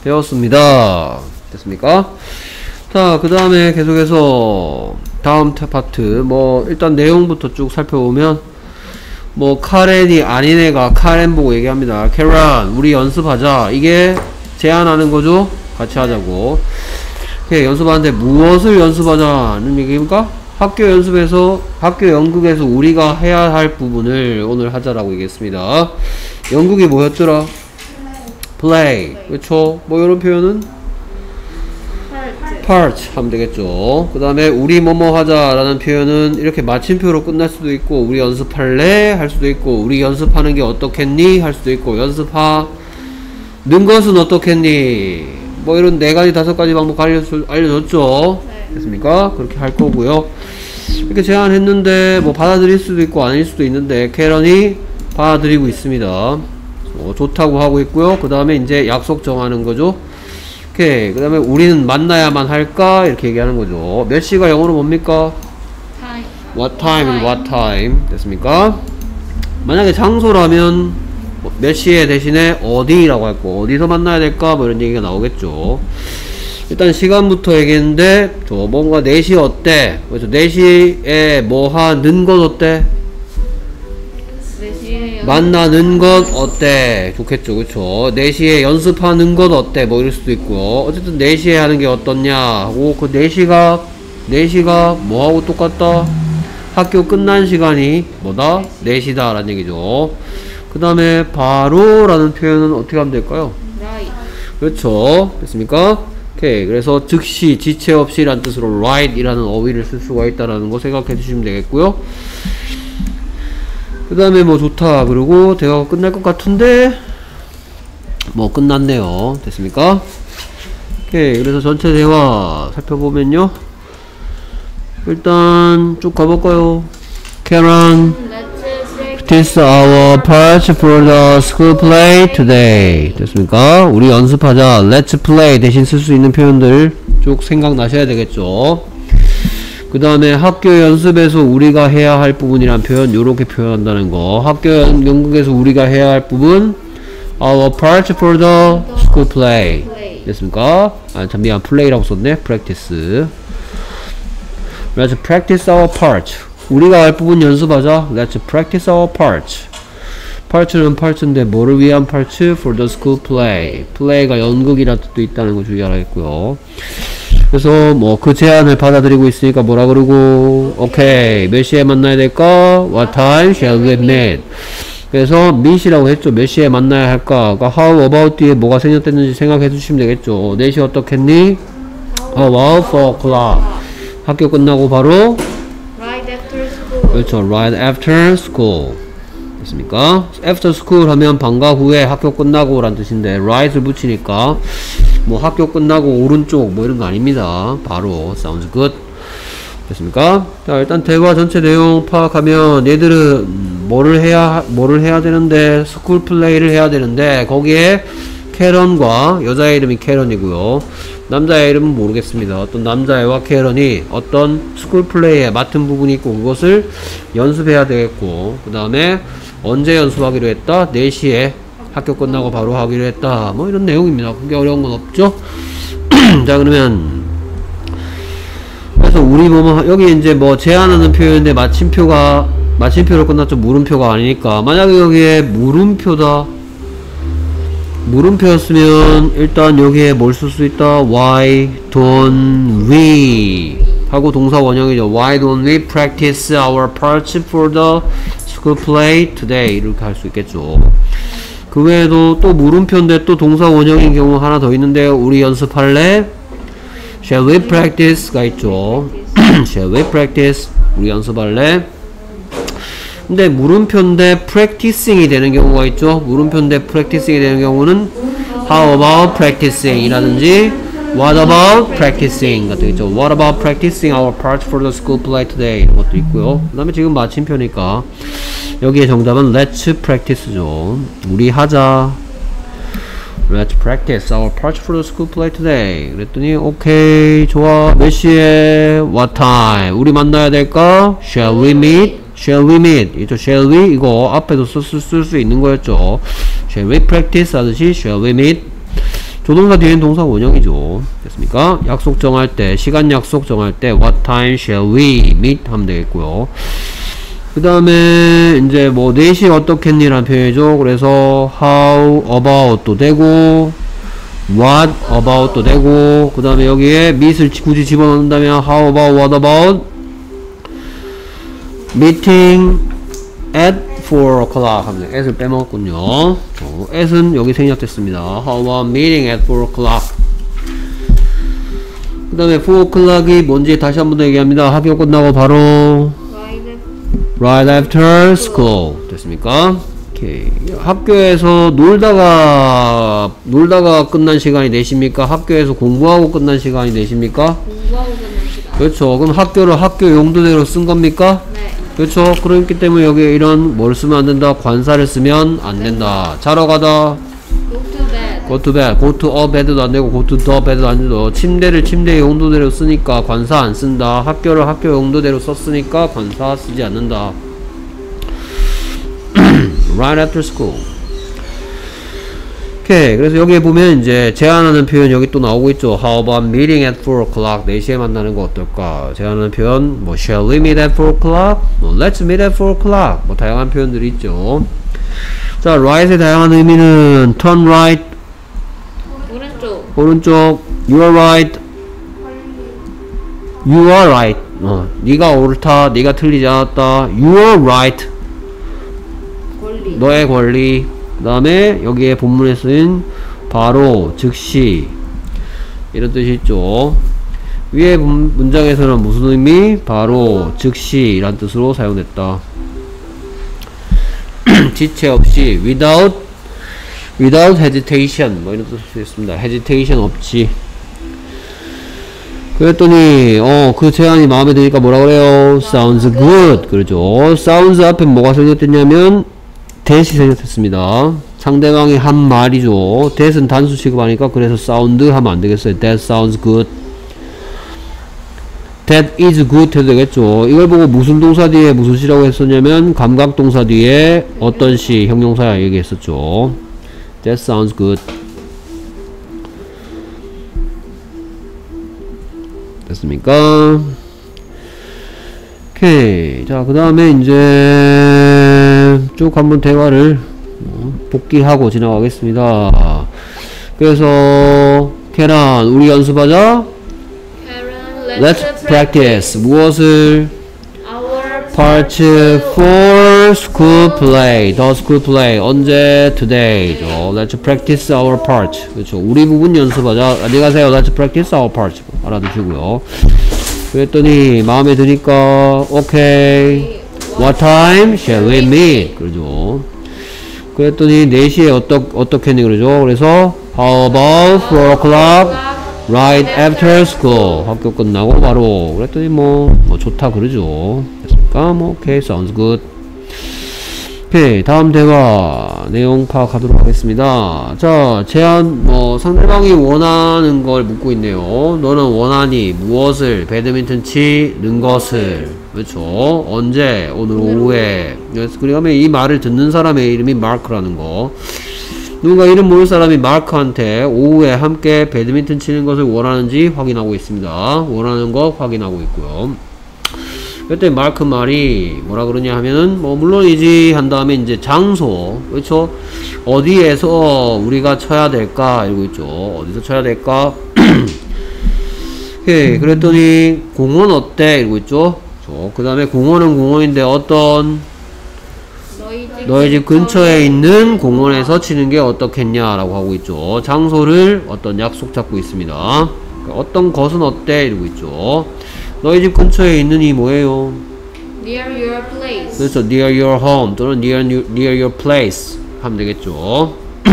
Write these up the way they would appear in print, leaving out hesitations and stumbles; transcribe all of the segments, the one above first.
되었습니다. 됐습니까? 자, 그 다음에 계속해서 다음 파트 뭐 일단 내용부터 쭉 살펴보면 뭐 카렌이 아닌 애가 카렌 보고 얘기합니다. 캐런 우리 연습하자. 이게 제안하는 거죠. 같이 하자고. 오케이, 연습하는데 무엇을 연습하자는 얘기입니까? 학교 연습에서 학교 연극에서 우리가 해야 할 부분을 오늘 하자라고 얘기했습니다. 연극이 뭐였더라? play. 그렇죠? 뭐 이런 표현은 part 하면 되겠죠. 그 다음에 우리 뭐뭐 하자라는 표현은 이렇게 마침표로 끝날 수도 있고 우리 연습할래 할 수도 있고 우리 연습하는 게 어떻겠니 할 수도 있고 연습하는 것은 어떻겠니 뭐 이런 4가지 5가지 방법 알려줬죠. 됐습니까? 그렇게 할 거고요. 이렇게 제안했는데 뭐 받아들일 수도 있고 아닐 수도 있는데 캐런이 받아들이고 있습니다. 좋다고 하고 있고요. 그 다음에 이제 약속 정하는 거죠. 오케이. 그 다음에 우리는 만나야만 할까 이렇게 얘기하는 거죠. 몇 시가 영어로 뭡니까? time. What time is what time. 됐습니까? 만약에 장소라면 몇 시에 대신에 어디라고 했고 어디서 만나야 될까 뭐 이런 얘기가 나오겠죠. 일단 시간부터 얘기했는데 뭔가 4시 어때? 그래서 4시에 뭐 하는 것 어때? 만나는 것 어때? 좋겠죠. 그쵸? 4시에 연습하는 것 어때? 뭐 이럴 수도 있고 어쨌든 4시에 하는 게 어떻냐 하고 그 4시가 뭐하고 똑같다? 학교 끝난 시간이 뭐다? 4시다 라는 얘기죠. 그 다음에 바로 라는 표현은 어떻게 하면 될까요? right. 그렇죠. 됐습니까? 오케이. 그래서 즉시 지체 없이 라는 뜻으로 right 이라는 어휘를 쓸 수가 있다라는 거 생각해 주시면 되겠고요. 그 다음에 뭐 좋다. 그리고 대화가 끝날 것 같은데 뭐 끝났네요. 됐습니까? 오케이. 그래서 전체 대화 살펴보면요. 일단 쭉 가볼까요? Karen, practice our part for the school play today. 됐습니까? 우리 연습하자. Let's play 대신 쓸 수 있는 표현들 쭉 생각나셔야 되겠죠. 그 다음에 학교 연습에서 우리가 해야 할 부분이란 표현 요렇게 표현한다는 거. 학교 연극에서 우리가 해야 할 부분 our part for the school play. 됐습니까? 아, 참 미안. play라고 썼네. practice. Let's practice our part. 우리가 할 부분 연습하자. Let's practice our part. part는 part인데 뭐를 위한 part? For the school play. play가 연극이라는 뜻도 있다는 거 주의하라겠고요. 그래서 뭐 그 제안을 받아들이고 있으니까 뭐라 그러고 오케이 몇 시에 만나야 될까? What time shall we meet? 그래서 meet이라고 했죠. 몇 시에 만나야 할까? 그러니까 how about 뒤에 뭐가 생략됐는지 생각해 주시면 되겠죠. 4시 어떻겠니? About 4 o'clock. 학교 끝나고 바로 Right after school. 그렇죠. Right after school. 됐습니까? After school 하면 방과 후에 학교 끝나고 라는 뜻인데 right을 붙이니까 뭐 학교 끝나고 오른쪽 뭐 이런 거 아닙니다. 바로 sounds good. 됐습니까? 자, 일단 대화 전체 내용 파악하면 얘들은 뭐를 해야 되는데 스쿨 플레이를 해야 되는데 거기에 캐런과 여자의 이름이 캐런이고요. 남자의 이름은 모르겠습니다. 어떤 남자애와 캐런이 어떤 스쿨 플레이에 맡은 부분이 있고 그것을 연습해야 되겠고 그 다음에 언제 연습하기로 했다? 4시에 학교 끝나고 바로 하기로 했다. 뭐 이런 내용입니다. 그게 어려운 건 없죠? 자, 그러면 그래서 우리 뭐뭐 여기 이제 뭐 제안하는 표현인데 마침표로 끝났죠. 물음표가 아니니까 만약에 여기에 물음표였으면 일단 여기에 뭘 쓸 수 있다? Why don't we 하고 동사 원형이죠. Why don't we practice our parts for the school play today? 이렇게 할 수 있겠죠. 그 외에도 또 물음표인데 또 동사 원형인 경우 하나 더 있는데 우리 연습할래? Shall we practice? 가 있죠. Shall we practice? 우리 연습할래? 근데 물음표인데 practicing이 되는 경우가 있죠. 물음표인데 practicing이 되는 경우는 How about practicing? 이라든지 What about practicing? 같은 거 있죠. What about practicing our part for the school play today? 이런 것도 있고요. 그 다음에 지금 마침표니까 여기에 정답은 Let's practice죠. 우리 하자. Let's practice our part for the school play today. 그랬더니 오케이 좋아. 몇 시에? What time? 우리 만나야 될까? Shall we meet? Shall we meet? 이죠. Shall we? 이거 앞에도 쓸 수 있는 거였죠. Shall we practice? 하듯이 Shall we meet? 조동사 뒤엔 동사 원형이죠. 됐습니까? 약속 정할 때, 시간 약속 정할 때 what time shall we meet 하면 되겠고요. 그 다음에 이제 뭐 4시에 어떻겠니라는 표현이죠. 그래서 how about도 되고 what about도 되고, 그 다음에 여기에 meet을 굳이 집어넣는다면 how about, what about meeting at 4 o'clock 하면 at을 빼먹었군요. at은 여기 생략됐습니다. How about meeting at 4 o'clock? 그 다음에 4 o'clock이 뭔지 다시 한 번 더 얘기합니다. 학교 끝나고 바로 right after school. 됐습니까? 오케이. 학교에서 놀다가 끝난 시간이 4시입니까? 학교에서 공부하고 끝난 시간이 4시입니까? 공부하고 끝난 시간. 그렇죠. 그럼 학교를 학교 용도대로 쓴 겁니까? 네. 그렇죠. 그렇기 때문에 여기 이런 뭘 쓰면 안 된다? 관사를 쓰면 안 된다. 자러 가다 Go to bed. go to bed, go to a bed도 안 되고 go to the bed도 안 되고, 침대를 침대 용도대로 쓰니까 관사 안 쓴다. 학교를 학교 용도대로 썼으니까 관사 쓰지 않는다. right after school. 오케이. 그래서 여기에 보면 이제 제안하는 표현 여기 또 나오고 있죠. How about meeting at 4 o'clock? 4시에 만나는 거 어떨까? 제안하는 표현 뭐 shall we meet at 4 o'clock? 뭐 let's meet at 4 o'clock? 뭐 다양한 표현들이 있죠. 자, right의 다양한 의미는 turn right, 오른쪽, you are right, you are right. 네가 옳다, 네가 틀리지 않았다. you are right. 권리. 너의 권리. 그 다음에 여기에 본문에 쓰인 바로, 즉시 이런 뜻이 있죠. 위에 문장에서는 무슨 의미? 바로, 즉시 이란 뜻으로 사용됐다. 지체 없이 without hesitation 뭐 이런 뜻을 쓰겠습니다. hesitation 없이. 그랬더니 그 제안이 마음에 드니까 뭐라 그래요? sounds good. 그러죠. sounds 앞에 뭐가 생겼댔냐면 that이 생겼습니다. 상대방이 한 말이죠. that은 단수 취급하니까 그래서 sound 하면 안 되겠어요. that sounds good. that is good 해도 되겠죠. 이걸 보고 무슨 동사 뒤에 무슨 시라고 했었냐면 감각 동사 뒤에 어떤 시, 형용사 얘기했었죠. that sounds good. 됐습니까? 오케이. 자, 그 다음에 이제 쭉 한번 대화를 복기하고 지나가겠습니다. 그래서 계란 우리 연습하자. Let's practice. 무엇을? Our Part 4 school play. The school play. 언제? Today죠. Let's practice our part. 그렇죠. 우리 부분 연습하자. 안녕히 가세요. Let's practice our part. 알아두시고요. 그랬더니 마음에 드니까 okay. What time shall we meet? 그러죠. 그랬더니 4시에 어떻겠니 그러죠. 그래서 How about 4 o'clock? Right after school. 학교 끝나고 바로. 그랬더니 뭐 좋다 그러죠. 됐습니까? 뭐 okay, sounds good. 오케이. 다음 대화 내용 파악하도록 하겠습니다. 자, 제안 상대방이 원하는 걸 묻고 있네요. 너는 원하니 무엇을? 배드민턴 치는 것을. 그렇죠. 언제? 오늘 오후에. 그러면 이 말을 듣는 사람의 이름이 마크라는 거. 누군가 이름 모를 사람이 마크한테 오후에 함께 배드민턴 치는 것을 원하는지 확인하고 있습니다. 원하는 거 확인하고 있고요. 그때 마크 말이 뭐라 그러냐 하면은 물론이지 한 다음에 이제 장소, 그렇죠? 어디에서 우리가 쳐야 될까 이러고 있죠. 어디서 쳐야 될까? 오케이. 그랬더니 공원 어때 이러고 있죠. 그 다음에 공원은 공원인데 어떤 너희 집 근처에 있는 공원에서 치는 게 어떻겠냐 라고 하고 있죠. 장소를 어떤 약속 잡고 있습니다. 어떤 것은 어때 이러고 있죠. 너희 집 근처에 있는 이 뭐예요? near your place. 그래서 near your home 또는 near your place 하면 되겠죠.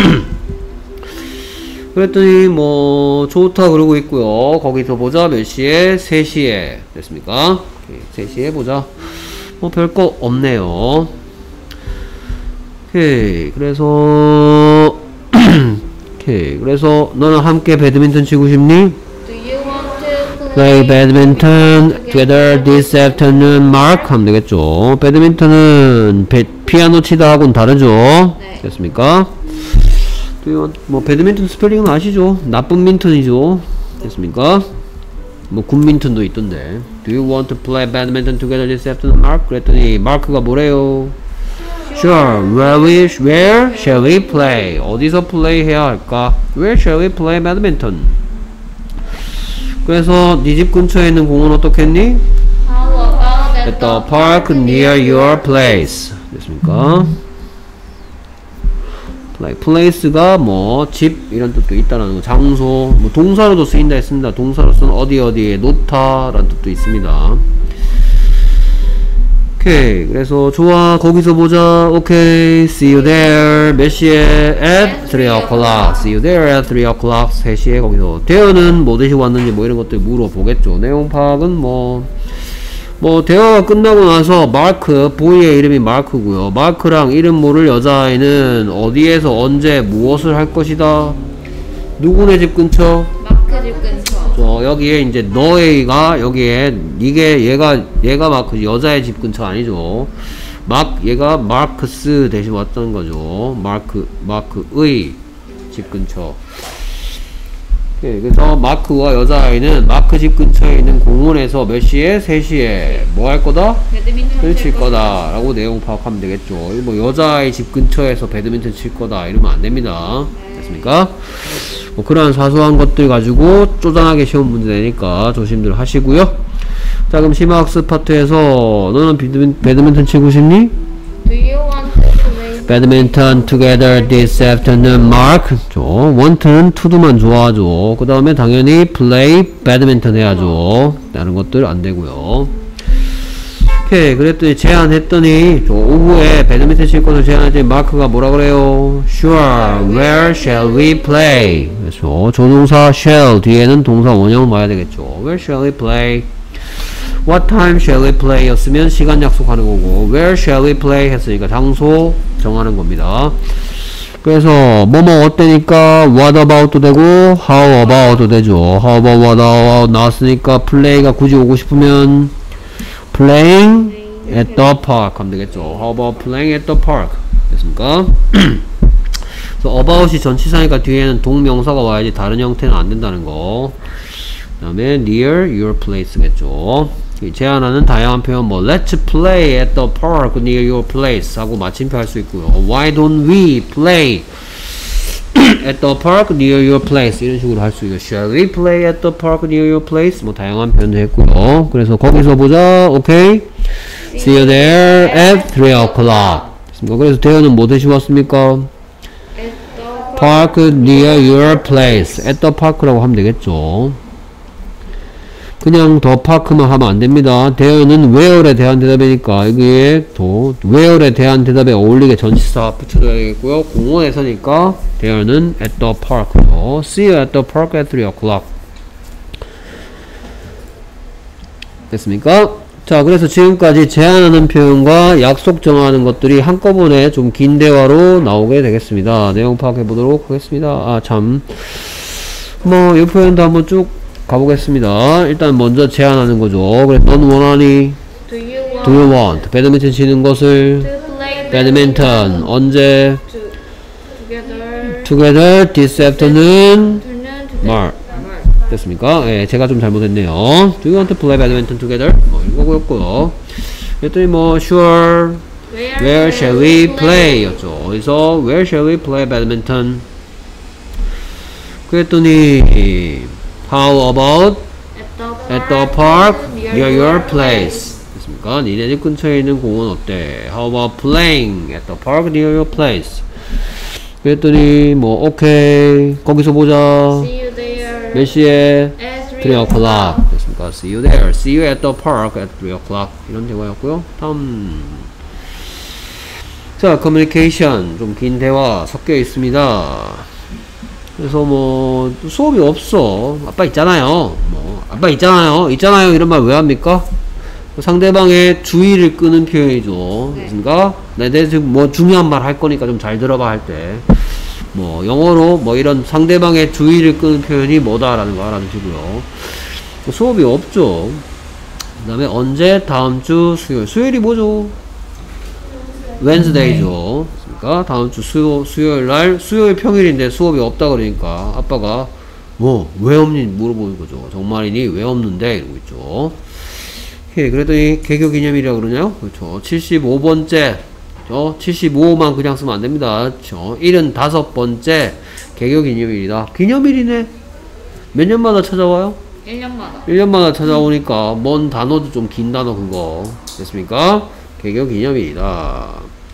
그랬더니 좋다 그러고 있고요. 거기서 보자. 몇 시에? 3시에. 됐습니까? 오케이, 3시에 보자. 별거 없네요. 오케이. 그래서 오케이. 그래서 너는 함께 배드민턴 치고 싶니? Do you want to play badminton together this afternoon, Mark? 하면 되겠죠. 배드민턴은 피아노 치다 하고는 다르죠. 네. 됐습니까? 뭐 배드민턴 스펠링은 아시죠? 나쁜 민턴이죠. 됐습니까? 뭐 굿민턴도 있던데. Do you want to play badminton together this afternoon, Mark? 그랬더니 마크가 뭐래요? Sure. Where shall we play? 어디서 플레이 해야 할까? Where shall we play badminton? 그래서 네 집 근처에 있는 공은 어떻겠니? How about At the park near your place. 됐습니까? place가 뭐 집 이런 뜻도 있다라는 거. 장소 뭐 동사로도 쓰인다 했습니다. 동사로서는 어디에 놓다라는 뜻도 있습니다. 오케이. 그래서 좋아. 거기서 보자. 오케이. See you there. 몇 시에? At 3 o'clock. See you there at 3 o'clock. 3시에 거기서. 대어는 뭐 드시고 왔는지 뭐 이런 것들 물어보겠죠. 내용 파악은 뭐 대화가 끝나고 나서 마크, 보이의 이름이 마크고요. 마크랑 이름 모를 여자아이는 어디에서 언제 무엇을 할 것이다. 누구네 집 근처? 마크 집 근처. 여기에 이제 너애가 여기에 이게 얘가 마크지. 여자의 집 근처 아니죠. 얘가 마크스 대신 왔던 거죠. 마크의 집 근처. 예, 그래서 마크와 여자아이는 마크 집 근처에 있는 공원에서 몇 시에? 3시에 뭐 할 거다? 배드민턴 칠 거다 라고 내용 파악하면 되겠죠. 뭐 여자아이 집 근처에서 배드민턴 칠 거다 이러면 안 됩니다. 됐습니까? 뭐 그러한 사소한 것들 가지고 쪼잔하게 시험 문제 내니까 조심들 하시고요. 자, 그럼 심화학습 파트에서 너는 배드민턴 치고 싶니? Do you want to play badminton together this afternoon, Mark? want는 to도만 좋아하죠. 그 다음에 당연히 play badminton 해야죠. 다른 것들 안 되고요. 오케이. 그랬더니 제안했더니 오후에 배드민턴 칠 것을 제안했더니 마크가 뭐라 그래요? Sure. Where shall we play? 그래서 조동사 shall 뒤에는 동사 원형을 봐야 되겠죠. Where shall we play? What time shall we play? 였으면 시간 약속하는 거고, Where shall we play? 했으니까 장소 정하는 겁니다. 그래서 뭐뭐 어때니까 What about도 되고 How about도 되죠. How about, what about 나왔으니까 play가 굳이 오고 싶으면 Playing at the park 하면 되겠죠. How about playing at the park? 됐습니까? 그래서 about이 전치사니까 뒤에는 동명사가 와야지 다른 형태는 안 된다는 거. 그 다음에 near your place겠죠. 제안하는 다양한 표현 뭐 let's play at the park near your place 하고 마침표 할 수 있고요. Why don't we play at the park near your place 이런 식으로 할 수 있고요. Shall we play at the park near your place? 뭐 다양한 표현도 했고요. 그래서 거기서 보자. 오케이. See you there at 3 o'clock. 그래서 대화는 뭐 대신 왔습니까? at the Park near your place. At the park라고 하면 되겠죠. 그냥 더 파크만 하면 안 됩니다. 대어는 where에 대한 대답이니까 여기에 또 where에 대한 대답에 어울리게 전치사 붙여줘야 되겠고요. 공원에서니까 대어는 at the park요. See you at the park at 3 o'clock. 됐습니까? 자, 그래서 지금까지 제안하는 표현과 약속 정하는 것들이 한꺼번에 좀 긴 대화로 나오게 되겠습니다. 내용 파악해 보도록 하겠습니다. 아, 참. 뭐, 이 표현도 한번 쭉 가보겠습니다. 일단 먼저 제안하는 거죠. 그래, 넌 원하니? Do you want? 배드민턴 치는 것을? to play 배드민턴. 언제? together Together this afternoon. today. Mark. 됐습니까? 예, 제가 좀 잘못했네요. Do you want to play badminton together? 뭐 이거고요. 그랬더니 뭐 sure. Where shall we play? 였죠. 어디서? Where shall we play badminton? 그랬더니 How about at the park near your place? 됐습니까? 니네 집 근처에 있는 공원 어때? How about playing at the park near your place? 그랬더니 뭐 오케이 거기서 보자. See you there 몇 시에? at 3 o'clock. 됐습니까? See you there. See you at the park at 3 o'clock. 이런 대화였고요. 다음. 자, communication. 좀 긴 대화 섞여 있습니다. 그래서 뭐 수업이 없어. 아빠 있잖아요. 뭐 아빠 있잖아요. 있잖아요. 이런 말 왜 합니까? 상대방의 주의를 끄는 표현이죠. 그러니까 내가 지금 뭐 중요한 말 할 거니까 좀 잘 들어봐 할 때 뭐 영어로 뭐 이런 상대방의 주의를 끄는 표현이 뭐다라는 거 알아두시고요. 수업이 없죠. 그 다음에 언제? 다음 주 수요일. 수요일이 뭐죠? Wednesday죠. 그러니까 다음 주 수요일 날, 수요일 평일인데 수업이 없다 그러니까 아빠가 왜 없니 물어보는 거죠. 정말이니 왜 없는데 이러고 있죠. 오케이, 그랬더니 개교 기념일이라고 그러냐요? 그렇죠. 75번째 75만 그냥 쓰면 안 됩니다. 그렇죠. 75번째 개교 기념일이다. 기념일이네. 몇 년마다 찾아와요? 1년마다. 1년마다 찾아오니까 먼 단어도 좀 긴 단어 그거 됐습니까? 개교 기념일이다.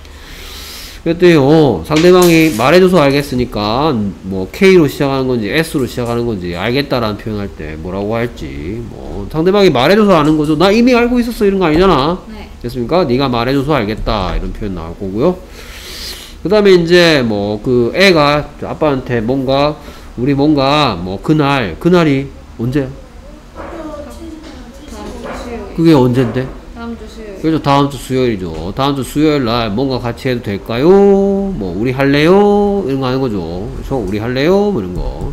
그랬더니 상대방이 말해줘서 알겠으니까 뭐 K로 시작하는 건지 S로 시작하는 건지 알겠다라는 표현할 때 뭐라고 할지 뭐 상대방이 말해줘서 아는 거죠. 나 이미 알고 있었어 이런 거 아니잖아. 네. 됐습니까? 네가 말해줘서 알겠다 이런 표현 나올 거고요. 그 다음에 이제 뭐 그 애가 아빠한테 뭔가 우리 뭔가 뭐 그날이 언제? 그게 언젠데? 다음 주 수요일. 그래서 다음 주 수요일이죠. 다음 주 수요일 날 뭔가 같이 해도 될까요? 뭐 우리 할래요? 이런 거 하는 거죠. 그래서 우리 할래요? 뭐 이런 거.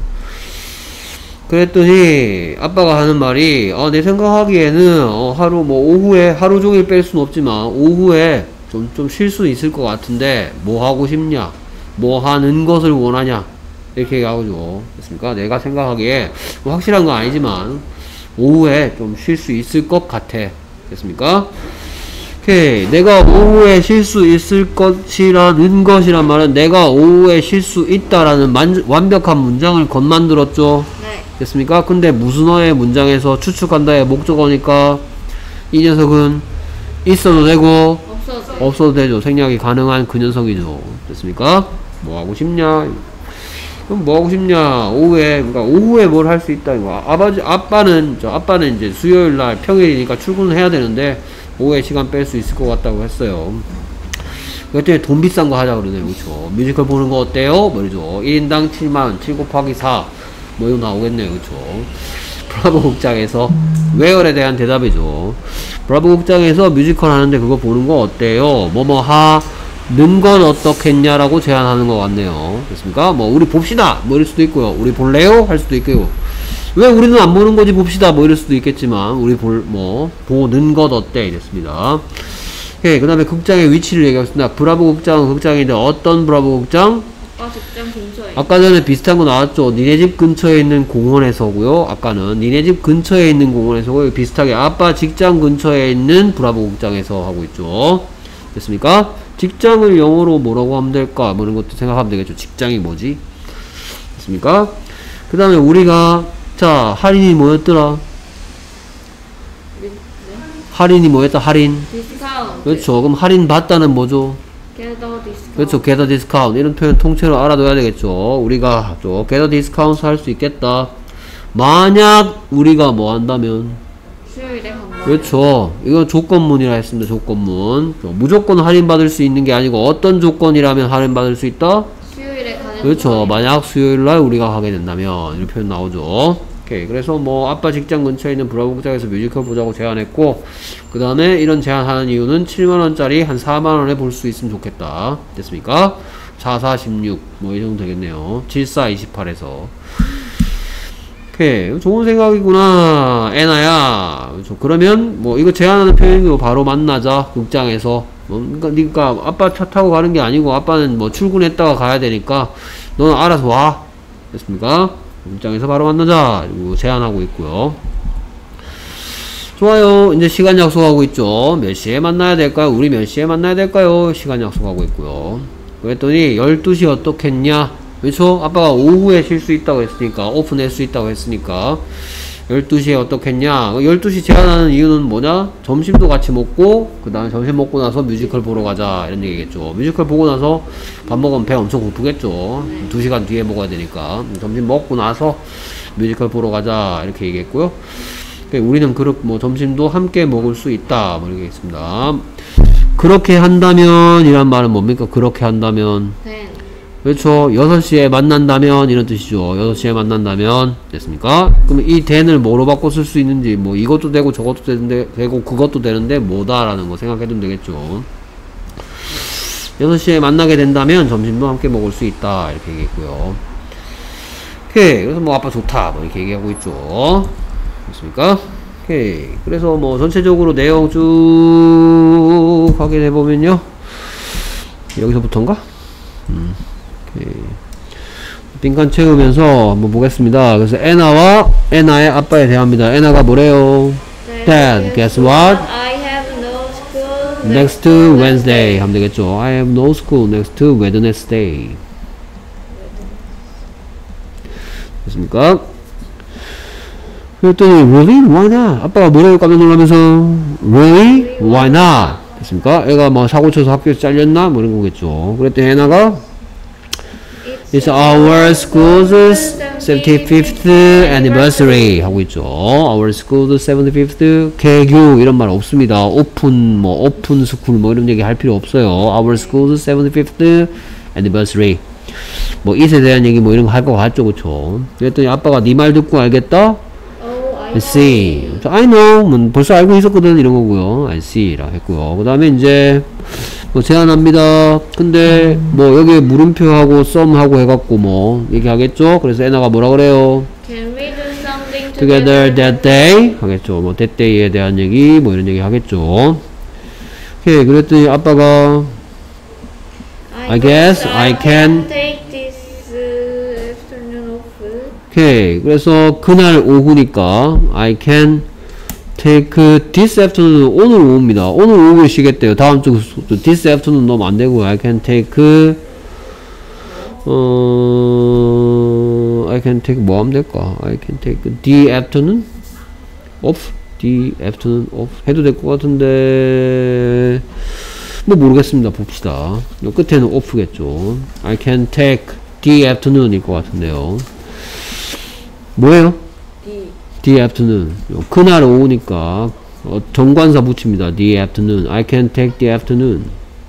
그랬더니 아빠가 하는 말이 내 생각하기에는 하루 뭐 오후에 하루 종일 뺄 수는 없지만 오후에 좀 쉴 수 있을 것 같은데 뭐 하고 싶냐? 뭐 하는 것을 원하냐? 이렇게 얘기하죠. 됐습니까? 내가 생각하기에 뭐 확실한 건 아니지만 오후에 좀 쉴 수 있을 것 같아. 됐습니까? 오케이. 내가 오후에 쉴 수 있을 것이라는 것이란 말은 내가 오후에 쉴 수 있다라는 완벽한 문장을 건만들었죠. 네. 됐습니까? 근데 무슨어의 문장에서 추측한다의 목적어니까 이 녀석은 있어도 되고 없어도 되죠. 생략이 가능한 그 녀석이죠. 됐습니까? 뭐 하고 싶냐? 그럼 뭐 하고 싶냐? 오후에, 그러니까 오후에 뭘 할 수 있다, 이거. 아빠는 이제 수요일 날 평일이니까 출근을 해야 되는데, 오후에 시간 뺄 수 있을 것 같다고 했어요. 그랬더니 돈 비싼 거 하자 그러네요. 그쵸? 뮤지컬 보는 거 어때요? 뭐죠? 1인당 7만, 7 곱하기 4. 뭐 이거 나오겠네요. 그쵸? 브라보 극장에서, 웨어에 대한 대답이죠. 브라보 극장에서 뮤지컬 하는데 그거 보는 거 어때요? 뭐뭐 하는 건 어떻겠냐라고 제안하는 것 같네요. 됐습니까? 뭐 우리 봅시다 뭐 이럴 수도 있고요. 우리 볼래요? 할 수도 있고요. 왜 우리는 안 보는 거지 봅시다 뭐 이럴 수도 있겠지만 우리 보는 것 어때? 이랬습니다. 오케이. 그 다음에 극장의 위치를 얘기하겠습니다. 브라보 극장은 극장인데 어떤 브라보 극장? 아빠 직장 근처에. 아까 전에 비슷한 거 나왔죠. 니네 집 근처에 있는 공원에서고요. 아까는 니네 집 근처에 있는 공원에서고 비슷하게 아빠 직장 근처에 있는 브라보 극장에서 하고 있죠. 됐습니까? 직장을 영어로 뭐라고 하면 될까? 뭐 이런 것도 생각하면 되겠죠. 직장이 뭐지? 됐습니까? 그 다음에 우리가 자 할인이 뭐였더라? 할인이 뭐였다? 할인. 디스카운트. 그렇죠. 그럼 할인 받다는 뭐죠? 겟더 디스카운트. 그렇죠. get a discount. 이런 표현 통째로 알아둬야 되겠죠. 우리가 get a discount 할 수 있겠다. 만약 우리가 뭐 한다면 수요일에 간다. 그렇죠. 이건 조건문이라 했습니다. 조건문. 무조건 할인받을 수 있는 게 아니고 어떤 조건이라면 할인받을 수 있다? 수요일에 가는. 그렇죠. 만약 수요일날 우리가 가게 된다면 이런 표현 나오죠. 오케이. 그래서 뭐 아빠 직장 근처에 있는 브라보 극장에서 뮤지컬 보자고 제안했고 그 다음에 이런 제안하는 이유는 7만원짜리 한 4만원에 볼 수 있으면 좋겠다. 됐습니까? 4, 4, 16 뭐 이 정도 되겠네요. 7, 4, 28에서 오케이. 좋은 생각이구나 애나야. 그렇죠. 그러면 뭐 이거 제안하는 표현이고 바로 만나자 극장에서 그러니까 아빠 차 타고 가는 게 아니고 아빠는 뭐 출근했다가 가야 되니까 너는 알아서 와. 됐습니까? 극장에서 바로 만나자. 그리고 제안하고 있고요. 좋아요. 이제 시간 약속하고 있죠. 몇 시에 만나야 될까요? 우리 몇 시에 만나야 될까요? 시간 약속하고 있고요. 그랬더니 12시 어떻겠냐? 그렇죠? 아빠가 오후에 쉴 수 있다고 했으니까 오픈할 수 있다고 했으니까 12시에 어떻겠냐? 12시 제한하는 이유는 뭐냐? 점심도 같이 먹고 그 다음에 점심 먹고 나서 뮤지컬 보러 가자 이런 얘기겠죠. 뮤지컬 보고 나서 밥 먹으면 배 엄청 고프겠죠. 2시간 뒤에 먹어야 되니까 점심 먹고 나서 뮤지컬 보러 가자 이렇게 얘기했고요. 우리는 뭐 점심도 함께 먹을 수 있다 뭐 이렇게 했습니다. 그렇게 한다면 이란 말은 뭡니까? 그렇게 한다면 그렇죠. 6시에 만난다면 이런 뜻이죠. 6시에 만난다면 됐습니까? 그러면 이 then을 뭐로 바꿔 쓸 수 있는지 뭐 이것도 되고 저것도 되고 그것도 되는데 뭐다라는 거 생각해두면 되겠죠. 6시에 만나게 된다면 점심도 함께 먹을 수 있다 이렇게 얘기했고요. 오케이. 그래서 뭐 아빠 좋다 뭐 이렇게 얘기하고 있죠. 됐습니까? 오케이. 그래서 뭐 전체적으로 내용 쭉 하게 돼보면요. 여기서부터인가? 오케이. 빈칸 채우면서 한번 보겠습니다. 그래서 애나의 아빠에 대합니다. 애나가 뭐래요? Dad, guess what? I have no school Next Wednesday 하면 되겠죠. I have no school next Wednesday. 됐습니까? 그랬더니 really? Why not? 아빠가 뭐래요? 깜짝 놀라면서 really? Why not? 됐습니까? 애가 뭐 사고 쳐서 학교에서 잘렸나? 뭐 이런 거겠죠. 그랬더니 애나가 It's our school's 75th anniversary 하고 있죠. Our school's 75th 개교 이런 말 없습니다. 오픈 스쿨 뭐 이런 얘기 할 필요 없어요. Our school's 75th anniversary 뭐 it에 대한 얘기 뭐 이런 거 할 거 같죠, 그쵸? 그랬더니 아빠가 네 말 듣고 알겠다? I see. I know. 뭐 벌써 알고 있었거든 이런 거고요. I see라 했고요. 그 다음에 이제 뭐 제안합니다. 근데 뭐 여기에 물음표하고 썸하고 해갖고 뭐 얘기하겠죠. 그래서 애나가 뭐라 그래요? Can we do something Together that day 하겠죠. 뭐 that day에 대한 얘기 뭐 이런 얘기 하겠죠. 오케이. 그랬더니 아빠가 I guess I can take this afternoon off. 오케이. 그래서 그날 오후니까 I can take this afternoon 오늘 오후입니다. 오늘 오후에 쉬겠대요. 다음 주 this afternoon 넣으면 안 되고요. I can take I can take 뭐 하면 될까? I can take the afternoon off. the afternoon off 해도 될 것 같은데 뭐 모르겠습니다. 봅시다. 요 끝에는 off겠죠. I can take the afternoon일 것 같은데요. 뭐예요? The afternoon. 그날 오후니까 정관사 붙입니다. The afternoon. I can take the afternoon.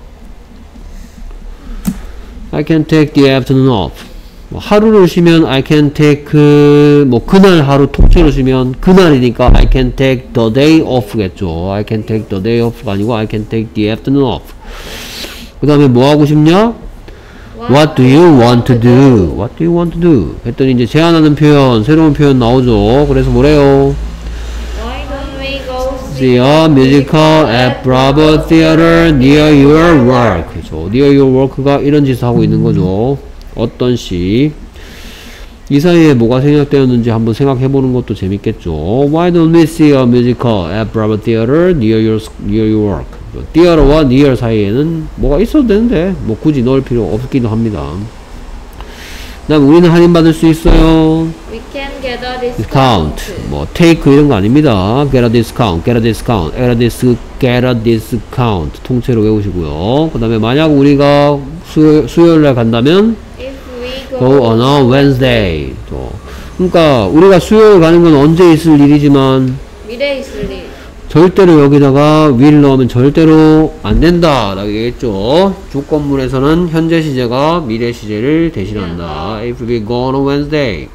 I can take the afternoon off. 뭐 하루를 쉬면 I can take 뭐 그날 하루 통째로 쉬면 그날이니까 I can take the day off겠죠. I can take the day off가 아니고 I can take the afternoon off. 그 다음에 뭐 하고 싶냐? What do you want to do? What do you want to do? 했더니 이제 제안하는 표현, 새로운 표현 나오죠. 그래서 뭐래요? Why don't we go See a musical at Bravo Theater near your work. 그렇죠. Near your work가 이런 짓을 하고 있는 거죠. 어떤 시. 이 사이에 뭐가 생략되었는지 한번 생각해보는 것도 재밌겠죠. Why don't we see a musical at Bravo Theater near your work? theater와 near 사이에는 뭐가 있어도 되는데 뭐 굳이 넣을 필요 없기도 합니다. 그 다음 우리는 할인받을 수 있어요. We can get a discount. 뭐 take 이런 거 아닙니다. get a discount, get a discount, get a discount 통째로 외우시고요. 그 다음에 만약 우리가 수요일날 간다면 If we go on a Wednesday. 또. 그러니까 우리가 수요일 가는 건 언제 있을 일이지만 미래에 있을 일. 절대로 여기다가 will 넣으면 절대로 안 된다 라고 얘기했죠. 조건문에서는 현재 시제가 미래 시제를 대신한다. If we go on a Wednesday.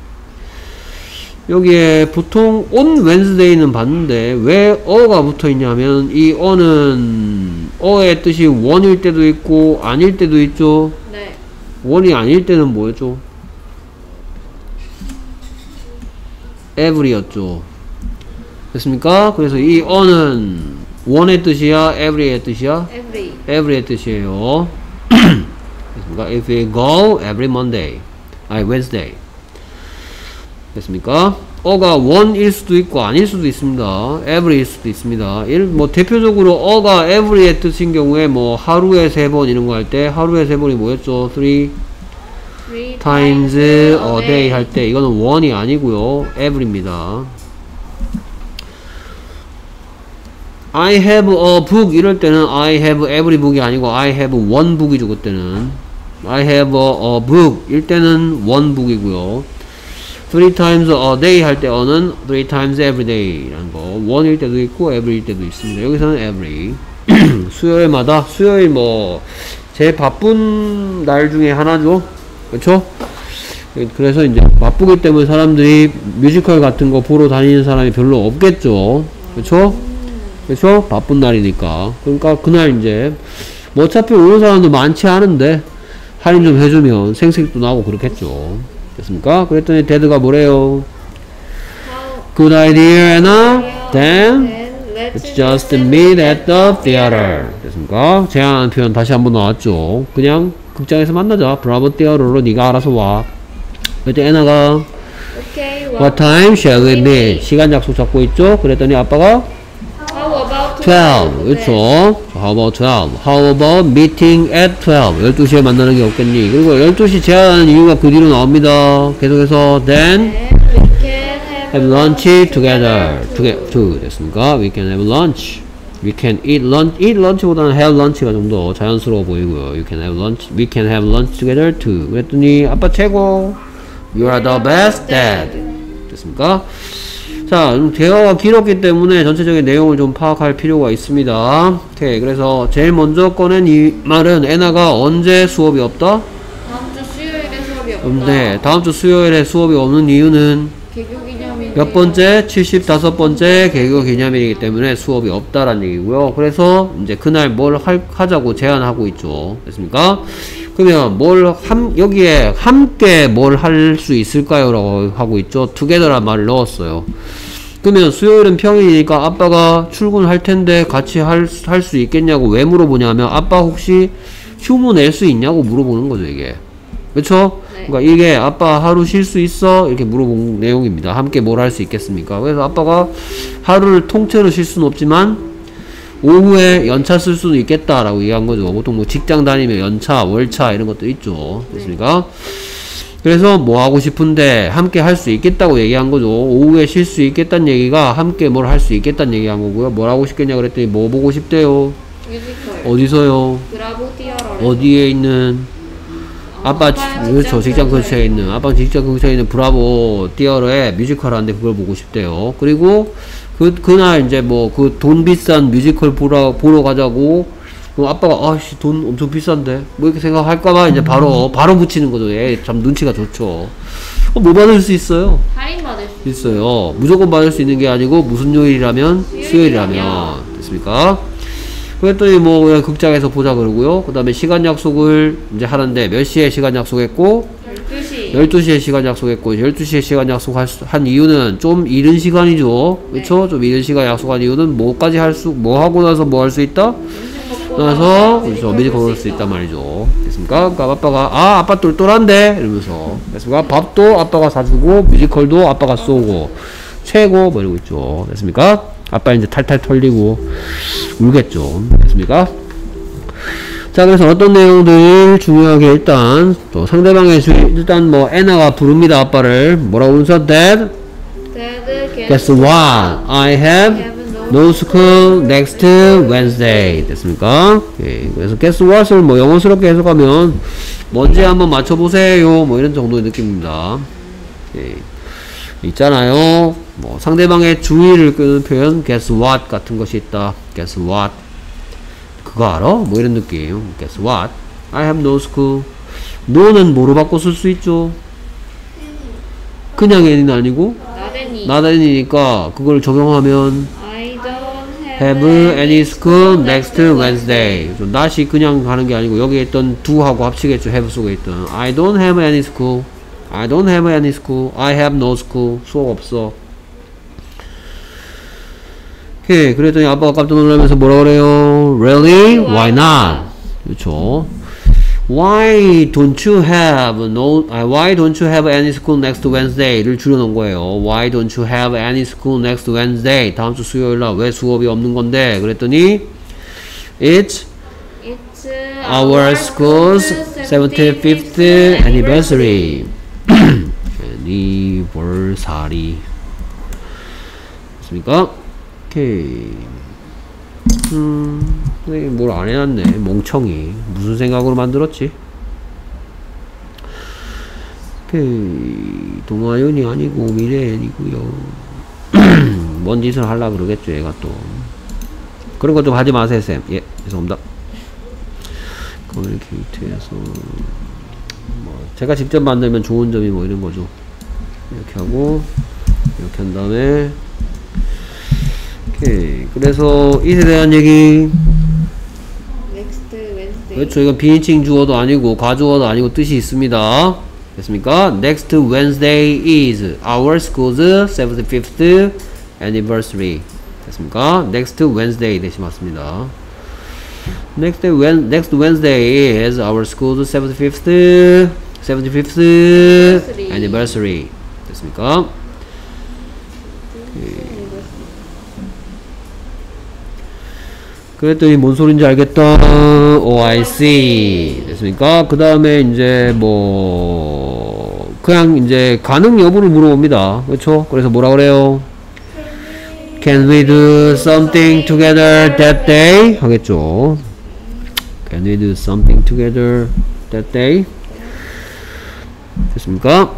여기에 보통 on Wednesday는 봤는데 왜 어가 붙어 있냐면 이 어는 어의 뜻이 원일 때도 있고 아닐 때도 있죠. 네. 원이 아닐 때는 뭐였죠? every였죠. 됐습니까? 그래서 이 on은 one의 뜻이야? every의 뜻이야? every의 뜻이에요. 됐습니까? If we go every Monday, Wednesday. 됐습니까? 어가 one일 수도 있고 아닐 수도 있습니다. every일 수도 있습니다. 뭐 대표적으로 어가 every의 뜻인 경우에 뭐 하루에 3번 이런 거 할 때 하루에 3번이 뭐였죠? 3 times a day 할 때 이거는 one이 아니고요. every입니다. I have a book 이럴 때는 I have every book이 아니고 I have one book이죠. 그때는 I have a book 일 때는 one book이고요. 3 times a day 할 때 어는 3 times every day 라는 거 one일 때도 있고 every일 때도 있습니다. 여기서는 every 수요일마다 수요일 뭐 제일 바쁜 날 중에 하나죠. 그렇죠? 그래서 이제 바쁘기 때문에 사람들이 뮤지컬 같은 거 보러 다니는 사람이 별로 없겠죠. 그렇죠? 그렇죠? 바쁜 날이니까. 그러니까 그날 이제 뭐 어차피 오는 사람도 많지 않은데 할인 좀 해주면 생색도 나고 그렇겠죠. 됐습니까? 그랬더니 데드가 뭐래요? Good idea, Anna. Then Let's just meet at the theater. 됐습니까? 제안하는 표현 다시 한번 나왔죠. 그냥 극장에서 만나자. 브라보 theater로 네가 알아서 와. 그때 애나가 Okay, What time shall we meet? 시간 약속 잡고 있죠? 그랬더니 아빠가 How about 12. 그렇죠. How about 12? How about meeting at 12? 12시에 만나는 게 없겠니? 그리고 12시 제안하는 이유가 그 뒤로 나옵니다. 계속해서 then we can have lunch together. 됐습니까? We can have lunch. We can eat lunch. eat lunch보다는 have lunch가 좀 더 자연스러워 보이고요. You can have lunch. We can have lunch together too. 그랬더니 아빠 최고. You are the best dad. 됐습니까? 자, 대화가 길었기 때문에 전체적인 내용을 좀 파악할 필요가 있습니다. 오케이. 그래서 제일 먼저 꺼낸 이 말은 애나가 언제 수업이 없다? 다음 주 수요일에 수업이 없다. 네, 다음 주 수요일에 수업이 없는 이유는 개교 기념일. 몇 번째? 75번째 개교 기념일이기 때문에 수업이 없다라는 얘기고요. 그래서 이제 그날 뭘 하자고 제안하고 있죠. 됐습니까? 그러면 여기에 함께 뭘 할 수 있을까요? 라고 하고 있죠. together란 말을 넣었어요. 그러면 수요일은 평일이니까 아빠가 출근할 텐데 같이 할 수 있겠냐고 왜 물어보냐면 아빠 혹시 휴무 낼 수 있냐고 물어보는 거죠, 이게. 그쵸? 네. 그러니까 이게 아빠 하루 쉴 수 있어? 이렇게 물어본 내용입니다. 함께 뭘 할 수 있겠습니까? 그래서 아빠가 하루를 통째로 쉴 수는 없지만 오후에 연차 쓸 수도 있겠다라고 얘기한 거죠. 보통 뭐 직장 다니면 연차, 월차 이런 것도 있죠. 됐습니까? 그래서 뭐 하고 싶은데 함께 할 수 있겠다고 얘기한 거죠. 오후에 쉴 수 있겠다는 얘기가 함께 뭘 할 수 있겠다는 얘기한 거고요. 뭘 하고 싶겠냐 그랬더니 뭐 보고 싶대요? 뮤지컬. 어디서요? 브라보 티어러. 어디에 있는? 아빠 그렇죠. 직장 근처에 있는 아빠 직장 근처에 있는 브라보 티어러에 뮤지컬 하는데 그걸 보고 싶대요. 그리고 그날 이제 뭐 그 돈 비싼 뮤지컬 보러 가자고 아빠가 아씨 돈 엄청 비싼데 뭐 이렇게 생각할까봐 이제 바로 붙이는 거죠. 얘 참 눈치가 좋죠. 뭐 받을 수 있어요? 할인 받을 수 있어요. 무조건 받을 수 있는 게 아니고 무슨 요일이라면 수요일이라면 됐습니까? 그랬더니 뭐 그냥 극장에서 보자 그러고요. 그 다음에 시간 약속을 이제 하는데 몇 시에 시간 약속했고 12시. 12시에 시간 약속했고 12시에 시간 약속한 이유는 좀 이른 시간이죠. 그쵸? 좀 이른 시간 약속한 이유는 뭐까지 뭐 하고 나서 뭐 할 수 있다? 나서 그렇죠. 뮤지컬 볼 수 있단 말이죠. 됐습니까? 그러니까 아빠가 아빠 똘똘한데 이러면서 됐습니까? 밥도 아빠가 사주고 뮤지컬도 아빠가 쏘고 최고 뭐 이러고 있죠. 됐습니까? 아빠 이제 탈탈 털리고 울겠죠. 됐습니까? 자, 그래서 어떤 내용들 중요하게 일단 또 상대방의 일단 뭐 애나가 부릅니다. 아빠를 뭐라고 부르면서 Dad, guess what? I have no school next Wednesday. 됐습니까? 오케이. 그래서 guess what을 뭐 영어스럽게 해석하면 뭔지 한번 맞춰보세요. 뭐 이런 정도의 느낌입니다. 오케이. 있잖아요. 뭐 상대방의 주의를 끄는 표현 guess what 같은 것이 있다. guess what? 그거 알아? 뭐 이런 느낌. guess what? I have no school. no는 뭐로 바꿔 쓸 수 있죠? 그냥 any는 아니고 not any니까 그걸 적용하면 I don't have any school next Wednesday. not이 그냥 가는 게 아니고 여기에 있던 do하고 합치겠죠. have 속에 있던 I don't have any school. I don't have any school. I have no school. 수업 없어. 오케이. 그랬더니 아빠가 깜짝 놀라면서 뭐라 그래요? Really? Why not? 그렇죠. Why don't you have any school next Wednesday?를 줄여놓은 거예요. Why don't you have any school next Wednesday? 다음 주 수요일날 왜 수업이 없는 건데? 그랬더니 It's our school's 75th anniversary. anniversary. 됐습니까? 오케이. 뭘 안 해놨네. 멍청이. 무슨 생각으로 만들었지? 오케이. 동아연이 아니고 미래연이고요. 뭔 짓을 하려고 그러겠죠, 얘가 또. 그런 것 좀 하지 마세요, 쌤. 예, 죄송합니다. 커뮤니케이트에서 뭐 제가 직접 만들면 좋은 점이 뭐 이런 거죠. 이렇게 하고 이렇게 한 다음에 오케이. 그래서 이에 대한 얘기. Next Wednesday. 그렇죠. 이건 비인칭 주어도 아니고 가주어도 아니고 뜻이 있습니다. 됐습니까? Next Wednesday is our school's 75th anniversary. 됐습니까? next Wednesday 대신 맞습니다. next Wednesday is our school's 75th anniversary. 됐습니까? 그랬더니 뭔 소린지 알겠다. Oh, I see. 됐습니까? 그 다음에 이제 뭐 그냥 이제 가능 여부를 물어봅니다. 그렇죠? 그래서 뭐라 그래요? Can we do something together that day? 하겠죠. Can we do something together that day? 됐습니까?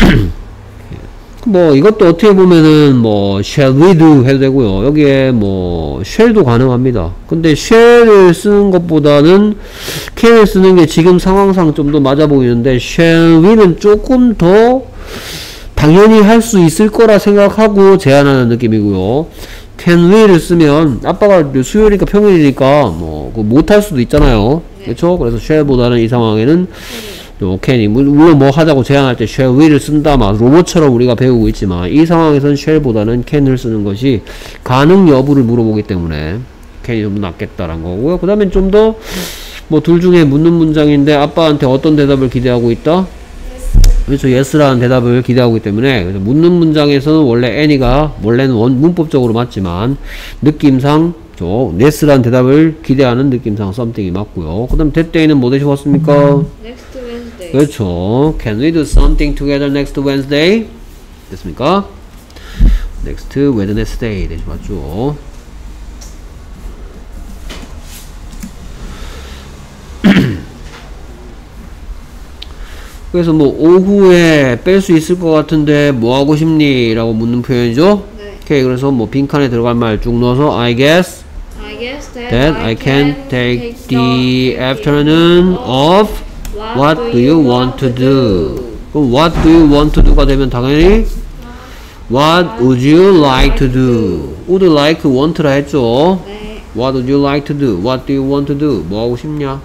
뭐 이것도 어떻게 보면은 뭐 shall we do 해도 되고요. 여기에 뭐 shall도 가능합니다. 근데 shall을 쓰는 것보다는 can을 쓰는 게 지금 상황상 좀 더 맞아 보이는데 shall we는 조금 더 당연히 할 수 있을 거라 생각하고 제안하는 느낌이고요. can we를 쓰면 아빠가 수요일이니까 평일이니까 뭐 못할 수도 있잖아요. 그렇죠? 그래서 shall보다는 이 상황에는 can이 물론 뭐 하자고 제안할 때 shall we를 쓴다 막 로봇처럼 우리가 배우고 있지만 이 상황에서는 shall보다는 can을 쓰는 것이 가능 여부를 물어보기 때문에 can이 좀 더 낫겠다라는 거고요. 그 다음에 좀 더 뭐 둘 중에 묻는 문장인데 아빠한테 어떤 대답을 기대하고 있다? 그렇죠. yes라는 대답을 기대하고 있기 때문에 그래서 묻는 문장에서는 원래 any가 원래는 문법적으로 맞지만 느낌상 yes라는 대답을 기대하는 느낌상 something이 맞고요. 그 다음 that day는 뭐 대신 왔습니까? next Wednesday. 그렇죠. Can we do something together next Wednesday? 됐습니까? next Wednesday 대신 맞죠. 그래서 뭐 오후에 뺄 수 있을 것 같은데 뭐 하고 싶니? 라고 묻는 표현이죠. 네. 오케이. 그래서 뭐 빈칸에 들어갈 말 쭉 넣어서 I guess that I can take the afternoon off. What do you want to do? 그럼 what do you want to do가 되면 당연히 What would you like to do? would like, want라 했죠. 네. What would you like to do? What do you want to do? 뭐 하고 싶냐?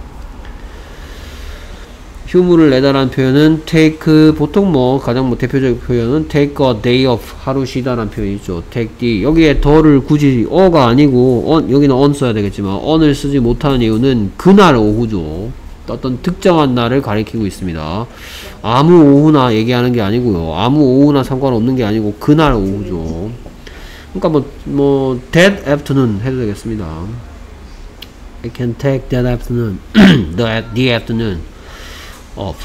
휴무를 내다라는 표현은 take, 보통 뭐 가장 뭐 대표적인 표현은 take a day off, 하루 쉬다라는 표현이 있죠. take the, 여기에 더를 굳이 어가 아니고 여기는 on 써야 되겠지만 on을 쓰지 못하는 이유는 그날 오후죠. 어떤 특정한 날을 가리키고 있습니다. 아무 오후나 얘기하는 게 아니고요. 아무 오후나 상관없는 게 아니고 그날 오후죠. 그러니까 뭐 that afternoon 해도 되겠습니다. I can take that afternoon, the afternoon off.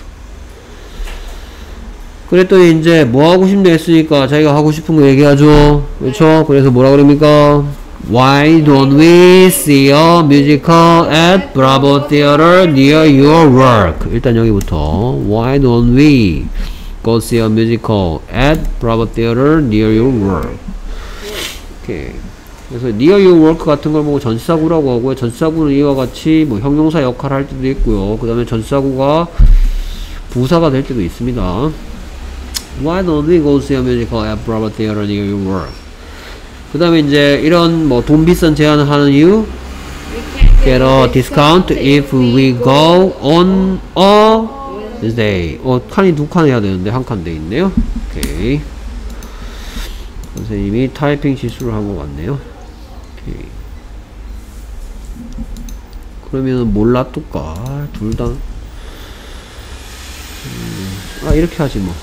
그랬더니 이제 뭐 하고 싶네 했으니까 자기가 하고 싶은 거 얘기하죠. 그렇죠? 그래서 뭐라 그럽니까? Why don't we see a musical at Bravo Theater near your work? 일단 여기부터 Why don't we go see a musical at Bravo Theater near your work? 오케이. 그래서 near your work 같은 걸 보고 전치사구라고 하고요. 전치사구는 이와 같이 뭐 형용사 역할을 할 때도 있고요. 그 다음에 전치사구가 부사가 될 때도 있습니다. Why don't we go see a musical at Bravo Theater near your work? 그 다음에 이제 이런 뭐 돈 비싼 제안을 하는 이유 get a discount if we go on a Wednesday. 칸이 두 칸 해야 되는데 한 칸 돼 있네요. 오케이. 선생님이 타이핑 실수를 한 것 같네요. 오케이. 그러면 뭘 놔둘까? 둘 다. 이렇게 하지 뭐.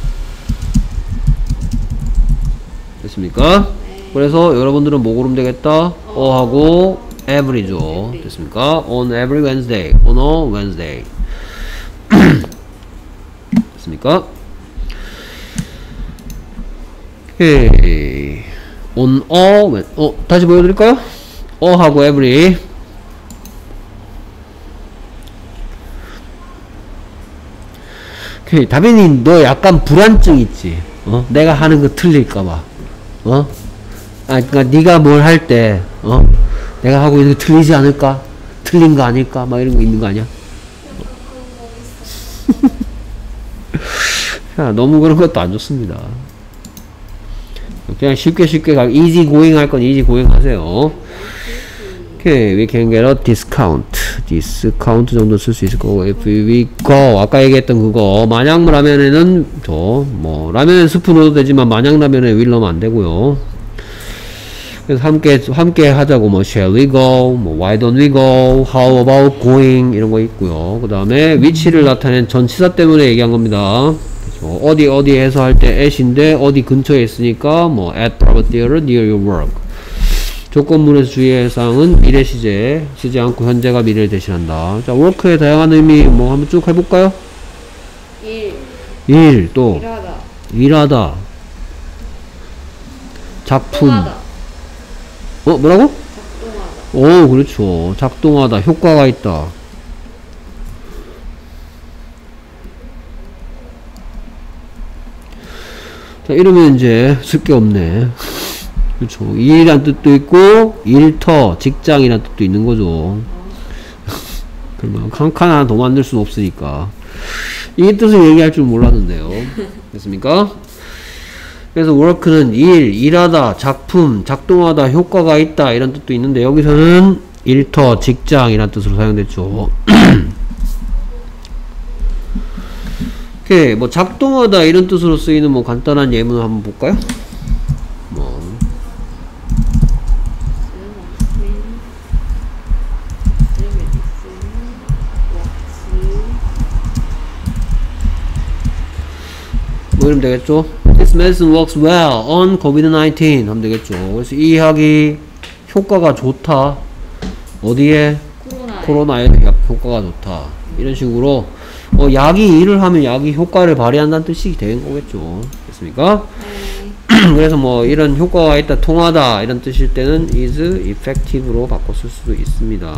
됐습니까? 그래서 여러분들은 뭐 고르면 되겠다? 하고 every죠. 됐습니까? On every Wednesday. On a Wednesday. 됐습니까? 오케이. On a 다시 보여드릴까요? 하고 every. 오케이. 다빈이 너 약간 불안증 있지? 내가 하는 거 틀릴까봐. 그러니까 네가 뭘 할 때, 내가 하고 있는 거 틀리지 않을까? 틀린 거 아닐까? 막 이런 거 있는 거 아니야? 야, 너무 그런 것도 안 좋습니다. 그냥 쉽게 easy going 할 건 easy going 하세요. 오케이, we can get a discount. discount 정도 쓸 수 있을 거고, if we go. 아까 얘기했던 그거. 마냥 라면에는, 라면에 스프 넣어도 되지만, 마냥 라면에 will 넣으면 안 되고요. 그래서 함께 하자고 뭐 shall we go, 뭐 why don't we go, how about going 이런 거 있고요. 그 다음에 위치를 나타낸 전치사 때문에 얘기한 겁니다. 그래서 어디 해서 할 때 at인데 어디 근처에 있으니까 뭐 at private theater near your work. 조건문에서 주의할 사항은 미래 시제 쓰지 않고 현재가 미래를 대신한다. 자, work의 다양한 의미 뭐 한번 쭉 해볼까요? 일, 또 일하다. 작품. 작동하다. 뭐라고? 작동하다. 오, 그렇죠. 작동하다. 효과가 있다. 자, 이러면 이제 쓸 게 없네. 그렇죠. 일이란 뜻도 있고 일터, 직장이란 뜻도 있는 거죠. 그러면 칸칸 하나 더 만들 수는 없으니까. 이 뜻을 얘기할 줄 몰랐는데요. 됐습니까? 그래서 work는 일하다, 작품, 작동하다, 효과가 있다 이런 뜻도 있는데 여기서는 일터, 직장이란 뜻으로 사용됐죠. 오케이, 뭐 작동하다 이런 뜻으로 쓰이는 뭐 간단한 예문을 한번 볼까요? 뭐 이러면 되겠죠? This medicine works well on COVID-19 하면 되겠죠. 그래서 이 약이 효과가 좋다. 어디에? 코로나에 약 효과가 좋다. 이런 식으로 약이 일을 하면 약이 효과를 발휘한다는 뜻이 되는 거겠죠. 됐습니까? 그래서 뭐 이런 효과가 있다, 통하다 이런 뜻일 때는 is effective로 바꿔 쓸 수도 있습니다.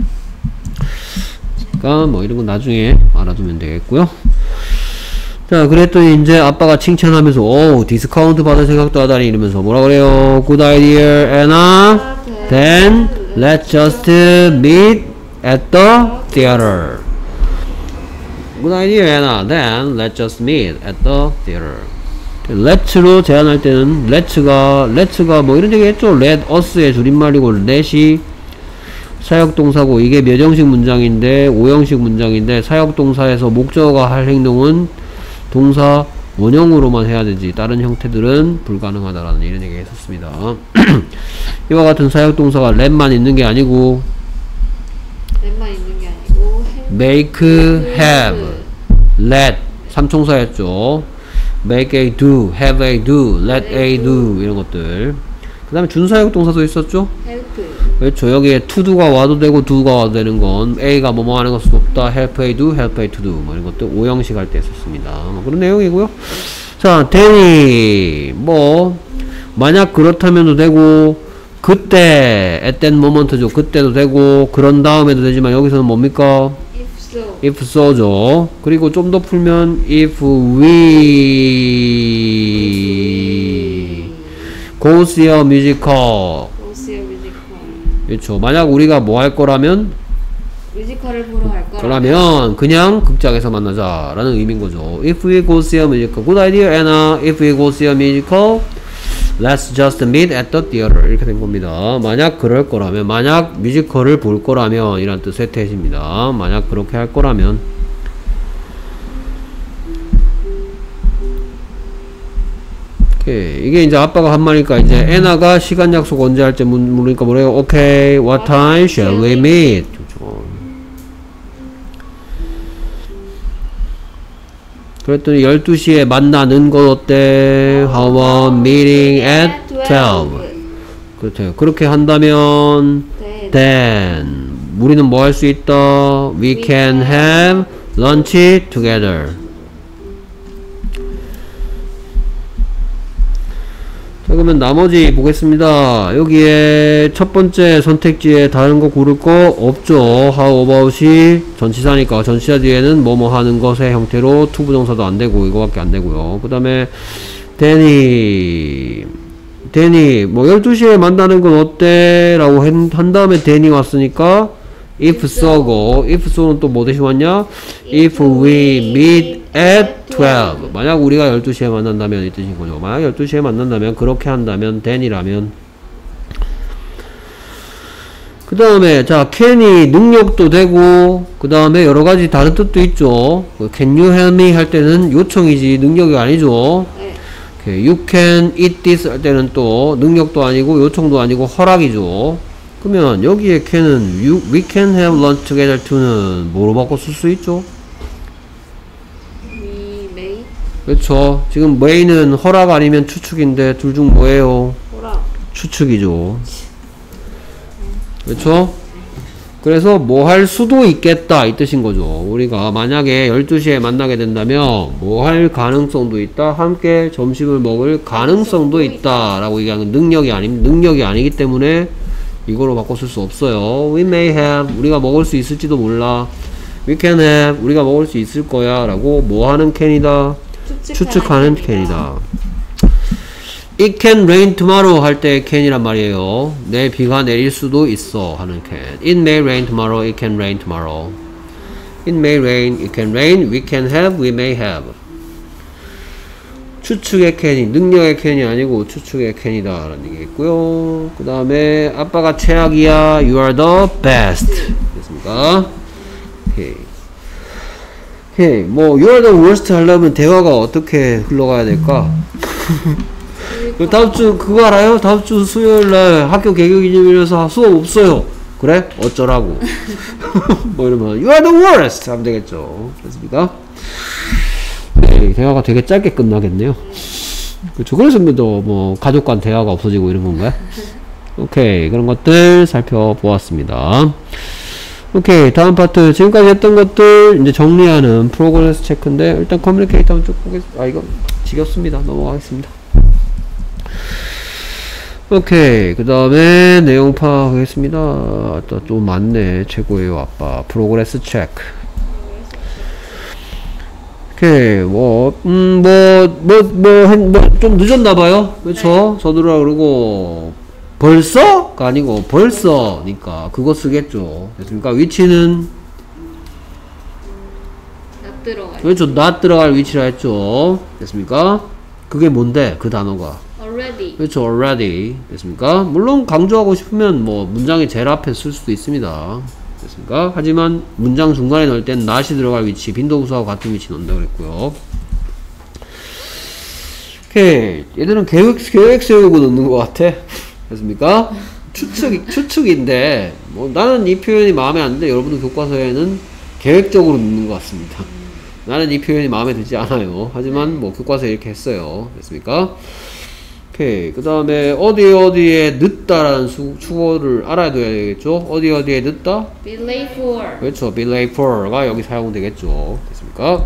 그러니까 뭐 이런 건 나중에 알아두면 되겠고요. 자, 그랬더니 이제 아빠가 칭찬하면서 오, 디스카운트 받을 생각도 하다니 이러면서 뭐라 그래요? Good idea, Anna. Then let's just meet at the theater. Good idea, Anna. Then let's just meet at the theater. let's로 제안할 때는 let's가 뭐 이런 얘기 했죠? let us의 줄임말이고 let이 사역동사고 이게 몇 형식 문장인데 5형식 문장인데 사역동사에서 목적어가 할 행동은 동사 원형으로만 해야 되지 다른 형태들은 불가능하다라는 이런 얘기 했었습니다. 이와 같은 사역동사가 let만 있는 게 아니고 make, have, let 삼총사였죠. make a do, have a do, let a do 이런 것들. 그 다음에 준사역동사도 있었죠. help. 그렇죠. 여기에 to do가 와도 되고 do가 와도 되는 건 A가 뭐뭐 하는 것은 없다. help A do, help A to do 뭐 이런 것들 5형식 할 때 썼습니다. 뭐 그런 내용이고요. 자, then 뭐 만약 그렇다면도 되고 그때 at that moment죠. 그때도 되고 그런 다음에도 되지만 여기서는 뭡니까? if so죠. 그리고 좀 더 풀면 if we go see a musical. 그렇죠. 만약 우리가 뭐 할 거라면 뮤지컬을 보러 갈 거라면 그러면 그냥 극장에서 만나자 라는 의미인 거죠. If we go see a musical, good idea, Anna. If we go see a musical, let's just meet at the theater. 이렇게 된 겁니다. 만약 그럴 거라면, 만약 뮤지컬을 볼 거라면 이란 뜻의 태시입니다. 만약 그렇게 할 거라면. 오케이. 이게 이제 아빠가 한 말이니까 이제 애나가 시간 약속 언제 할지 물으니까 뭐래요? Okay, what time shall we meet? 그렇죠. 그랬더니 12시에 만나는 것 어때? How about meeting at 12? 그렇죠. 그렇게 한다면 then 우리는 뭐 할 수 있다? We can have lunch together. 자, 그러면 나머지 보겠습니다. 여기에 첫 번째 선택지에 다른 거 고를 거 없죠. How about이 전치사니까 전치사 뒤에는 뭐뭐 하는 것의 형태로 투부정사도 안 되고 이거밖에 안 되고요. 그 다음에 데니 뭐 12시에 만나는 건 어때? 라고 한 다음에 데니 왔으니까 if so고 if so는 또 뭐 대신 왔냐? if we meet at 12 만약 우리가 12시에 만난다면 이 뜻인 거죠. 만약 12시에 만난다면 그렇게 한다면 then이라면 그 다음에 자 can이 능력도 되고 그 다음에 여러가지 다른 뜻도 있죠. can you help me 할 때는 요청이지 능력이 아니죠. 오케이. You can eat this 할 때는 또 능력도 아니고 요청도 아니고 허락이죠. 그러면 여기에 can은 we can have lunch together to는 뭐로 바꿔 쓸 수 있죠? We may. 그렇죠. 지금 may는 허락 아니면 추측인데 둘 중 뭐예요? 허락. 추측이죠. 그렇죠? 그래서 뭐 할 수도 있겠다 이 뜻인 거죠. 우리가 만약에 12시에 만나게 된다면 뭐 할 가능성도 있다. 함께 점심을 먹을 가능성도 있다 라고 얘기하는 능력이 아니기 때문에 이거로 바꿔 쓸 수 없어요. We may have 우리가 먹을 수 있을지도 몰라. We can have 우리가 먹을 수 있을 거야 라고 뭐 하는 can이다. 추측하는 can이다. It can rain tomorrow 할 때 can이란 말이에요. 내일 비가 내릴 수도 있어 하는 can. It may rain tomorrow. It can rain tomorrow. It may rain. It can rain. We can have. We may have. 추측의 can이 능력의 can이 아니고 추측의 can이다 라는 얘기겠고요. 그 다음에 아빠가 최악이야. You are the best. 됐습니까? 오케이. 오케이. 뭐 You are the worst 하려면 대화가 어떻게 흘러가야 될까? 다음 주 그거 알아요? 다음 주 수요일날 학교 개교기념일이라서 수업 없어요. 그래? 어쩌라고. 뭐 이러면 You are the worst 하면 되겠죠. 됐습니까? 네, 대화가 되게 짧게 끝나겠네요. 그렇죠. 그래서 뭐 가족 간 대화가 없어지고 이런 건가요? 오케이. 그런 것들 살펴보았습니다. 오케이. 다음 파트 지금까지 했던 것들 이제 정리하는 프로그레스 체크인데 일단 커뮤니케이터 한번 쭉 보겠습니다. 아 이거 지겹습니다. 넘어가겠습니다. 오케이. 그 다음에 내용 파악하겠습니다. 또 많네. 최고예요 아빠. 프로그레스 체크. 오케이. 좀 늦었나봐요. 그쵸? 서두르라 그러고 벌써?가 아니고 벌써니까 그거 쓰겠죠. 됐습니까? 위치는 not 들어갈. 그렇죠. not 들어갈 위치라 했죠. 됐습니까? 그게 뭔데? 그 단어가 already. 그렇죠. already. 됐습니까? 물론 강조하고 싶으면 뭐 문장의 제일 앞에 쓸 수도 있습니다. 됐습니까? 하지만 문장 중간에 넣을 땐 not이 들어갈 위치, 빈도구수하고 같은 위치 넣는다 그랬고요. 오케이. 얘들은 계획 세우고 넣는 것 같아. 됐습니까? 추측인데 뭐 나는 이 표현이 마음에 안 드는데 여러분들 교과서에는 계획적으로 넣는 것 같습니다. 나는 이 표현이 마음에 들지 않아요. 하지만 뭐 교과서에 이렇게 했어요. 됐습니까? 오케이. 그 다음에 어디에 늦다라는 주어를 알아야 되겠죠? 어디에 늦다? Be late for. 그렇죠. be late for가 여기 사용되겠죠. 됐습니까?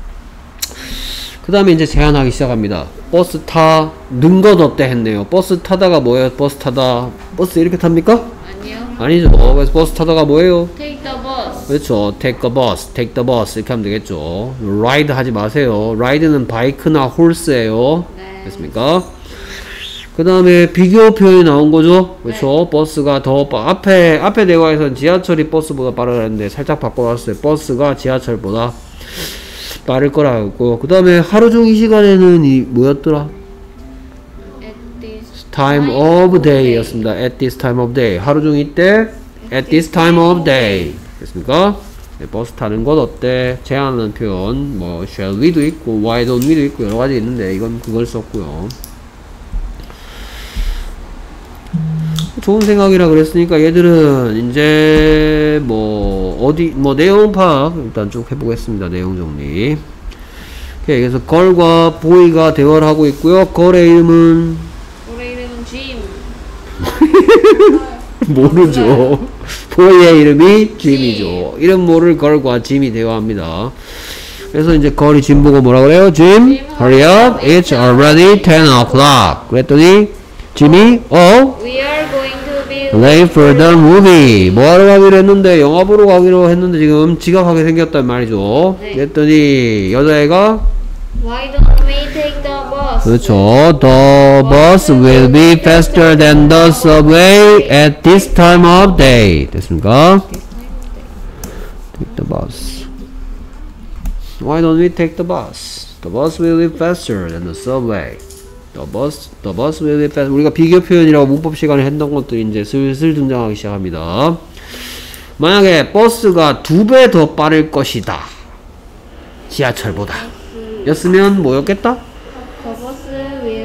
그 다음에 이제 제안하기 시작합니다. 버스 는 것 어때 했네요. 버스 타다가 뭐예요? 버스 타다. 버스 이렇게 탑니까? 아니요. 아니죠. 그래서 버스 타다가 뭐예요? Take the bus. 그렇죠. take the bus 이렇게 하면 되겠죠. ride 하지 마세요. ride는 바이크나 홀스예요. 네. 됐습니까? 그 다음에 비교 표현이 나온 거죠. 그렇죠. 네. 버스가 더 앞에 대화에서는 지하철이 버스보다 빠르다는데 살짝 바꿔놨어요. 버스가 지하철보다 빠를 거라고 했고, 그 다음에 하루 중 이 시간에는 이 뭐였더라? At this time of day 였습니다. at this time of day. 하루 중 이때 at this time of day. 됐습니까? 네, 버스 타는 것 어때? 제안하는 표현 뭐 shall we도 있고 why don't we도 있고 여러 가지 있는데 이건 그걸 썼고요. 좋은 생각이라 그랬으니까 얘들은 이제 내용 파악 일단 쭉 해보겠습니다. 내용 정리. 오케이. 그래서 걸과 보이가 대화를 하고 있고요. 걸의 이름은 올해 이름은 Jim. 모르죠. 보이의 이름이 짐이죠. 이름 모를 걸과 짐이 대화합니다. 그래서 이제 걸이 짐 보고 뭐라 그래요? Jim, hurry up, it's already 10 o'clock. 그랬더니 짐이 We are going to be late for the movie. 뭐하러 가기로 했는데 영화 보러 가기로 했는데 지금 지각하게 생겼단 말이죠. 네. 그랬더니 여자애가 Why don't we take the bus? 그렇죠. The bus will be faster than the subway at this time of day. 됐습니까? Take the bus. Why don't we take the bus? The bus will be faster than the subway. The bus will be faster. 우리가 비교 표현이라고 문법 시간에 했던 것들이 이제 슬슬 등장하기 시작합니다. 만약에 버스가 2배 더 빠를 것이다. 지하철보다. 였으면 뭐였겠다? The bus will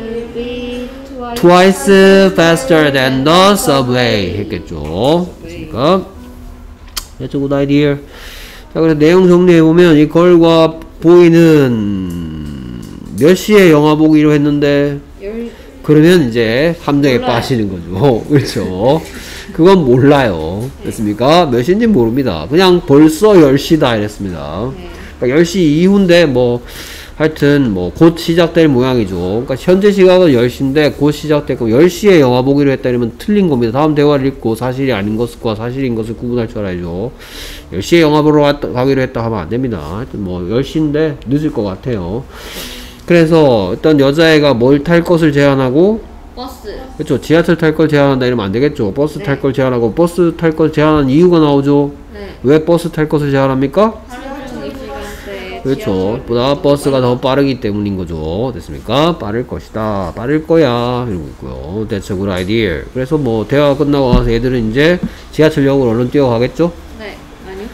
twice faster than the subway 했겠죠. 그러니까 That's a good idea. 자, 그래서 내용 정리해보면 이 걸과 보이는 몇 시에 영화 보기로 했는데 그러면 이제 함정에 빠지는 거죠. 그렇죠. 그건 몰라요. 됐습니까? 몇 시인지 모릅니다. 그냥 벌써 10시다 이랬습니다. 그러니까 10시 이후인데 뭐 하여튼 뭐 곧 시작될 모양이죠. 그러니까 현재 시각은 10시인데 곧 시작됐고 10시에 영화 보기로 했다 이러면 틀린 겁니다. 다음 대화를 읽고 사실이 아닌 것과 사실인 것을 구분할 줄 알아야죠. 10시에 영화 보러 가기로 했다 하면 안 됩니다. 하여튼 뭐 10시인데 늦을 것 같아요. 그래서 어떤 여자애가 뭘 탈 것을 제안하고 버스. 그렇죠. 지하철 탈 걸 제안한다 이러면 안 되겠죠. 버스 탈 걸 제안하고 버스 탈 걸 제안한 이유가 나오죠. 네. 왜 버스 탈 것을 제안합니까? 하루 중 이 시간대에 그렇죠. 보다 버스가 더 빠르기 때문인 거죠. 됐습니까? 빠를 것이다. 빠를 거야. 이러고 있고요. That's a good idea. 그래서 뭐 대화가 끝나고 나서 애들은 이제 지하철역으로 얼른 뛰어가겠죠? 네. 아니요.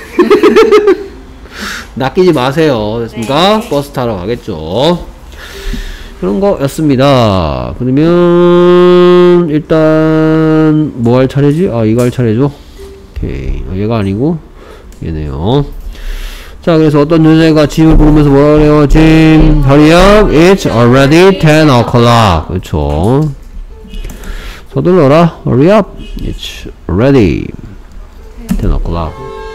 낚이지 마세요. 됐습니까? 네. 버스 타러 가겠죠. 그런 거였습니다. 그러면 일단 뭐 할 차례지? 아, 이거 할 차례죠. 오케이. 얘가 아니고 얘네요. 자, 그래서 어떤 여자애가 짐을 부르면서 뭐라 그래요? 짐, hurry up, it's already 10 o'clock. 그렇죠. 서둘러라, hurry up, it's already 10 o'clock.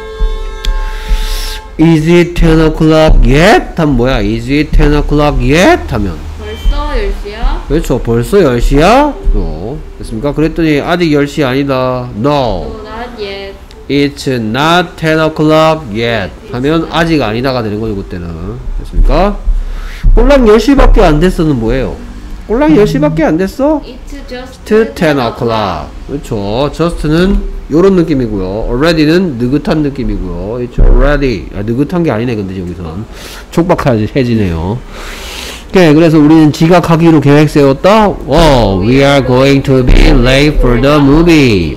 Is it 10 o'clock yet? 하면 뭐야? Is it 10 o'clock yet? 하면 벌써 10시야? 그렇죠. 벌써 10시야? 됐습니까? 그랬더니 아직 10시 아니다. No. No, not yet. It's not 10 o'clock yet. 하면 아직 아니다가 되는 거죠, 그때는. 됐습니까? 꼴랑 10시밖에 안 됐어는 뭐예요? 꼴랑 10시밖에 안 됐어? It's just 10 o'clock. 그렇죠. just는 요런 느낌이고요. already는 느긋한 느낌이고요. It's already. 아, 느긋한 게 아니네, 근데 여기선. 촉박해지네요. 오케이, 그래서 우리는 지각하기로 계획 세웠다. Oh, we are going to be late for the movie.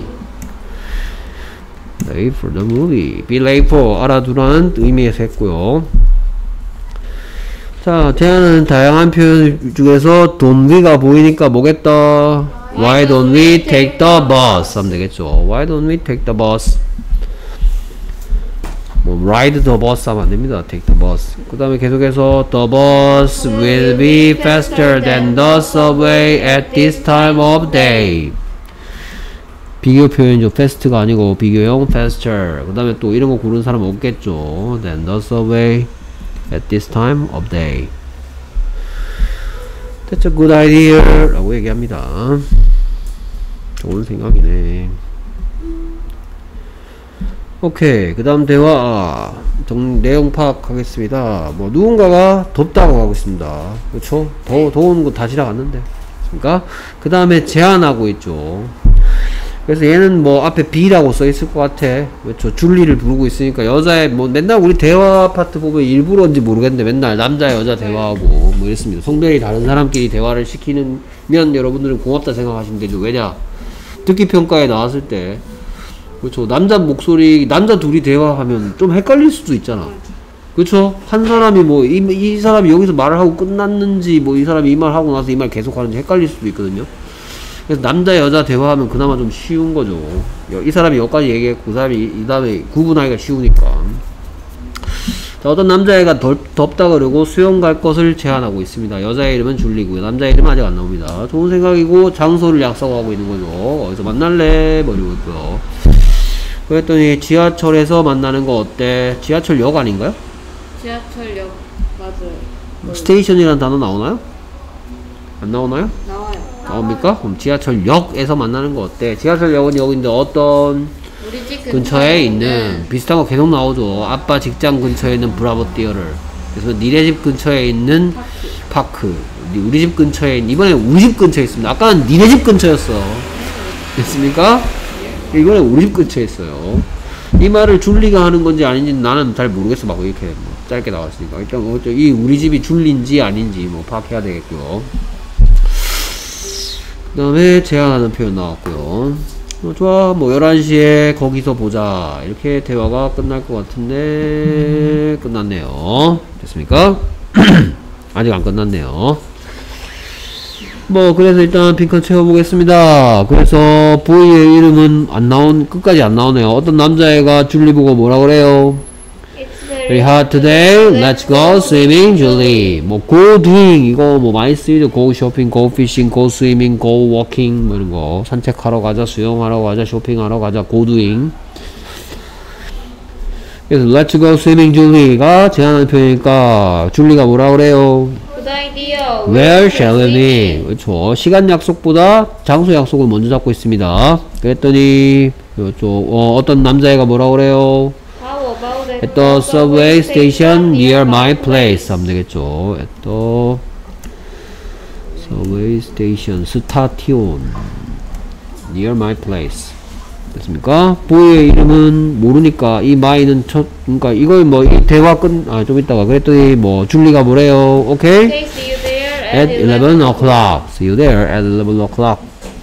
Late for the movie. Be late for 알아두라는 의미에서 했고요. 자, 제안은 다양한 표현 중에서 don't we가 보이니까 뭐겠다? Why don't we take the bus? 하면 되겠죠. Why don't we take the bus? 뭐 ride the bus 하면 안 됩니다. take the bus. 그 다음에 계속해서 the bus will be faster than the subway at this time of day. 비교 표현이죠. fast가 아니고 비교형 faster. 그 다음에 또 이런 거 고르는 사람 없겠죠. than the subway at this time of day. That's a good idea 라고 얘기합니다. 좋은 생각이네. 오케이. 그 다음 대화 내용 파악하겠습니다. 뭐 누군가가 덥다고 하고 있습니다. 그렇죠? 더운 거 다 지나갔는데. 그러니까 그 다음에 제안하고 있죠. 그래서 얘는 뭐 앞에 B라고 써 있을 것 같아. 그렇죠? 줄리를 부르고 있으니까 여자애 뭐 맨날 우리 대화 파트 보면 일부러인지 모르겠는데 맨날 남자 여자 대화하고 뭐 이랬습니다. 성별이 다른 사람끼리 대화를 시키면 여러분들은 고맙다 생각하시면 되죠. 왜냐? 듣기 평가에 나왔을 때 그렇죠. 남자 목소리 남자 둘이 대화하면 좀 헷갈릴 수도 있잖아. 그렇죠? 한 사람이 뭐 이 사람이 여기서 말을 하고 끝났는지 뭐 이 사람이 이 말 하고 나서 이 말 계속 하는지 헷갈릴 수도 있거든요. 그래서 남자 여자 대화하면 그나마 좀 쉬운 거죠. 이 사람이 여기까지 얘기했고 그 사람이 이 다음에 구분하기가 쉬우니까. 자, 어떤 남자애가 덥다 그러고 수영 갈 것을 제안하고 있습니다. 여자의 이름은 줄리고요. 남자의 이름은 아직 안 나옵니다. 좋은 생각이고 장소를 약속하고 있는 거죠. 어디서 만날래? 뭐 이러고 있고요. 그랬더니 지하철에서 만나는 거 어때? 지하철역 아닌가요? 지하철역 맞아요. 스테이션이라는 단어 나오나요? 안 나오나요? 나와요. 나옵니까? 그럼 지하철역에서 만나는 거 어때? 지하철역은 여기인데 어떤 우리 집 근처에 있는 비슷한 거 계속 나오죠. 아빠 직장 근처에 있는 브라보 띠어를. 그래서 니네 집 근처에 있는 파크. 우리 집 근처에 이번에 우리 집 근처에 있습니다. 아까는 니네 집 근처였어. 됐습니까? 이번에 우리 집 근처에 있어요. 이 말을 줄리가 하는 건지 아닌지 나는 잘 모르겠어. 막 이렇게 뭐 짧게 나왔으니까 일단 이 우리 집이 줄리인지 아닌지 뭐 파악해야 되겠고요. 그 다음에 제안하는 표현 나왔고요. 좋아, 뭐 11시에 거기서 보자. 이렇게 대화가 끝날 것 같은데 끝났네요. 됐습니까? 아직 안 끝났네요. 뭐 그래서 일단 빈칸 채워보겠습니다. 그래서 V의 이름은 끝까지 안 나오네요. 어떤 남자애가 줄리 보고 뭐라 그래요? It's Very hot today. Let's go swimming, Julie. 뭐 go doing 이거 뭐 많이 쓰이죠. go shopping, go fishing, go swimming, go walking 뭐 이런 거. 산책하러 가자, 수영하러 가자, 쇼핑하러 가자, go doing. 그래서 Let's go swimming, Julie가 제안하는 표현이니까 줄리가 뭐라 그래요? Good idea. Where shall we meet? 그렇죠. 시간 약속보다 장소 약속을 먼저 잡고 있습니다. 그랬더니 어떤 남자애가 뭐라 그래요? How about At the subway station near my place 하면 되겠죠. At the subway station station near my place 됐습니까? 보이의 이름은 모르니까 이 my는 그러니까 이걸 뭐 이 대화 좀 있다가 그랬더니 뭐 줄리가 뭐래요? 오케이? Okay, see you there At 11 o'clock. See you there at 11 o'clock.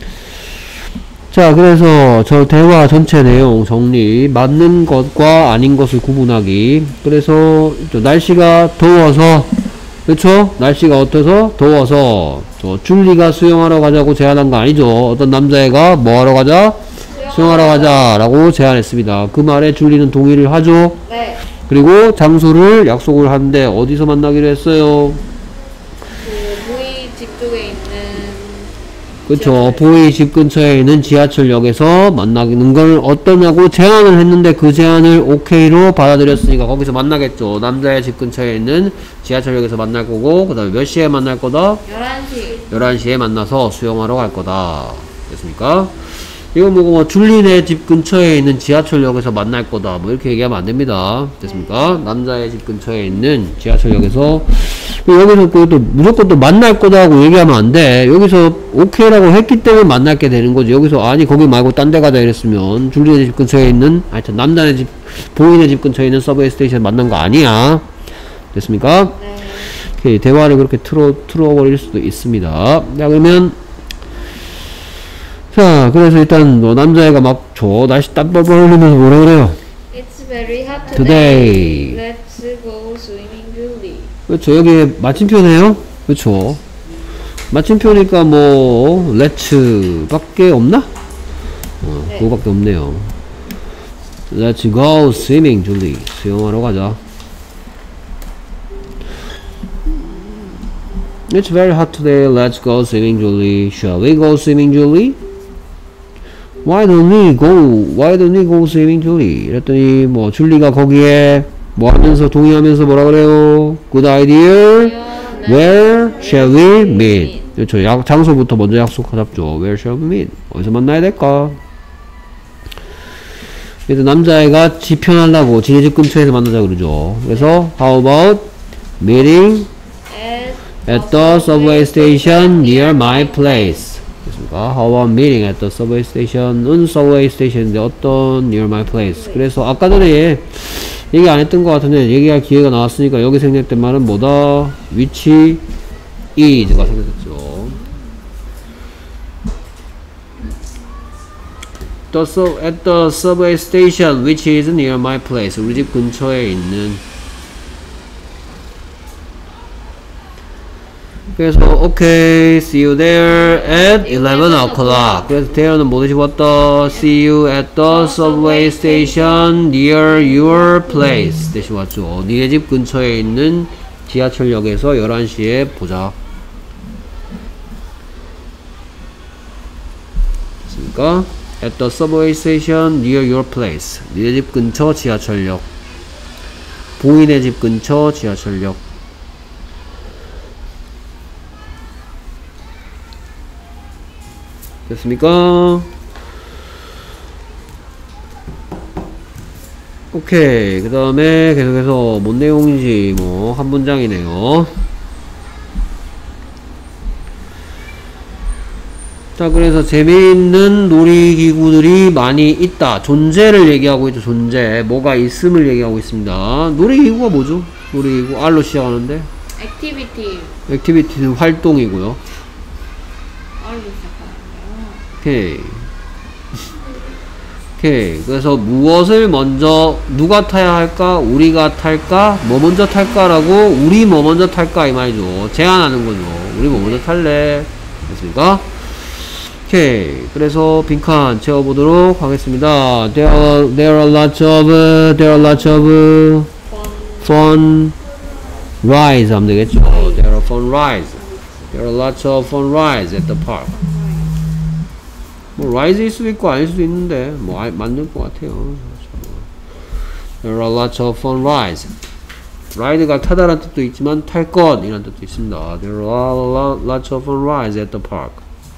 자, 그래서 저 대화 전체 내용 정리. 맞는 것과 아닌 것을 구분하기. 그래서 날씨가 더워서 그렇죠? 날씨가 어때서? 더워서 줄리가 수영하러 가자고 제안한 거 아니죠? 어떤 남자애가 뭐 하러 가자? 수영하러 가자 라고 제안했습니다. 그 말에 줄리는 동의를 하죠. 네. 그리고 장소를 약속을 하는데 어디서 만나기로 했어요? 그 V 집 쪽에 있는 그쵸. 보이 집 근처에 있는 지하철역에서 만나는 걸 어떠냐고 제안을 했는데 그 제안을 오케이로 받아들였으니까 거기서 만나겠죠. 남자의 집 근처에 있는 지하철역에서 만날 거고 그 다음에 몇 시에 만날 거다? 11시. 11시에 만나서 수영하러 갈 거다. 됐습니까? 이건 뭐 줄리네 집 근처에 있는 지하철역에서 만날 거다 뭐 이렇게 얘기하면 안 됩니다. 됐습니까? 남자의 집 근처에 있는 지하철역에서 여기서 또 무조건 또 만날 거다 하고 얘기하면 안 돼. 여기서 오케이라고 했기 때문에 만날게 되는 거지. 여기서 아니 거기 말고 딴 데 가자 이랬으면 줄리네 집 근처에 있는 하여튼 남자네 집 보이네 집 근처에 있는 서브웨이 스테이션 만난 거 아니야. 됐습니까? 네. 오케이, 대화를 그렇게 틀어버릴 수도 있습니다. 자, 그러면 자, 그래서 일단 남자애가 막 날씨 땀뻘뻘 흘리면서 뭐라 그래요? It's very hot Today. today. Let's go swimming, Julie. 그렇죠. 여기 마침표네요. 그렇죠. 마침표니까 뭐 let's 밖에 없나? 네. 그거밖에 없네요. Let's go swimming, Julie. 수영하러 가자. It's very hot today. Let's go swimming, Julie. Shall we go swimming, Julie? Why don't we go swimming, Julie? 이랬더니 뭐 줄리가 거기에 뭐 하면서 동의하면서 뭐라 그래요? Good idea. Where shall we meet? 그렇죠. 장소부터 먼저 약속 잡죠. Where shall we meet? 어디서 만나야 될까? 그래서 남자애가 지 편하려고 지네 집 근처에서 만나자 그러죠. 그래서 how about meeting at the subway station near my place? 됐습니까? How about meeting at the subway station? 은 subway station인데 어떤 near my place? 그래서 아까 전에 얘기 안 했던 것 같은데 얘기할 기회가 나왔으니까 여기 생략된 말은 뭐다? which is가 생략됐죠. At the subway station which is near my place. 우리 집 근처에 있는. 그래서 okay, see you there at 11 o'clock. 그래서 there는 뭐 대신 왔다? See you at the subway station near your place. 대신 왔죠. 니네 집 근처에 있는 지하철역에서 11시에 보자. 됐습니까? At the subway station near your place. 니네 집 근처 지하철역. 보이네 집 근처 지하철역. 됐습니까? 오케이. 그 다음에 계속해서 뭔 내용인지 뭐 한 문장이네요. 자, 그래서 재미있는 놀이기구들이 많이 있다. 존재를 얘기하고 있죠. 존재. 뭐가 있음을 얘기하고 있습니다. 놀이기구가 뭐죠? 놀이기구 R로 시작하는데 Activity. 액티비티는 활동이고요. R로 시작하는데요. 오케이. 오케이. 그래서 무엇을 먼저 누가 타야 할까? 우리가 탈까? 뭐 먼저 탈까라고 우리 뭐 먼저 탈까 이 말이죠. 제안하는 거죠. 우리 뭐 먼저 탈래? 됐습니까? 오케이. 그래서 빈칸 채워보도록 하겠습니다. There are lots of fun rides 하면 되겠죠. There are fun rides. There are lots of fun rides at the park. 뭐 ride일 수도 있고 아닐 수도 있는데 뭐 맞는 것 같아요. There are lots of fun rides. ride가 타다라는 뜻도 있지만 탈 것 이라는 뜻도 있습니다. There are lots of fun rides at the park.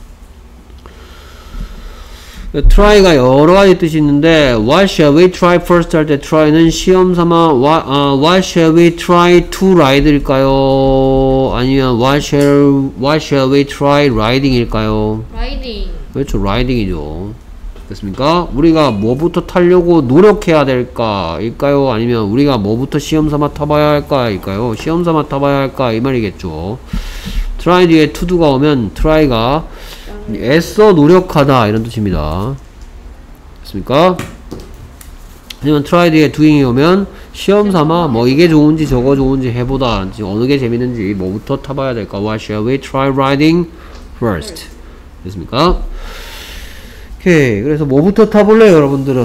try가 여러 가지 뜻이 있는데 what shall we try first 할 때 try는 시험 삼아 what shall we try to ride일까요? 아니면 what shall we try riding일까요? Riding. 그렇죠. riding이죠. 됐습니까? 우리가 뭐부터 타려고 노력해야 될까? 일까요? 아니면 우리가 뭐부터 시험 삼아 타봐야 할까? 일까요? 시험 삼아 타봐야 할까? 이 말이겠죠. try 뒤에 to do가 오면 try가 애써 노력하다 이런 뜻입니다. 됐습니까? 아니면 try 뒤에 doing이 오면 시험 삼아 뭐 이게 좋은지 저거 좋은지 해보다 어느 게 재밌는지 뭐부터 타봐야 될까? What shall we try riding first? 됐습니까? 오케이. 그래서 뭐부터 타볼래요 여러분들은?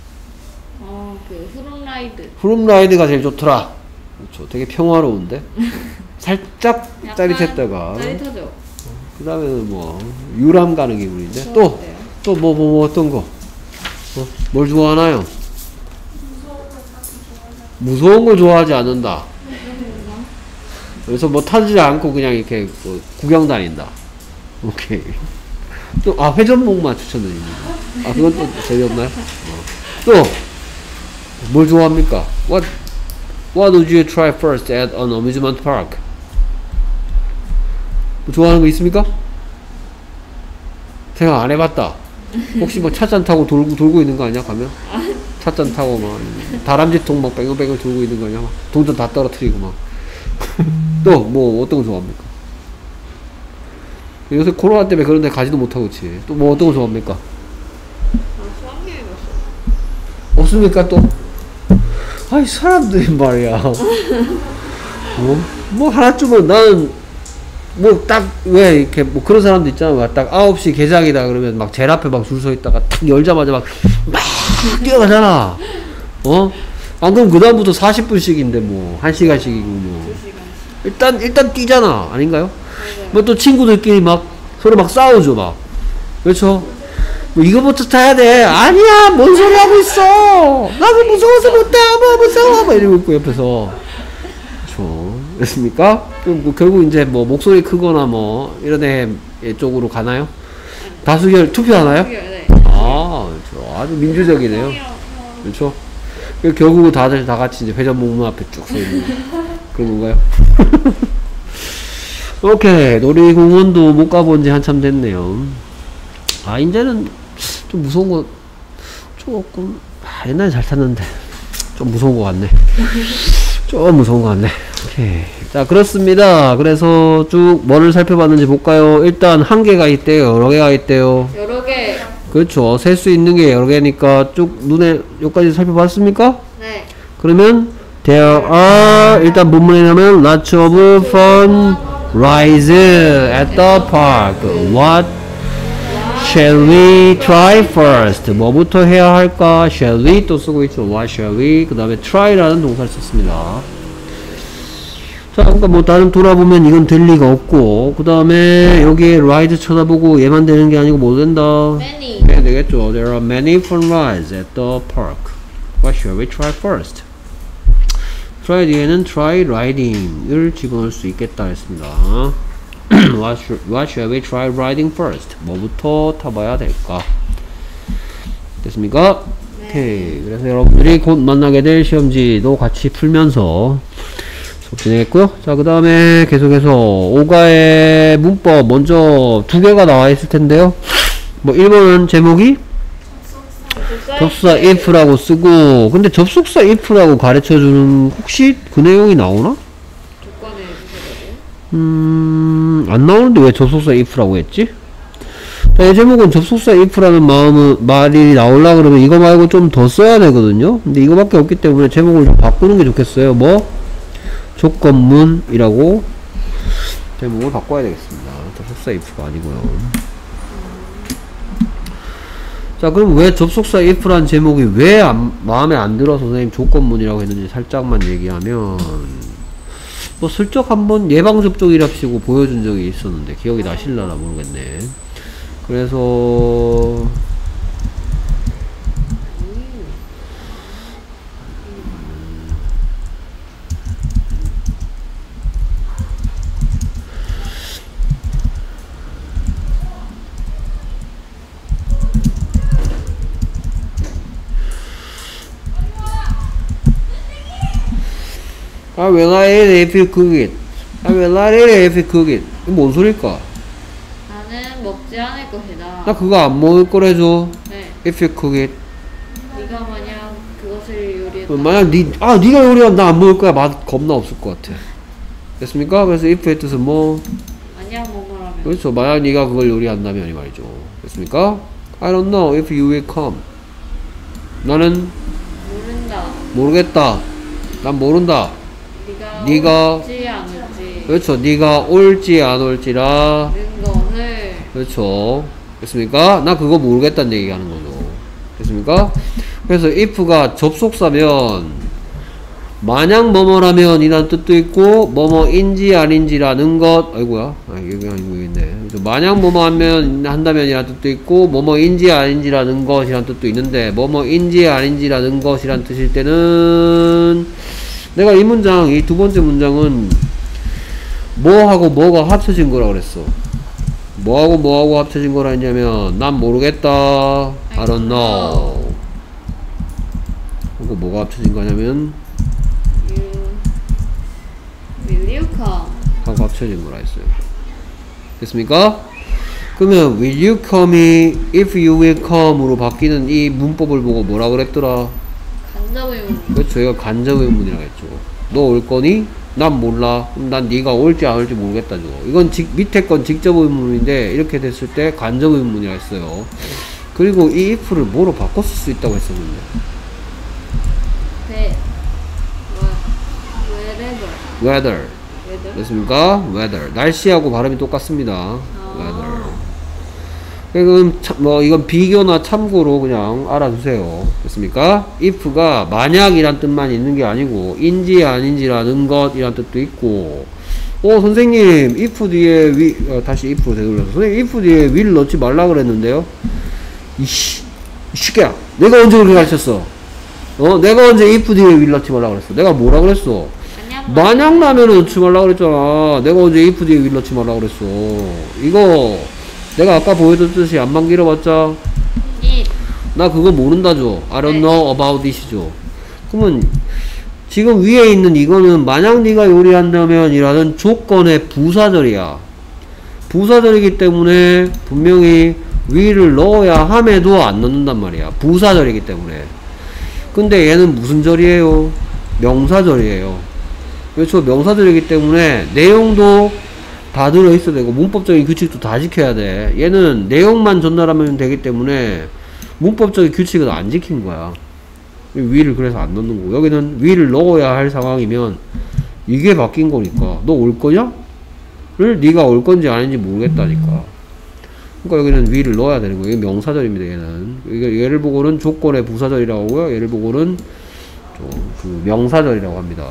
후룸 라이드. 후룸 라이드가 제일 좋더라. 그렇죠. 되게 평화로운데 살짝 짜릿했다가 짜릿하죠. 그 다음에는 뭐 유람 가는 기분인데 또 뭐 어떤 거 뭘 좋아하나요? 무서운 걸 좋아하지 않는다. 그래서 뭐 타지 않고 그냥 이렇게 뭐 구경 다닌다. 오케이. 또 회전목마 추천드립니다. 그건 또 재미없나요? 또 뭘 좋아합니까? What would you try first at an amusement park? 뭐 좋아하는 거 있습니까? 생각 안 해봤다. 혹시 뭐 찻잔 타고 돌고 있는 거 아니야? 가면 찻잔 타고 막 다람쥐통 막 뱅글뱅글 돌고 있는 거 아니야? 막 동전 다 떨어뜨리고 막. 또 뭐 어떤 거 좋아합니까? 요새 코로나 때문에 그런 데 가지도 못하고 그치. 또 뭐 어떤 거 좋아합니까? 수학여행 갔어. 없습니까 또? 아이 사람들이 말이야. 뭐 하나쯤은 나는 뭐 딱 왜 이렇게 뭐 그런 사람도 있잖아. 딱 9시 개장이다 그러면 막 제일 앞에 막 줄 서 있다가 딱 열자마자 막 뛰어가잖아. 안 그럼 그 다음부터 40분씩인데 뭐 1시간씩이고 뭐 일단 뛰잖아. 아닌가요? 뭐 또 친구들끼리 막 서로 막 싸우죠 막. 그렇죠? 뭐 이거부터 타야 돼. 아니야 뭔 소리 하고 있어. 나도 무서워서 못 타. 뭐 무서워 막 이러고 있고 옆에서. 그렇죠? 됐습니까? 뭐 결국 이제 뭐 목소리 크거나 뭐 이런 애 쪽으로 가나요? 다수결 투표하나요? 네. 그렇죠. 아주 민주적이네요. 그렇죠? 결국은 다들 다 같이 이제 회전목마 앞에 쭉 서 있는 그런 건가요? 오케이. 놀이공원도 못 가본 지 한참 됐네요. 이제는 좀 무서운 거 조금 옛날에 잘 탔는데 좀 무서운 거 같네. 좀 무서운 거 같네. 오케이. 자, 그렇습니다. 그래서 쭉 뭐를 살펴봤는지 볼까요? 일단 한 개가 있대요. 여러 개가 있대요. 여러 개. 그렇죠. 셀 수 있는 게 여러 개니까 쭉 눈에 여기까지 살펴봤습니까? 네. 그러면 there are 일단 본문에 나면 lots of fun rides at the park. What shall we try first? 뭐부터 해야 할까? Shall we 또 쓰고 있죠. What shall we? 그 다음에 try라는 동사를 썼습니다. 자, 그러니까 뭐 다른 돌아보면 이건 될 리가 없고, 그 다음에 여기에 ride 쳐다보고 얘만 되는 게 아니고 뭐 된다? Many. 네, 되겠죠. There are many fun rides at the park. What shall we try first? try 뒤에는 try riding을 집어넣을 수 있겠다 했습니다. What shall we try riding first? 뭐부터 타봐야 될까? 됐습니까? 네. 오케이. 그래서 여러분들이 곧 만나게 될 시험지도 같이 풀면서 수업 진행했고요. 자, 그 다음에 계속해서 오가의 문법 먼저 두 개가 나와 있을 텐데요. 뭐 1번은 제목이 접속사 if라고 쓰고, 근데 접속사 if라고 가르쳐주는 혹시 그 내용이 나오나? 조건을 주셔야 안 나오는데 왜 접속사 if라고 했지? 자, 이 제목은 접속사 if라는 말이 나오려 그러면 이거 말고 좀 더 써야 되거든요. 근데 이거밖에 없기 때문에 제목을 좀 바꾸는 게 좋겠어요. 뭐? 조건문이라고 제목을 바꿔야 되겠습니다. 접속사 접속사 if가 아니고요. 자, 그럼 왜 접속사 if란 제목이 왜 마음에 안 들어서 선생님 조건문이라고 했는지 살짝만 얘기하면, 뭐 슬쩍 한번 예방접종이랍시고 보여준 적이 있었는데 기억이 나실라나 모르겠네. 그래서 I will not eat if you cook it. I will not eat if you cook it. 이거 뭔 소릴까? 나는 먹지 않을 것이다. 나 그거 안 먹을 거래줘. 네. If you cook it. 네가 만약 그것을 요리했다. 만약 네가 요리하면 나 안 먹을 거야. 맛 겁나 없을 것 같아. 됐습니까? 그래서 if의 뜻은 뭐? 만약 뭐뭐라면. 그렇죠. 만약 네가 그걸 요리한다면 이 말이죠. 됐습니까? I don't know if you will come. 나는 모른다. 모르겠다. 난 모른다. 네가 올지 않을지. 그렇죠. 네가 올지 안 올지라. 는 것을. 그렇죠. 됐습니까? 나 그거 모르겠다는 얘기 하는 거죠. 됐습니까? 그래서 if가 접속사면 만약 뭐뭐라면 이란 뜻도 있고 뭐뭐인지 아닌지라는 것. 아이고야. 이게 아니고 있네. 만약 뭐뭐 한다면 이란 뜻도 있고 뭐뭐인지 아닌지라는 것이란 뜻도 있는데 뭐뭐인지 아닌지라는 것이란 뜻일 때는 내가 이 문장, 이 두 번째 문장은 뭐하고 뭐가 합쳐진 거라 그랬어. 뭐하고 뭐하고 합쳐진 거라 했냐면 난 모르겠다. I don't know. 그리고 뭐가 합쳐진 거냐면 Will you come? 하고 합쳐진 거라 했어요. 됐습니까? 그러면 will you come이 if you will come으로 바뀌는 이 문법을 보고 뭐라 그랬더라? 간접의문. 그렇죠. 이거 간접의문이라고 했죠. 너 올 거니? 난 몰라. 그럼 난 네가 올지 안 올지 모르겠다죠. 이건 밑에 건 직접의문인데 이렇게 됐을 때 간접의문이라 했어요. 그리고 이 if를 뭐로 바꿨을 수 있다고 했었는데. 네. weather. 됐습니까? weather. 날씨하고 발음이 똑같습니다. weather. 그럼 뭐 이건 비교나 참고로 그냥 알아두세요. 됐습니까? if가 만약이란 뜻만 있는 게 아니고 인지 아닌지라는 것이란 뜻도 있고. 선생님 if 뒤에 다시 if로 되돌려서 선생님 if 뒤에 will 넣지 말라 그랬는데요. 이 새끼야, 내가 언제 그렇게 가르쳤어? 내가 언제 if 뒤에 will 넣지 말라 그랬어? 내가 뭐라 그랬어? 만약 라면은 넣지 말라 그랬잖아. 내가 언제 if 뒤에 will 넣지 말라 그랬어? 이거 내가 아까 보여줬듯이 안만 길어봤자 나 그거 모른다죠. I don't know about this죠. 그러면 지금 위에 있는 이거는 만약 네가 요리한다면 이라는 조건의 부사절이야. 부사절이기 때문에 분명히 will을 넣어야 함에도 안 넣는단 말이야. 부사절이기 때문에. 근데 얘는 무슨 절이에요? 명사절이에요. 그렇죠. 명사절이기 때문에 내용도 다 들어있어야 되고 문법적인 규칙도 다 지켜야 돼. 얘는 내용만 전달하면 되기 때문에 문법적인 규칙은 안 지킨 거야. will을 그래서 안 넣는 거고, 여기는 will을 넣어야 할 상황이면 이게 바뀐 거니까 너 올 거냐? 를 네가 올 건지 아닌지 모르겠다니까. 그러니까 여기는 will을 넣어야 되는 거예요. 이게 명사절입니다. 얘는 얘를 보고는 조건의 부사절이라고 하고요, 얘를 보고는 그 명사절이라고 합니다.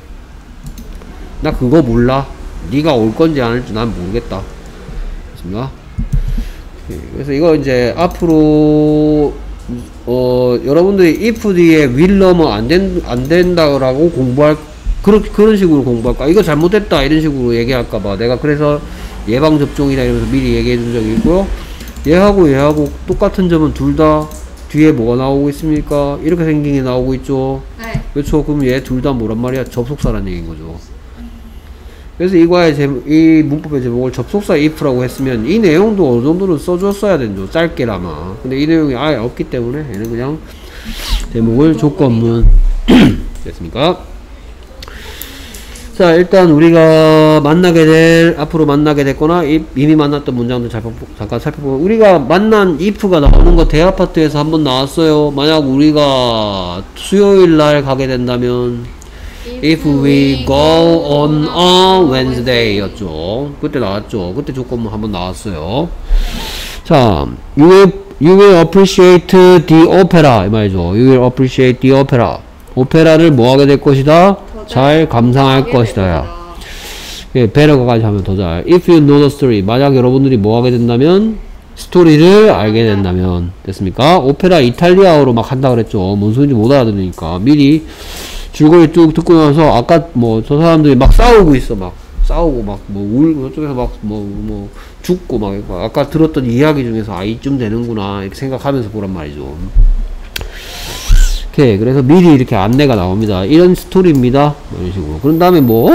나 그거 몰라. 네가 올 건지 안 올지 난 모르겠다. 됐습니다. 그래서 이거 이제 앞으로 여러분들이 if 뒤에 will 넣으면 안 된다라고 공부할 그런 식으로 공부할까? 이거 잘못됐다 이런 식으로 얘기할까봐 내가 그래서 예방접종이다 이러면서 미리 얘기해 준 적이 있고요. 얘하고 똑같은 점은 둘 다 뒤에 뭐가 나오고 있습니까? 이렇게 생긴 게 나오고 있죠. 네. 그렇죠. 그럼 얘 둘 다 뭐란 말이야? 접속사라는 얘기인 거죠. 그래서 이 문법의 제목을 접속사 if라고 했으면 이 내용도 어느 정도는 써줬어야 되죠. 짧게라마. 근데 이 내용이 아예 없기 때문에 얘는 그냥 제목을 조건문. 됐습니까? 자, 일단 우리가 앞으로 만나게 됐거나 이미 만났던 문장들 잠깐 살펴보면, 우리가 만난 if가 나오는 거 대아파트에서 한번 나왔어요. 만약 우리가 수요일 날 가게 된다면 if we go on a Wednesday 였죠. 그때 나왔죠. 그때 조건문 한번 나왔어요. 자, you will appreciate the opera 이 말이죠. You will appreciate the opera. 오페라를 뭐 하게 될 것이다? 잘 감상할 것이다. 예, better까지 하면 더 잘. If you know the story. 만약 여러분들이 뭐 하게 된다면? 스토리를 알게 된다면. 됐습니까? 오페라 이탈리아어로 막 한다 그랬죠. 뭔 소리인지 못 알아들으니까. 미리 줄거리 쭉 듣고 나서 아까 뭐 저 사람들이 막 싸우고 있어. 막 싸우고 막 뭐 울고 저쪽에서 막 뭐 죽고 막 아까 들었던 이야기 중에서 아 이쯤 되는구나 이렇게 생각하면서 보란 말이죠. 오케이. 그래서 미리 이렇게 안내가 나옵니다. 이런 스토리입니다. 이런 식으로. 그런 다음에 뭐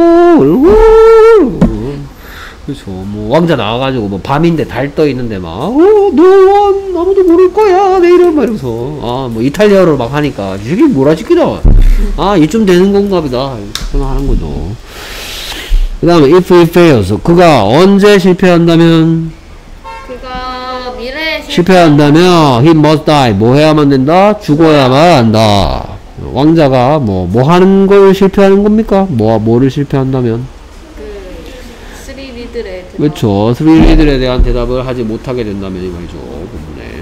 그렇죠. 뭐 왕자 나와가지고 뭐 밤인데 달 떠 있는데 막 노원 아무도 모를 거야 내일은 막 이러면서 아 뭐 이탈리아어로 막 하니까 이게 뭐라지기다 아 이쯤 되는 건가 보다 생각하는 거죠. 그 다음에 if he fails 그가 언제 실패한다면 그가 미래에 실패한다면 he must die 뭐 해야만 된다? 죽어야만 한다. 왕자가 뭐 하는 걸 실패하는 겁니까? 뭐를 실패한다면? 그렇죠. 3리들에 대한 대답을 하지 못하게 된다면 이 말이죠. 부분에.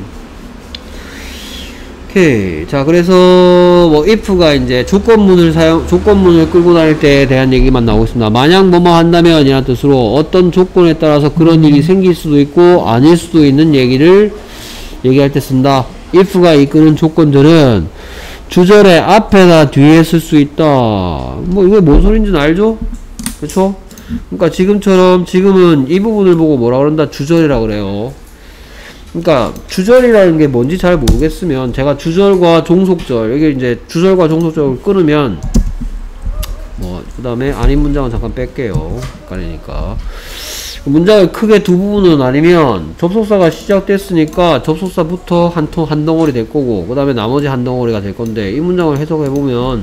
오케이. 자, 그래서 뭐 if가 이제 조건문을 끌고 다닐 때에 대한 얘기만 나오고 있습니다. 만약 뭐뭐 한다면 이란 뜻으로 어떤 조건에 따라서 그런 일이 생길 수도 있고 아닐 수도 있는 얘기를 얘기할 때 쓴다. if가 이끄는 조건들은 주절의 앞에나 뒤에 쓸 수 있다. 뭐 이게 뭔 소린지는 알죠? 그렇죠? 그러니까 지금은 이 부분을 보고 뭐라 그런다? 주절이라 그래요. 그러니까 주절이라는 게 뭔지 잘 모르겠으면 제가 주절과 종속절 이게 이제 주절과 종속절을 끊으면 뭐 그 다음에 아닌 문장은 잠깐 뺄게요. 헷갈리니까 문장을 크게 두 부분으로 나뉘면 접속사가 시작됐으니까 접속사부터 한 덩어리 될 거고 그 다음에 나머지 한 덩어리가 될 건데 이 문장을 해석해 보면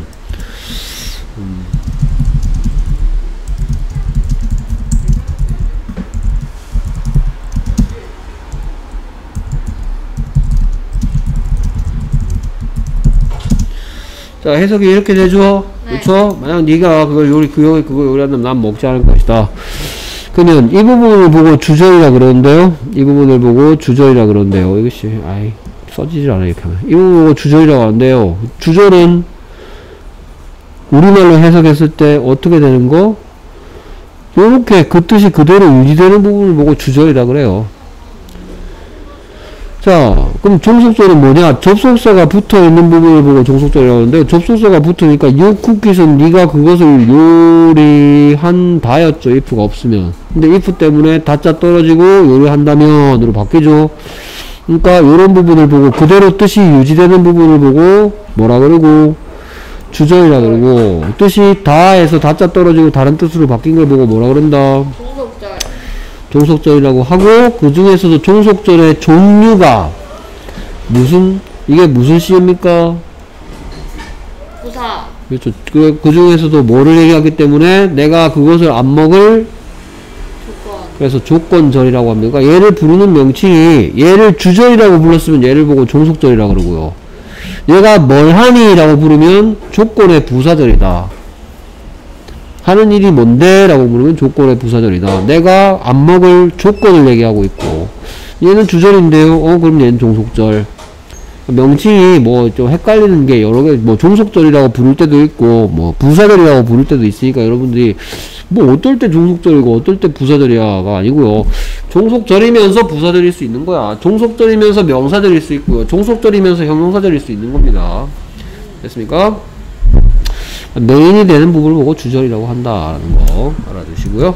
자, 해석이 이렇게 되죠? 네. 그쵸? 만약 네가 그걸 요리한다면 난 먹지 않을 것이다. 그러면 이 부분을 보고 주절이라 그러는데요? 이 부분을 보고 주절이라 그러는데요? 이것이, 써지질 않아, 이렇게 하면. 이 부분을 보고 주절이라고 하는데요. 주절은 우리말로 해석했을 때 어떻게 되는 거? 요렇게 그 뜻이 그대로 유지되는 부분을 보고 주절이라 그래요. 자, 그럼 종속절은 뭐냐? 접속사가 붙어있는 부분을 보고 종속절이라고 하는데 접속사가 붙으니까 요 쿠키는 네가 그것을 요리한다였죠. if가 없으면. 근데 if 때문에 다자 떨어지고 요리한다면으로 바뀌죠. 그러니까 요런 부분을 보고 그대로 뜻이 유지되는 부분을 보고 뭐라 그러고 주절이라 그러고 뜻이 다에서 다자 떨어지고 다른 뜻으로 바뀐 걸 보고 뭐라 그런다? 종속절이라고 하고 그 중에서도 종속절의 종류가 이게 무슨 시입니까? 부사. 그렇죠. 그 중에서도 뭐를 얘기하기 때문에 내가 그것을 안 먹을 조건. 그래서 조건절이라고 합니다. 그러니까 얘를 부르는 명칭이 얘를 주절이라고 불렀으면 얘를 보고 종속절이라고 그러고요. 얘가 뭘 하니? 라고 부르면 조건의 부사절이다. 하는 일이 뭔데? 라고 물으면 조건의 부사절이다. 내가 안 먹을 조건을 얘기하고 있고 얘는 주절인데요. 그럼 얘는 종속절. 명칭이 뭐 좀 헷갈리는 게 여러 개, 뭐 종속절이라고 부를 때도 있고 뭐 부사절이라고 부를 때도 있으니까 여러분들이 뭐 어떨 때 종속절이고 어떨 때 부사절이야가 아니고요. 종속절이면서 부사절일 수 있는 거야. 종속절이면서 명사절일 수 있고요. 종속절이면서 형용사절일 수 있는 겁니다. 됐습니까? 메인이 되는 부분을 보고 주절이라고 한다라는 거 알아두시고요.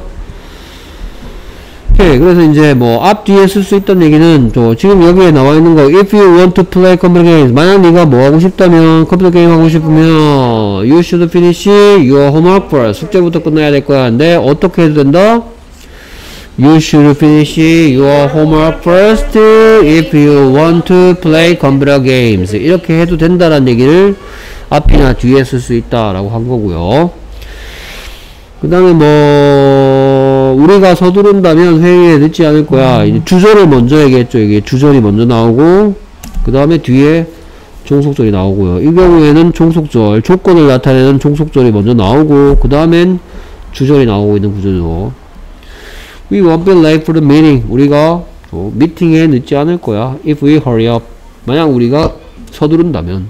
오케이. 그래서 이제 뭐 앞뒤에 쓸 수 있던 얘기는 지금 여기에 나와 있는 거 if you want to play computer games 만약 네가 뭐 하고 싶다면 컴퓨터 게임 하고 싶으면 you should finish your homework first 숙제부터 끝내야 될 거야. 근데 어떻게 해도 된다? You should finish your homework first if you want to play computer games 이렇게 해도 된다라는 얘기를 앞이나 뒤에 쓸 수 있다라고 한 거고요. 그 다음에 뭐 우리가 서두른다면 회의에 늦지 않을 거야. 이제 주절을 먼저 얘기했죠. 이게 주절이 먼저 나오고 그 다음에 뒤에 종속절이 나오고요. 이 경우에는 종속절, 조건을 나타내는 종속절이 먼저 나오고 그 다음엔 주절이 나오고 있는 구조죠. We won't be late for the meeting. 우리가 미팅에 늦지 않을 거야. If we hurry up. 만약 우리가 서두른다면.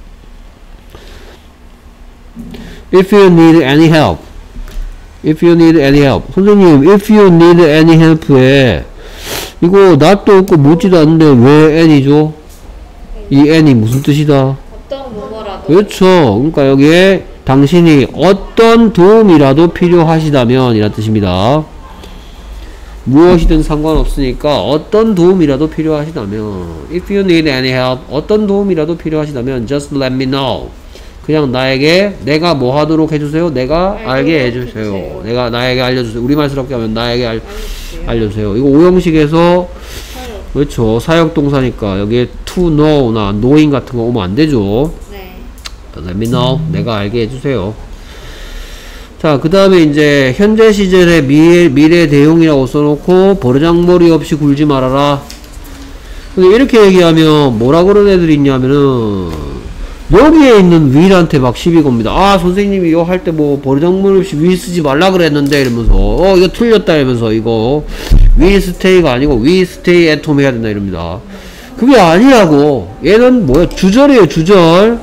If you need any help. If you need any help. 선생님, if you need any help에 이거 not도 없고 묻지도 않는데 왜 any죠? 이 any 무슨 뜻이다? 어떤 뭐뭐라도. 그렇죠. 그러니까 여기에 당신이 어떤 도움이라도 필요하시다면 이란 뜻입니다. 무엇이든 상관없으니까 어떤 도움이라도 필요하시다면 If you need any help 어떤 도움이라도 필요하시다면 Just let me know. 그냥 나에게 내가 뭐 하도록 해주세요? 내가 알게 해주세요. 내가 나에게 알려주세요. 우리말스럽게 하면 나에게 알려주세요. 이거 오형식에서 그렇죠. 사역동사니까 여기에 to know나 knowing 같은 거 오면 안 되죠. 네. Let me know. 내가 알게 해주세요. 자, 그 다음에 이제 현재 시절의 미래 대용이라고 써놓고 버르장머리 없이 굴지 말아라. 근데 이렇게 얘기하면 뭐라 그런 애들이 있냐면은 여기에 있는 will한테 막 시비 겁니다. 아, 선생님이 이거 할 때 뭐 버르장머리 없이 will 쓰지 말라 그랬는데 이러면서 이거 틀렸다 이러면서 이거 will stay가 아니고 will stay at home 해야 된다 이럽니다. 그게 아니라고. 얘는 뭐야? 주절이에요. 주절은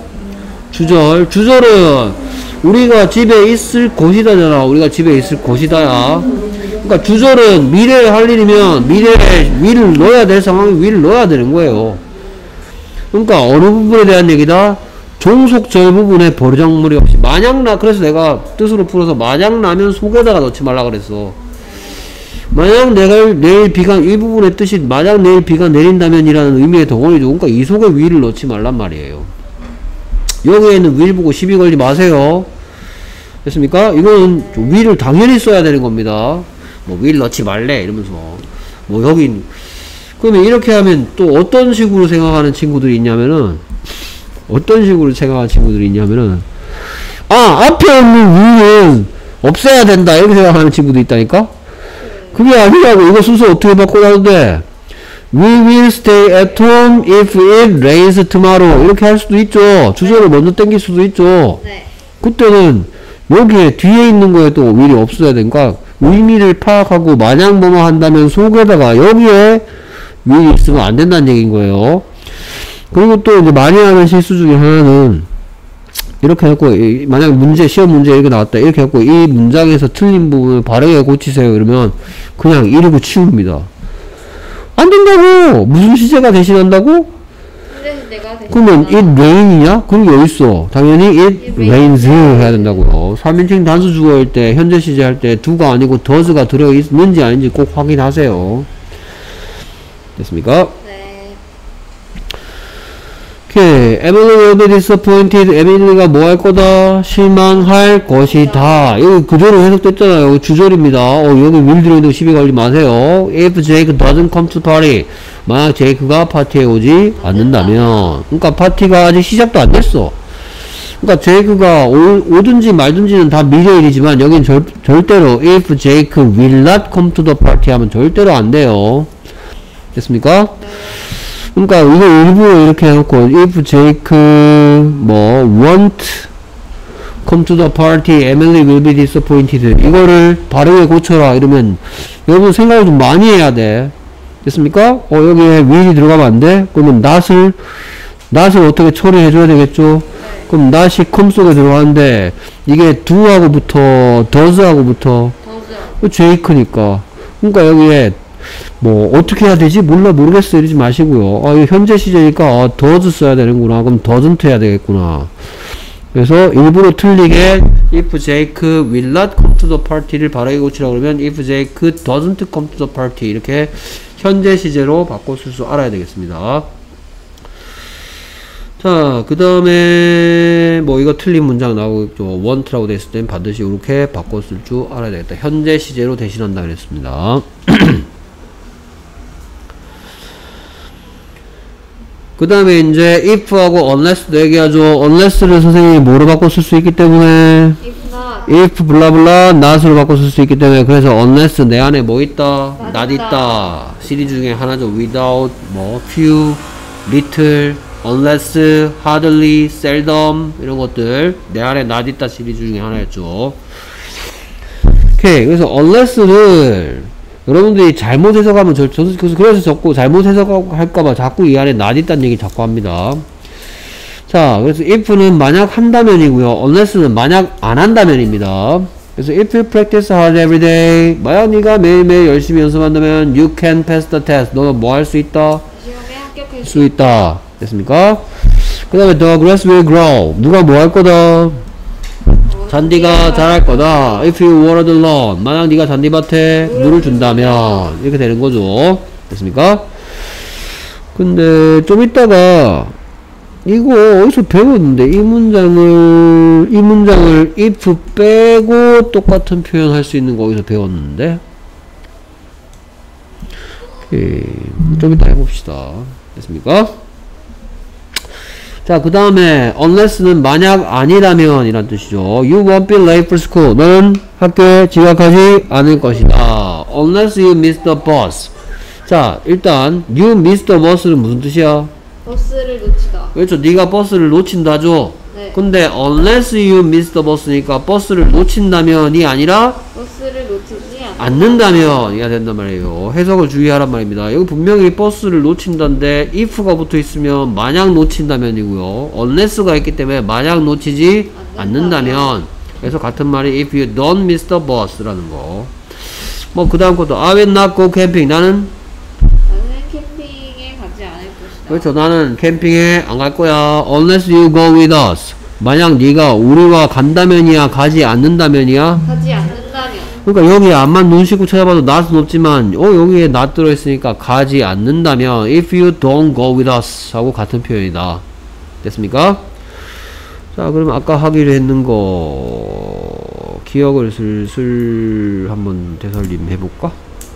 우리가 집에 있을 곳이다잖아. 우리가 집에 있을 곳이다야. 그러니까 주절은 미래에 할 일이면 미래에 will을 넣어야 될 상황에 will을 넣어야 되는 거예요. 그러니까 어느 부분에 대한 얘기다? 종속절 부분에 버르장머리 없이 그래서 내가 뜻으로 풀어서 만약 나면 속에다가 넣지 말라 그랬어. 만약 내일 비가 이 부분의 뜻이 만약 내일 비가 내린다면 이라는 의미의 덩어리죠. 그러니까 이 속에 will을 넣지 말란 말이에요. 여기에 있는 will 보고 시비 걸지 마세요. 됐습니까? 이거는 will을 당연히 써야 되는 겁니다. 뭐 will 넣지 말래 이러면서 뭐 여긴 그러면 이렇게 하면 또 어떤 식으로 생각하는 친구들이 있냐면은 아, 앞에 있는 will은 없애야 된다 이렇게 생각하는 친구도 있다니까? 그게 아니라고. 이거 순서 어떻게 바꿔놨는데 We will stay at home if it rains tomorrow 이렇게 할 수도 있죠. 주절을 먼저 땡길 수도 있죠. 네. 그때는 여기에 뒤에 있는 거에 또 will이 없어야 되니까 의미를 파악하고 만약 뭐뭐 한다면 속에다가 여기에 will이 있으면 안 된다는 얘기인 거예요. 그리고 또 이제 많이 하는 실수 중에 하나는 이렇게 해갖고 만약 시험 문제 이렇게 나왔다 이렇게 해갖고 이 문장에서 틀린 부분을 바르게 고치세요 이러면 그냥 이러고 치웁니다. 안 된다고! 무슨 시제가 대신한다고? 그러면 it rain이냐? 그런 게 어딨어? 당연히 it rains 해야 된다고요. 3인칭 단수 주어일 때 현재 시제 할 때 do가 아니고 does가 들어있는지 아닌지 꼭 확인하세요. 됐습니까? 네. 오케이. Emily will be disappointed. 에밀리가 뭐 할 거다? 실망할 것이다. 이거 그대로 해석됐잖아요. 주절입니다. 여기 will 들어있는 시비 걸지 마세요. If Jake doesn't come to party. 만약 제이크가 파티에 오지 않는다면. 그러니까 파티가 아직 시작도 안 됐어. 그러니까 제이크가 오든지 말든지는 다 미래일이지만 여긴 절대로 if Jake will not come to the party 하면 절대로 안 돼요. 됐습니까? 그러니까 이거 일부러 이렇게 해놓고 if Jake won't come to the party, Emily will be disappointed 이거를 바르게 고쳐라 이러면 여러분 생각을 좀 많이 해야 돼. 됐습니까? 여기에 will이 들어가면 안 돼? 그러면 not을 어떻게 처리해줘야 되겠죠? 그럼 not이 come 속에 들어가는데 이게 do하고 붙어 does하고 붙어 Jake니까. 그러니까 여기에 뭐 어떻게 해야 되지? 모르겠어 이러지 마시고요. 이거 현재 시제니까 does 써야 되는구나. 그럼 doesn't 해야 되겠구나. 그래서 일부러 틀리게 if Jake will not come to the party를 바르게 고치라고 그러면 if Jake doesn't come to the party 이렇게 현재 시제로 바꿔 쓸 줄 알아야 되겠습니다. 자, 그 다음에 뭐 이거 틀린 문장 나오겠죠. want라고 됐을 땐 반드시 이렇게 바꿔 쓸 줄 알아야 되겠다. 현재 시제로 대신한다 그랬습니다. 그 다음에 이제 if하고 unless도 얘기하죠. unless를 선생님이 뭐로 바꿔 쓸 수 있기 때문에 if 블라블라 not으로 바꿔 쓸 수 있기 때문에 그래서 unless 내 안에 뭐 있다? not 있다. 시리즈 중에 하나죠. without, few, little unless, hardly, seldom 이런 것들 내 안에 not 있다 시리즈 중에 하나였죠. 오케이. 그래서 unless를 여러분들이 잘못 해석하면 그래서 자꾸 잘못 해석할까봐 자꾸 이 안에 not 있다는 얘기 자꾸 합니다. 자, 그래서 if는 만약 한다면이고요. unless는 만약 안 한다면입니다. 그래서 if you practice hard every day, 만약 네가 매일매일 열심히 연습한다면 you can pass the test. 너는 뭐 할 수 있다? 시험에 합격할 수 있다. 됐습니까? 그 다음에 the grass will grow. 누가 뭐 할 거다? 잔디가 자랄 거다. If you water the lawn. 만약 네가 잔디밭에 물을 준다면 이렇게 되는 거죠. 됐습니까? 근데 좀 이따가 이거 어디서 배웠는데 이 문장을 if 빼고 똑같은 표현 할 수 있는 거 어디서 배웠는데 좀 이따 해봅시다. 됐습니까? 자, 그 다음에 unless는 만약 아니라면 이란 뜻이죠. You won't be late for school. 너는 학교에 지각하지 않을 것이다. Unless you miss the bus. 자, 일단 you miss the bus는 무슨 뜻이야? 버스를 놓치다. 그렇죠. 네가 버스를 놓친다죠. 네. 근데 unless you miss the bus니까 버스를 놓친다면이 아니라 버스를 놓치지 않는다면 이가 된단 말이에요. 해석을 주의하란 말입니다. 여기 분명히 버스를 놓친다인데 if가 붙어 있으면 만약 놓친다면이고요. unless가 있기 때문에 만약 놓치지 않는다면. 그래서 같은 말이 if you don't miss the bus라는 거. 뭐 그 다음 것도 I will not go camping. 나는 캠핑에 가지 않을 것이다. 그렇죠. 나는 캠핑에 안 갈 거야. unless you go with us. 만약 네가 우리와 간다면이야, 가지 않는다면이야? 가지 않는다면. 그러니까 여기 앞만 눈 씻고 찾아봐도 not은 없지만 여기에 not 들어있으니까 가지 않는다면 if you don't go with us 하고 같은 표현이다. 됐습니까? 자, 그럼 아까 하기로 했는 거 기억을 슬슬 한번 되살림 해볼까?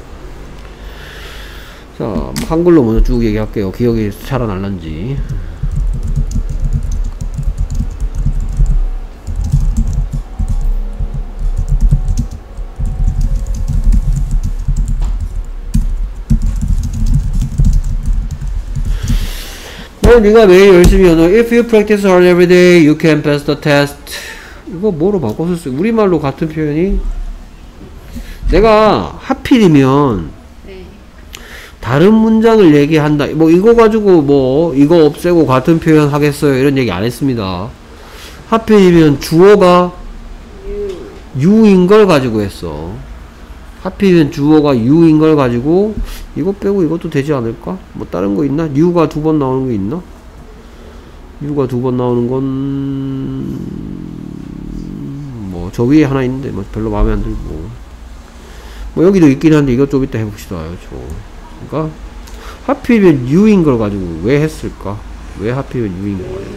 자, 한글로 먼저 쭉 얘기할게요. 기억이 살아날란지. 네가 매일 열심히 하는 If you practice hard every day, you can pass the test. 이거 뭐로 바꿨었어요? 우리말로 같은 표현이 내가 하필이면 네. 다른 문장을 얘기한다. 뭐 이거 가지고 뭐 이거 없애고 같은 표현 하겠어요? 이런 얘기 안 했습니다. 하필이면 주어가 you인 걸 가지고 했어. 하필이면 주어가 you인 걸 가지고 이거 빼고 이것도 되지 않을까? 뭐 다른 거 있나? you가 두 번 나오는 거 있나? you가 두 번 나오는 건 뭐 저 위에 하나 있는데 뭐 별로 마음에 안 들고 뭐 여기도 있긴 한데 이것 좀 이따 해봅시다. 그러니까 하필이면 you인 걸 가지고 왜 했을까? 왜 하필이면 you인 거 가지고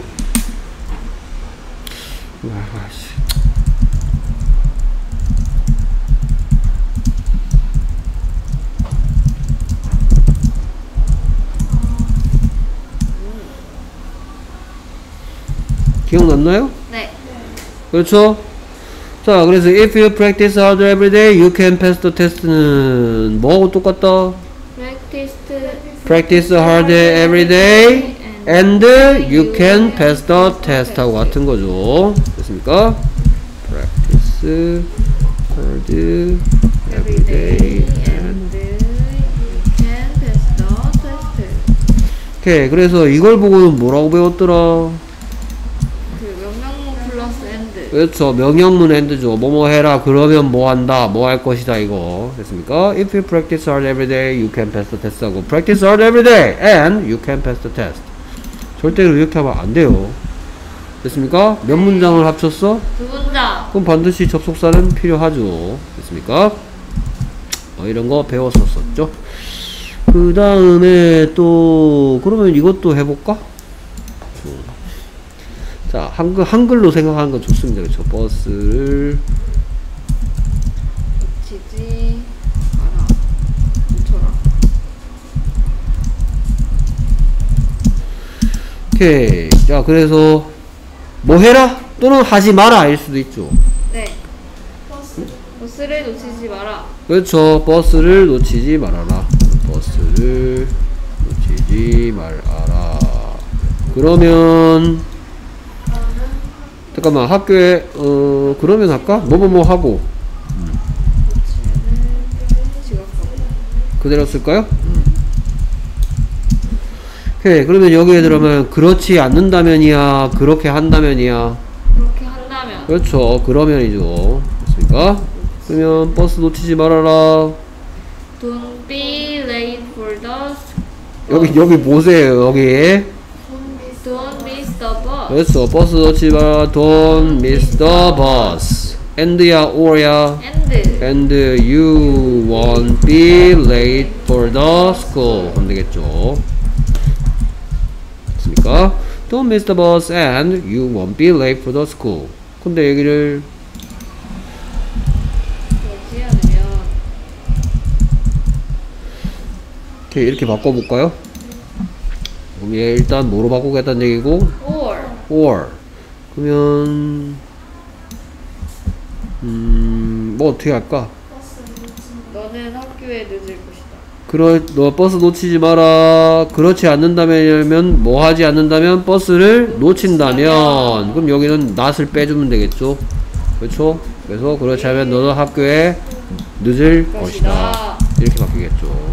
기억났나요? 네. 그렇죠? 자, 그래서 if you practice hard every day, you can pass the test는 뭐하고 똑같다? Practice hard every day and you can pass the test 하고 같은 거죠. 됐습니까? Practice hard every day and you can pass the test. 오케이. 그래서 이걸 보고는 뭐라고 배웠더라? 그렇죠. 명령문 and죠. 뭐뭐 해라. 그러면 뭐 한다. 뭐 할 것이다. 이거. 됐습니까? If you practice hard every day, you can pass the test 하고 practice hard every day and you can pass the test. 절대로 이렇게 하면 안 돼요. 됐습니까? 몇 문장을 합쳤어? 두 문장. 그럼 반드시 접속사는 필요하죠. 됐습니까? 이런 거 배웠었죠. 그 다음에 또 그러면 이것도 해볼까? 자, 한글로 생각하는 건 좋습니다. 그렇죠? 버스를 놓치지 마라. 멈춰라. 오케이. 자, 그래서 뭐 해라 또는 하지 마라 일 수도 있죠. 네. 버스를 놓치지 마라. 그렇죠. 버스를 놓치지 말아라. 버스를 놓치지 말아라. 그러면 잠깐만 학교에 그러면 할까? 뭐뭐뭐 하고 지각하고. 그대로 쓸까요? 오케이. 그러면 여기에 들어오면 그렇지 않는다면이야 그렇게 한다면이야. 그렇게 한다면. 그렇죠. 그러면이죠. 됐습니까? 그러면 버스 놓치지 말아라. Don't be late for the 여기 보세요. 여기 Don't miss the bus. 그렇죠. 버스 놓치지 마라. Don't miss the bus. and야 or야. And and you won't be late for the school 하면 되겠죠. 됐습니까? Don't miss the bus and you won't be late for the school. 근데 여기를 그렇지 않으면 이렇게 바꿔볼까요? 그럼 얘 일단 뭐로 바꾸겠다는 얘기고 or 그러면 뭐 어떻게 할까? 너는 학교에 늦을 것이다. 너 버스 놓치지 마라. 그렇지 않는다면 뭐 하지 않는다면 버스를 놓친다면 그럼 여기는 not을 빼주면 되겠죠. 그렇죠? 그래서 그렇지 않으면 너는 학교에 늦을 것이다. 이렇게 바뀌겠죠.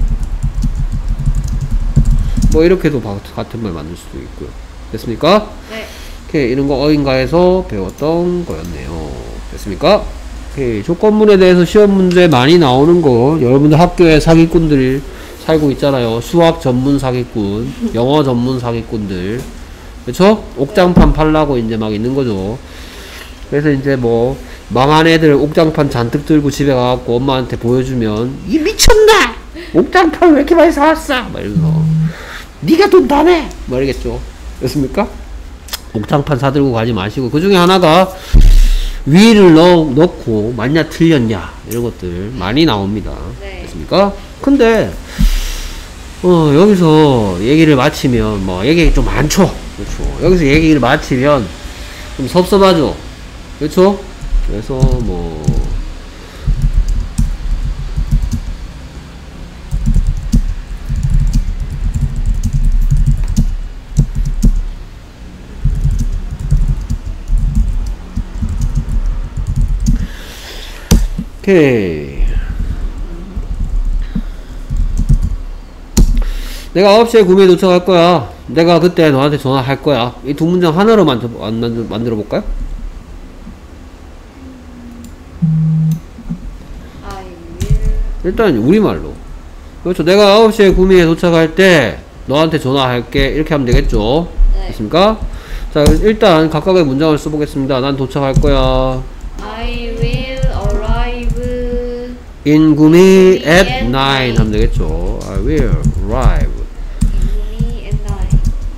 뭐 이렇게도 같은 말 만들 수도 있고요. 됐습니까? 네. 오케이. 이런 거 어인가에서 배웠던 거였네요. 됐습니까? 오케이. 조건문에 대해서 시험 문제 많이 나오는 거 여러분들 학교에 사기꾼들이 살고 있잖아요. 수학 전문 사기꾼, 영어 전문 사기꾼들, 그쵸? 옥장판 팔라고 이제 막 있는 거죠. 그래서 이제 뭐 망한 애들 옥장판 잔뜩 들고 집에 가갖고 엄마한테 보여주면 이 미쳤나? 옥장판 왜 이렇게 많이 사왔어? 막 이러면서 니가 돈 다 내! 말이겠죠. 됐습니까? 옥장판 사들고 가지 마시고 그 중에 하나가 위를 넣고 맞냐 틀렸냐 이런 것들 많이 나옵니다. 네. 됐습니까? 근데 여기서 얘기를 마치면 뭐 얘기 좀 많죠. 그렇죠. 여기서 얘기를 마치면 좀 섭섭하죠. 그렇죠? 그래서 뭐 오케이. 내가 9시에 구미에 도착할 거야. 내가 그때 너한테 전화할 거야. 이 두 문장 하나로 만들어 볼까요? I will. 일단 우리말로. 그렇죠. 내가 9시에 구미에 도착할 때 너한테 전화할게. 이렇게 하면 되겠죠. 네. 됐습니까? 자, 일단 각각의 문장을 써보겠습니다. 난 도착할 거야. I will arrive In 구미 at 9 하면 되겠죠. I will arrive. me and I.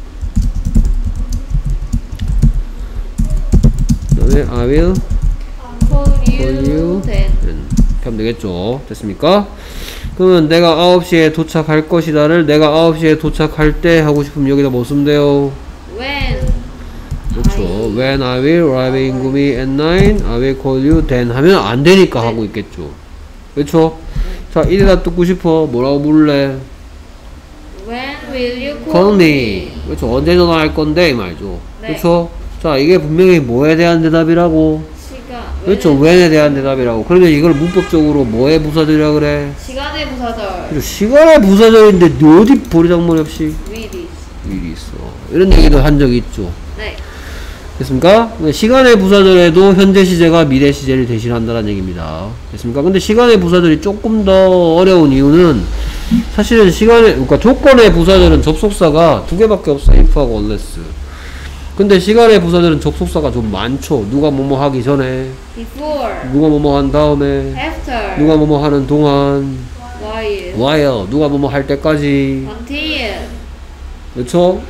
그 다음에 I will Call you you then. 이렇게 하면 되겠죠. 됐습니까? 그러면 내가 9시에 도착할 것이다를 내가 9시에 도착할 때 하고 싶으면 여기다 뭐 쓰면 돼요? When. 그렇죠. When I will arrive in 구미 at 9 I will call you then 하면 안 되니까 하고 있겠죠. 그렇죠? 자, 이래다 듣고 싶어. 뭐라고 부를래? When will you Call me. 그렇죠. 언제 전화할 건데 이 말이죠. 네. 그렇죠? 자, 이게 분명히 뭐에 대한 대답이라고? 시간. 그렇죠. when에 대한 대답이라고. 그러면 이걸 문법적으로 뭐의 부사절이라 그래? 시간의 부사절. 그렇죠. 시간의 부사절인데 어디 버리장머리 없이 Will. 일이 있어. 이런 얘기도 한 적이 있죠. 네. 됐습니까? 시간의 부사절에도 현재 시제가 미래 시제를 대신한다는 얘기입니다. 됐습니까? 근데 시간의 부사절이 조금 더 어려운 이유는 사실은 그러니까 조건의 부사절은 접속사가 두 개밖에 없어. if하고 unless. 근데 시간의 부사절은 접속사가 좀 많죠. 누가 뭐뭐 하기 전에, Before. 누가 뭐뭐 한 다음에, After. 누가 뭐뭐 하는 동안, while, 누가 뭐뭐 할 때까지. Until. 그렇죠?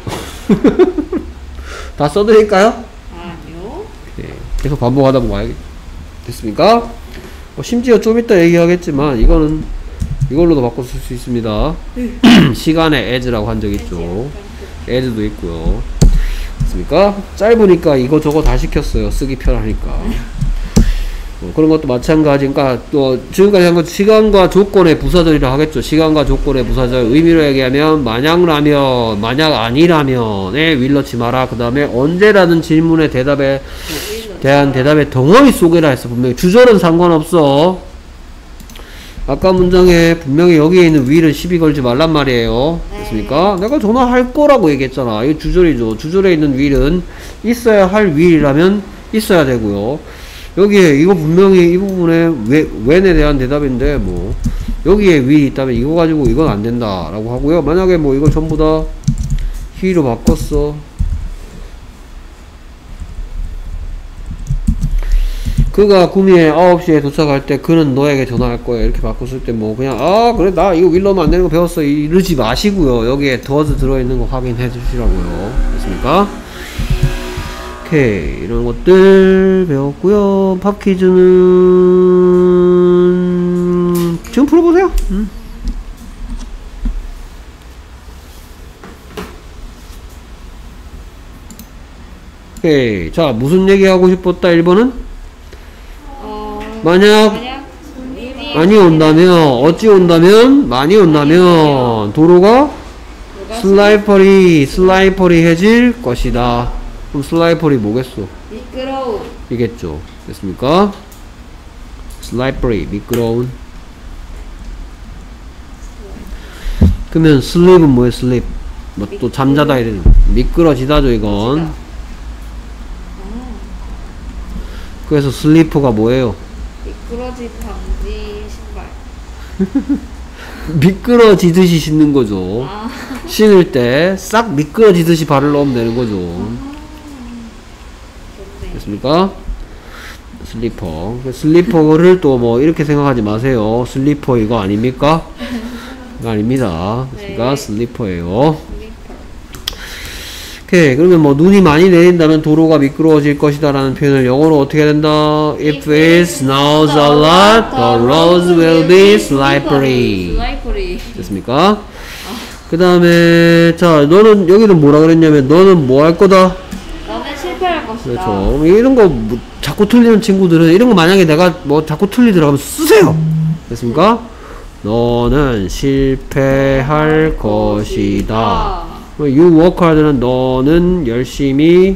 다 써드릴까요? 아니요. 네, 계속 반복하다 보면 알겠 됐습니까? 심지어 좀 이따 얘기하겠지만 이거는 이걸로도 바꿔 쓸 수 있습니다. 시간에 as라고 한 적 있죠. as도 있고요. 됐습니까? 짧으니까 이거 저거 다 시켰어요. 쓰기 편하니까. 그런 것도 마찬가지니까 또 지금까지 한 것 시간과 조건의 부사절이라 하겠죠. 시간과 조건의 부사절 의미로 얘기하면 만약라면 만약 아니라면에 will 넣지 마라. 그 다음에 언제라는 질문의 대답에 대한 대답의 덩어리 속에라 했어. 분명히 주절은 상관없어. 아까 문장에 분명히 여기에 있는 will은 시비 걸지 말란 말이에요. 됐습니까? 내가 전화할 거라고 얘기했잖아. 이거 주절이죠. 주절에 있는 will은 있어야 할 will이라면 있어야 되고요. 여기에 이거 분명히 이 부분에 when에 대한 대답인데 뭐 여기에 will이 있다면 이거 가지고 이건 안 된다 라고 하고요. 만약에 뭐 이거 전부 다 he로 바꿨어. 그가 구미에 9시에 도착할 때 그는 너에게 전화할 거야 이렇게 바꿨을 때 뭐 그냥 아 그래 나 이거 will 넣으면 안 되는 거 배웠어 이러지 마시고요. 여기에 does 들어있는 거 확인해 주시라고요. 됐습니까? 오케이 이런 것들 배웠고요. 팝 퀴즈는 지금 풀어보세요. 오케이 자 무슨 얘기 하고 싶었다 1번은? 만약 많이 온다면 어찌 온다면 많이 온다면 도로가 슬라이퍼리해질 것이다. 그럼 슬라이퍼리 뭐겠어? 미끄러운 이겠죠. 됐습니까? 슬라이퍼리 미끄러운. 그러면 슬립은 뭐예요? 슬립 뭐 또 잠자다 이런 미끄러지다죠 이건. 그래서 슬리퍼가 뭐예요? 미끄러짐 방지 신발. 미끄러지듯이 신는 거죠. 아. 신을 때 싹 미끄러지듯이 발을 넣으면 되는 거죠. 좋네. 됐습니까? 슬리퍼. 슬리퍼를 또 뭐 이렇게 생각하지 마세요. 슬리퍼 이거 아닙니까? 이거 아닙니다. 됐습니까? 네. 슬리퍼예요. 슬리퍼. 오케이. 그러면 뭐 눈이 많이 내린다면 도로가 미끄러워질 것이다 라는 표현을 영어로 어떻게 해야 된다? If it snows a lot, the roads will be slippery. 슬라이퍼리. 됐습니까? 그 다음에 자 너는 여기는 뭐라 그랬냐면 너는 뭐 할 거다? 너는 실패할 것이다. 그렇죠. 이런 거 뭐 자꾸 틀리는 친구들은 이런 거 만약에 내가 뭐 자꾸 틀리더라 하면 쓰세요. 됐습니까? 너는 실패할 것이다. You work hard는 너는 열심히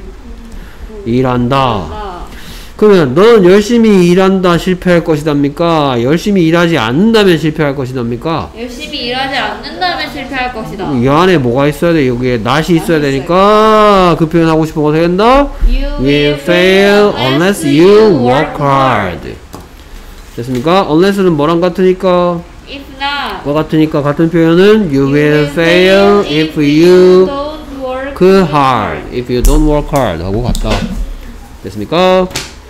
일한다. 그러면 너는 열심히 일한다 실패할 것이답니까? 열심히 일하지 않는다면 실패할 것이답니까? 열심히 일하지 않는다면 실패할 것이다. 이 안에 뭐가 있어야 돼? 여기에 not이 있어야 되니까 그 표현 하고 싶은 거 어떻게 된다? You will fail unless you work hard. 됐습니까? unless는 뭐랑 같으니까? If not. 뭐 같으니까 같은 표현은 you will fail if you don't work hard. If you don't work hard 하고 같다. 됐습니까?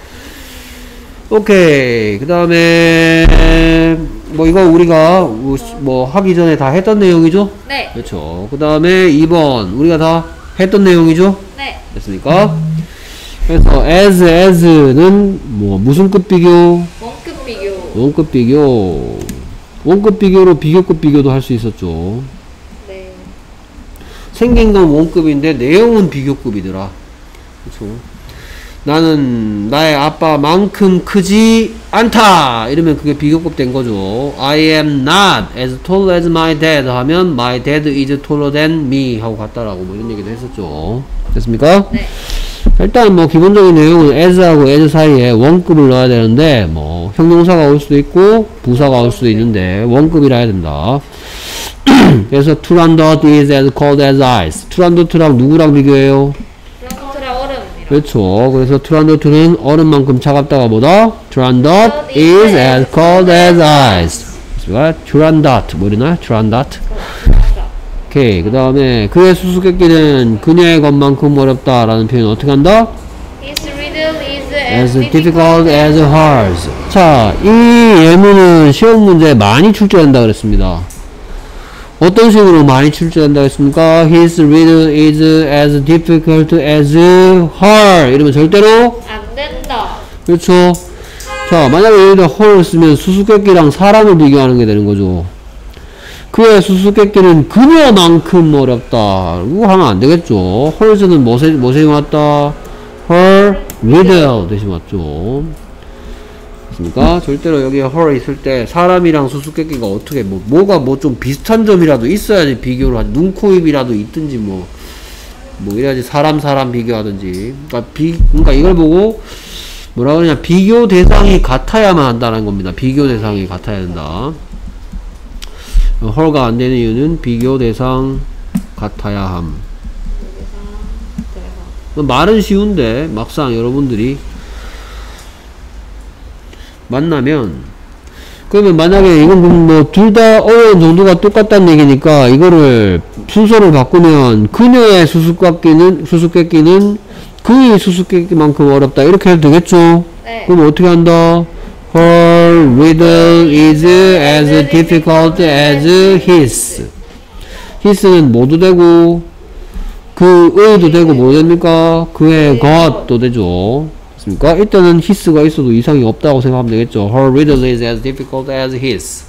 오케이. 그 다음에 뭐 이거 우리가 뭐 하기 전에 다 했던 내용이죠? 네. 그렇죠. 그 다음에 2번 우리가 다 했던 내용이죠? 네. 됐습니까? 그래서 as는 뭐 무슨 급 비교? 원급 비교. 원급 비교. 원급 비교로 비교급 비교도 할 수 있었죠. 네. 생긴 건 원급인데 내용은 비교급이더라. 그렇죠. 나는 나의 아빠만큼 크지 않다 이러면 그게 비교급 된 거죠. I am not as tall as my dad 하면 my dad is taller than me 하고 같다라고 뭐 이런 얘기도 했었죠. 됐습니까? 네. 일단 뭐 기본적인 내용은 as하고 as 사이에 원급을 넣어야 되는데 뭐 형용사가 올 수도 있고 부사가 올 수도 있는데 원급이라 해야 된다. 그래서 Turandot is as cold as ice. Turandot랑 누구랑 비교해요? 트럼프랑 얼음이랑. 그렇죠. 그래서 Turandot는 얼음만큼 차갑다가 뭐다? Turandot is as cold as ice. Turandot 뭐 이러나? Turandot. 오케이. 그 다음에 그의 수수께끼는 그녀의 것만큼 어렵다라는 표현 어떻게 한다? His riddle is as difficult as hers. 자, 이 예문은 시험 문제에 많이 출제한다 그랬습니다. 어떤 식으로 많이 출제한다 했습니까? His riddle is as difficult as her. 이러면 절대로 안 된다. 그렇죠. 자, 만약에 여기다 her 쓰면 수수께끼랑 사람을 비교하는 게 되는 거죠. 그의 수수께끼는 그녀만큼 어렵다. 이거 하면 안 되겠죠. hers는 뭐에 왔다? her riddle 대신 왔죠. 됐습니까? 절대로 여기 her 있을 때 사람이랑 수수께끼가 어떻게 뭐가 뭐 좀 비슷한 점이라도 있어야지 비교를 하지. 눈, 코, 입이라도 있든지 뭐 이래야지 사람 비교하든지. 그러니까 이걸 보고 뭐라 그러냐, 비교 대상이 같아야만 한다는 겁니다. 비교 대상이 같아야 된다. her가 안 되는 이유는 비교 대상 같아야 함. 말은 쉬운데 막상 여러분들이 만나면, 그러면 만약에 이건 뭐 둘 다 어려운 정도가 똑같다는 얘기니까 이거를 순서를 바꾸면 그녀의 수수께끼는 그의 수수께끼만큼 어렵다 이렇게 해도 되겠죠? 네. 그럼 어떻게 한다? Her riddle is as difficult as his. his는 뭐도 되고 그의도 되고 뭐 됩니까? 그의 것도 되죠. 됐습니까? 일단은 his가 있어도 이상이 없다고 생각하면 되겠죠. Her riddle is as difficult as his.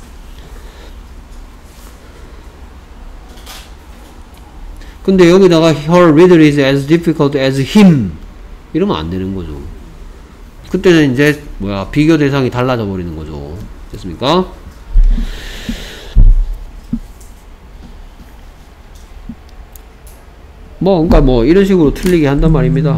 근데 여기다가 her riddle is as difficult as him 이러면 안 되는 거죠. 그때는 이제 비교 대상이 달라져 버리는 거죠. 됐습니까? 그러니까 이런 식으로 틀리게 한단 말입니다.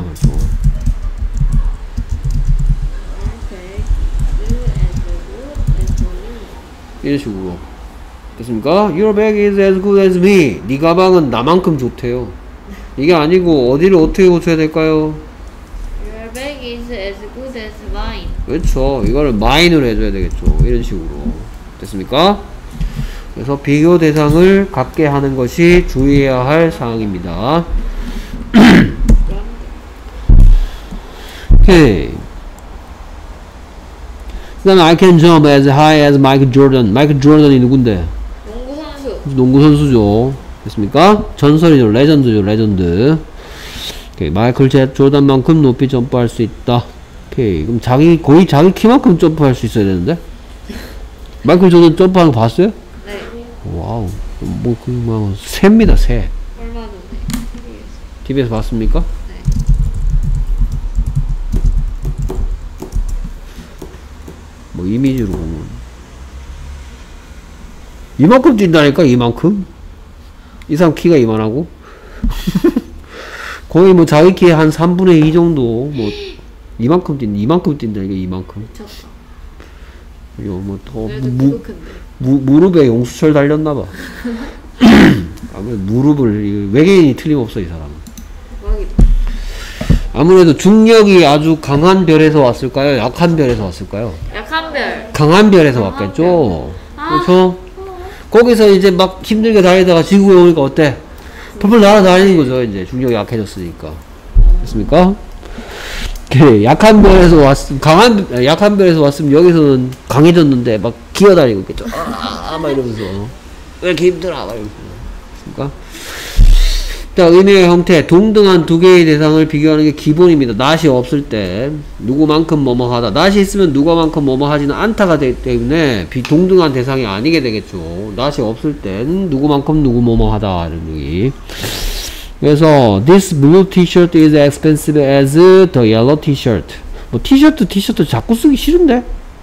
이런 식으로. 됐습니까? Your bag is as good as me. 네 가방은 나만큼 좋대요. 이게 아니고 어디를 어떻게 고쳐야 될까요? Your bag is as good as mine. 그렇죠. 이거를 mine으로 해줘야 되겠죠. 이런 식으로. 됐습니까? 그래서 비교 대상을 갖게 하는 것이 주의해야 할 사항입니다. 오케이. 그 다음에 I can jump as high as Michael Jordan. 마이클 조던이 누군데? 농구 선수. 농구 선수죠. 됐습니까? 전설이죠. 레전드죠. 레전드. 오케이. 마이클 조던만큼 높이 점프할 수 있다. 오케이. 그럼 거의 자기 키만큼 점프할 수 있어야 되는데? 마이클 조던 점프하는 거 봤어요? 네. 와우. 새입니다. 새. 얼마 전에 TV에서 봤습니까? 이미지로 보면 이만큼 뛴다니까. 이만큼. 이 사람 키가 이만하고 거의 자기 키의 한 3분의 2 정도 이만큼 뛴다니까. 이만큼. 미쳤다. 이거 더 그래도 큰데. 무릎에 용수철 달렸나봐. 아무래도 무릎을 외계인이 틀림없어 이 사람은. 대박이다. 아무래도 중력이 아주 강한 별에서 왔을까요? 약한 별에서 왔을까요? 약한 별. 강한 별에서 왔겠죠. 그렇죠? 거기서 이제 막 힘들게 다니다가 지구에 오니까 어때? 펄펄 날아다니는 거죠. 이제 중력이 약해졌으니까. 됐습니까? 약한 별에서 약한 별에서 왔으면 여기서는 강해졌는데 막 기어다니고 있겠죠. 막 이러면서 왜 이렇게 힘들어? 막 이러면서. 됐습니까? 자, 의미의 형태. 동등한 두 개의 대상을 비교하는 게 기본입니다. not이 없을 때 누구만큼 뭐뭐하다. not이 있으면 누구만큼 뭐뭐하지는 않다가 되기 때문에 동등한 대상이 아니게 되겠죠. not이 없을 땐 누구만큼 누구 뭐뭐하다 이런 얘기. 그래서 this blue t-shirt is expensive as the yellow t-shirt. 티셔츠 자꾸 쓰기 싫은데?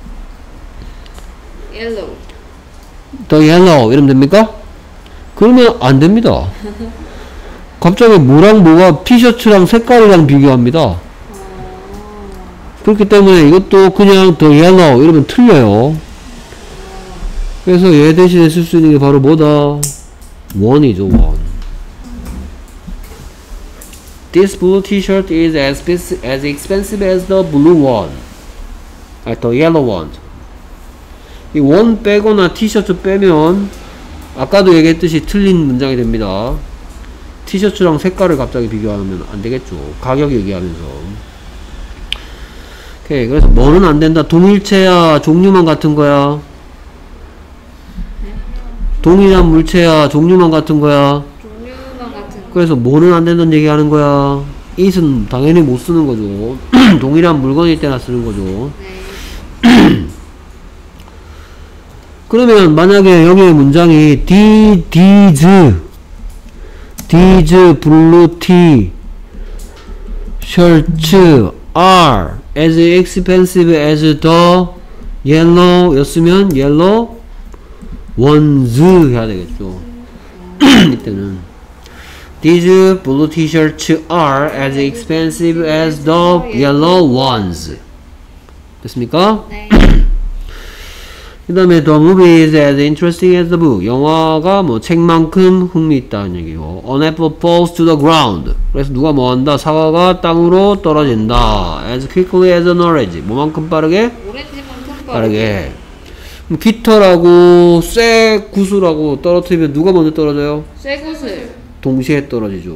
yellow. the yellow 이러면 됩니까? 그러면 안 됩니다. 갑자기 뭐랑 뭐가 티셔츠랑 색깔이랑 비교합니다. 그렇기 때문에 이것도 그냥 the yellow 이러면 틀려요. 그래서 얘 대신에 쓸 수 있는 게 바로 뭐다? one이죠. one. This blue t-shirt is as expensive as the blue one. the yellow one. 이 one 빼거나 티셔츠 빼면 아까도 얘기했듯이 틀린 문장이 됩니다. 티셔츠랑 색깔을 갑자기 비교하면 안 되겠죠. 가격 얘기하면서. 오케이. 그래서 뭐는 안 된다. 동일체야, 종류만 같은 거야. 동일한 물체야, 종류만 같은 거야. 종류만 같은 거. 그래서 뭐는 안 된다는 얘기 하는 거야. it은 당연히 못 쓰는 거죠. 동일한 물건일 때나 쓰는 거죠. 네. 그러면 만약에 여기의 문장이 these blue t-shirts are as expensive as the yellow였으면 yellow ones 해야 되겠죠. 이때는 these blue t-shirts are as expensive as the yellow ones. 됐습니까? 네. 그 다음에 the movie is as interesting as the book. 영화가 뭐 책만큼 흥미있다는 얘기고 an apple falls to the ground. 그래서 누가 뭐한다? 사과가 땅으로 떨어진다. as quickly as an orange. 뭐만큼 빠르게? 오렌지만큼 빠르게. 그럼 깃털하고 쇠 구슬하고 떨어뜨리면 누가 먼저 떨어져요? 쇠구슬. 동시에 떨어지죠.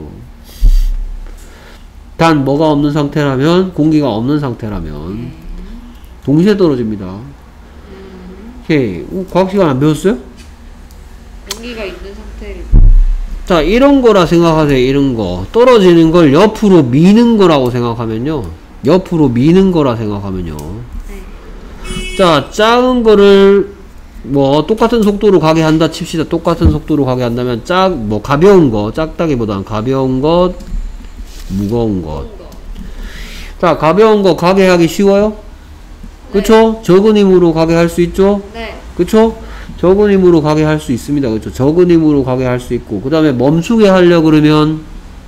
단 뭐가 없는 상태라면, 공기가 없는 상태라면 동시에 떨어집니다. 오케이. 과학 시간 안 배웠어요? 공기가 있는 상태를. 자, 이런 거라 생각하세요. 이런 거. 떨어지는 걸 옆으로 미는 거라고 생각하면요. 옆으로 미는 거라 생각하면요. 네. 자, 작은 거를 뭐 똑같은 속도로 가게 한다 칩시다. 똑같은 속도로 가게 한다면 뭐 가벼운 거, 작다기보단 가벼운 것, 무거운 것. 자, 가벼운 거 가게 하기 쉬워요? 그쵸? 적은 힘으로 가게 할 수 있죠? 네. 그쵸? 적은 힘으로 가게 할 수 있습니다. 그쵸? 적은 힘으로 가게 할 수 있고, 그 다음에 멈추게 하려 그러면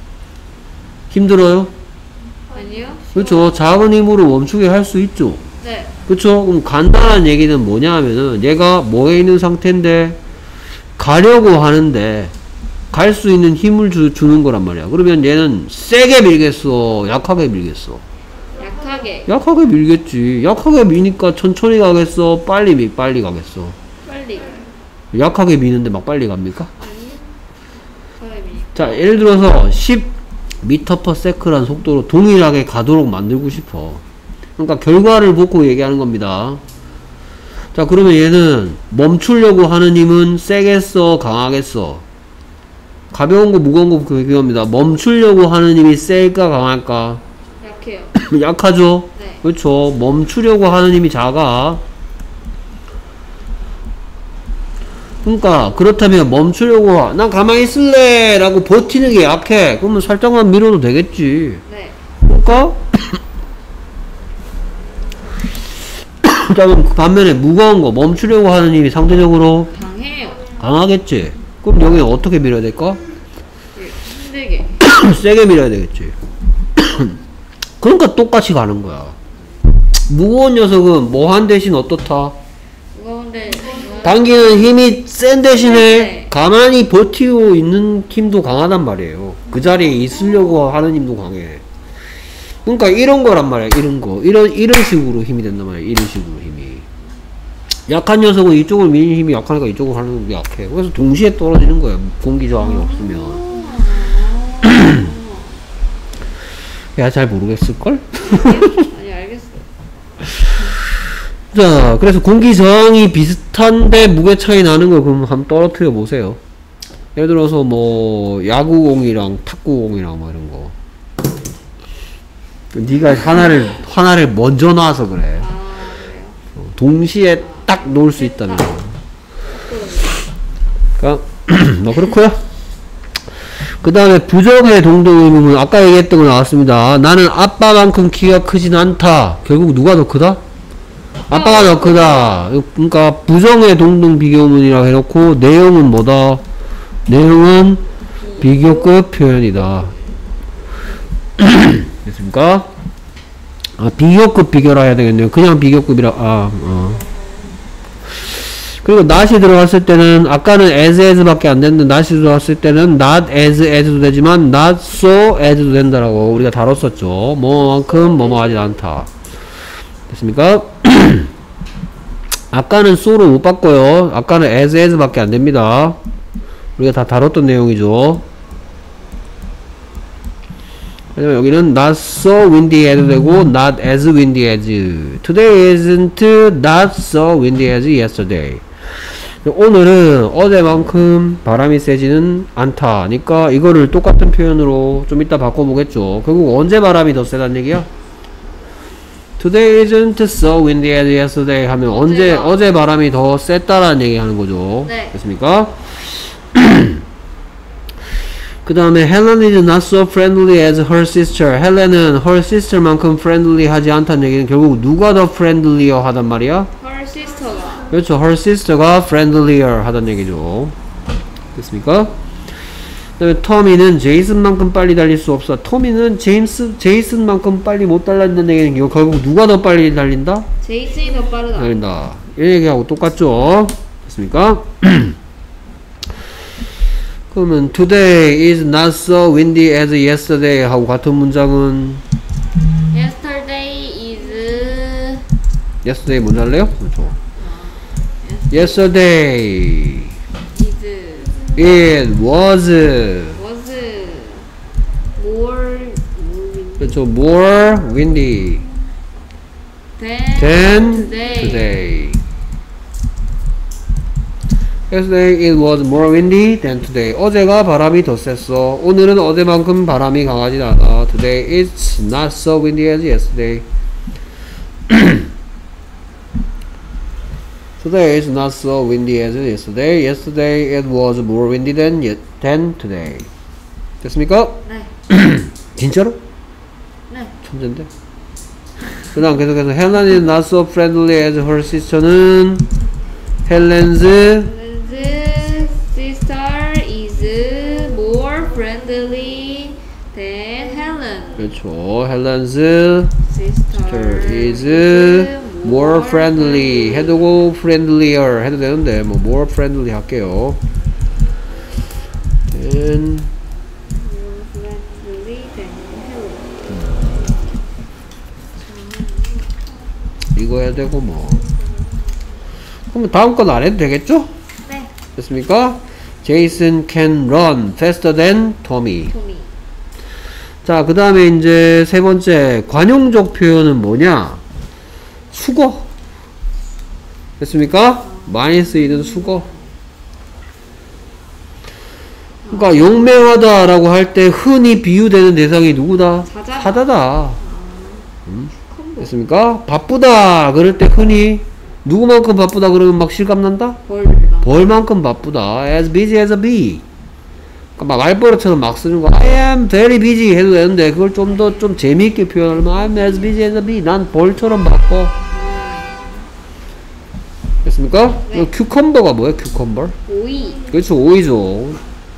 힘들어요? 아니요. 그쵸? 작은 힘으로 멈추게 할 수 있죠? 네. 그쵸? 그럼 간단한 얘기는 뭐냐 하면은 얘가 뭐에 있는 상태인데 가려고 하는데 갈 수 있는 힘을 주는 거란 말이야. 그러면 얘는 세게 밀겠어? 약하게 밀겠어? 약하게. 약하게 밀겠지. 약하게 미니까 천천히 가겠어? 빨리 가겠어? 빨리. 약하게 미는데 막 빨리 갑니까? 빨리. 자, 예를 들어서 10m/s란 속도로 동일하게 가도록 만들고 싶어. 그러니까 결과를 보고 얘기하는 겁니다. 자, 그러면 얘는 멈추려고 하는 힘은 세겠어? 강하겠어? 가벼운 거, 무거운 거 비교합니다. 멈추려고 하는 힘이 셀까? 강할까? 약해요. 약하죠? 네. 그렇죠. 멈추려고 하는 힘이 작아. 그러니까 그렇다면 멈추려고 난 가만히 있을래 라고 버티는 게 약해. 그러면 살짝만 밀어도 되겠지. 네. 그러니까 자, 그럼 반면에 무거운 거 멈추려고 하는 힘이 상대적으로 강해요. 강하겠지. 그럼 여기는 어떻게 밀어야 될까? 힘들게. 세게 밀어야 되겠지. 그러니까 똑같이 가는 거야. 무거운 녀석은 뭐한 대신 어떻다? 무거운데. 당기는 힘이 센 대신에 네. 가만히 버티고 있는 힘도 강하단 말이에요. 그 자리에 있으려고 하는 힘도 강해. 그러니까 이런 거란 말이야. 이런 거. 이런 식으로 힘이 된단 말이야. 이런 식으로 힘이. 약한 녀석은 이쪽을 미는 힘이 약하니까 이쪽으로 하는 게 약해. 그래서 동시에 떨어지는 거야. 공기 저항이 없으면. 야, 잘 모르겠을걸? 아니, 알겠어요. 자, 그래서 공기 저항이 비슷한데 무게 차이 나는 거 그럼 한번 떨어뜨려 보세요. 예를 들어서 뭐 야구공이랑 탁구공이랑 뭐 이런 거. 네가 하나를 먼저 놔서 그래. 아, 그래요? 동시에 딱 놓을 수 있다면. 그러니까 뭐 그렇고요. 그 다음에 부정의 동동의문은 아까 얘기했던 거 나왔습니다. 나는 아빠만큼 키가 크진 않다. 결국 누가 더 크다? 아빠가 더 크다. 그러니까 부정의 동동 비교문이라고 해놓고 내용은 뭐다? 내용은 비교급 표현이다. 됐습니까? 아, 비교급 비교라 해야 되겠네요. 그냥 비교급이라. 그리고 not이 들어갔을 때는 아까는 as 밖에 안 됐는데 not이 들어갔을 때는 not as도 되지만 not so as도 된다라고 우리가 다뤘었죠. 뭐만큼 뭐뭐 하지 않다. 됐습니까? 아까는 so로 못 바꿔요. 아까는 as 밖에 안 됩니다. 우리가 다 다뤘던 내용이죠. 왜냐면 여기는 not so windy as도 되고 not as windy as. Today isn't not so windy as yesterday. 오늘은 어제만큼 바람이 세지는 않다. 그러니까 이거를 똑같은 표현으로 좀 이따 바꿔보겠죠. 결국 언제 바람이 더 세다는 얘기야? Today isn't so windy as yesterday 하면 어제 바람이 더 셌다라는 얘기 하는 거죠. 네. 됐습니까? 그 다음에 Helen is not so friendly as her sister. 헬렌은 her sister만큼 friendly 하지 않다는 얘기는 결국 누가 더 friendly어 하단 말이야? her 그렇죠. her sister가 friendlier 하던 얘기죠. 됐습니까? 그 다음에 터미는 제이슨만큼 빨리 달릴 수 없어. 터미는 제이슨만큼 빨리 못 달린다는 얘기는 이거 결국 누가 더 빨리 달린다? 제이슨이 더 빠르다. 달린다. 이 얘기하고 똑같죠. 됐습니까? 그러면 today is not so windy as yesterday 하고 같은 문장은 yesterday 먼저 할래요? 그렇죠. yesterday it was 그렇죠. more windy than today. Yesterday it was more windy than today. 어제가 바람이 더 셌어. 오늘은 어제만큼 바람이 강하지 않아. Today it's not so windy as yesterday. Today is not so windy as yesterday. Yesterday it was more windy than today. 됐습니까? 네. 진짜로? 네. 천재인데? 그 다음 계속해서 Helen is not so friendly as her sister는 Helen's sister is more friendly than Helen. 그렇죠. Helen's sister is more friendly. 해두고 friendlier 해도 되는데 뭐 more friendly 할게요. than 이거 해야 되고 뭐. 그럼 다음 건 안 해도 되겠죠? 네. 됐습니까? Jason can run faster than Tommy. 자, 그 다음에 이제 세 번째 관용적 표현은 뭐냐? 수거. 됐습니까? 많이 쓰이는 수거. 그러니까 용맹하다 라고 할 때 흔히 비유되는 대상이 누구다? 사자다. 됐습니까? 바쁘다 그럴 때 흔히 누구만큼 바쁘다 그러면 막 실감난다? 벌만큼 바쁘다. as busy as a bee. 그러니까 막 말버릇처럼 막 쓰는 거 I am very busy 해도 되는데 그걸 좀 더 좀 재미있게 표현하면 I'm as busy as a bee. 난 벌처럼 바빠. 됐습니까? 네. 큐컴버가 뭐야? 큐컴버? 오이. 그렇죠. 오이죠.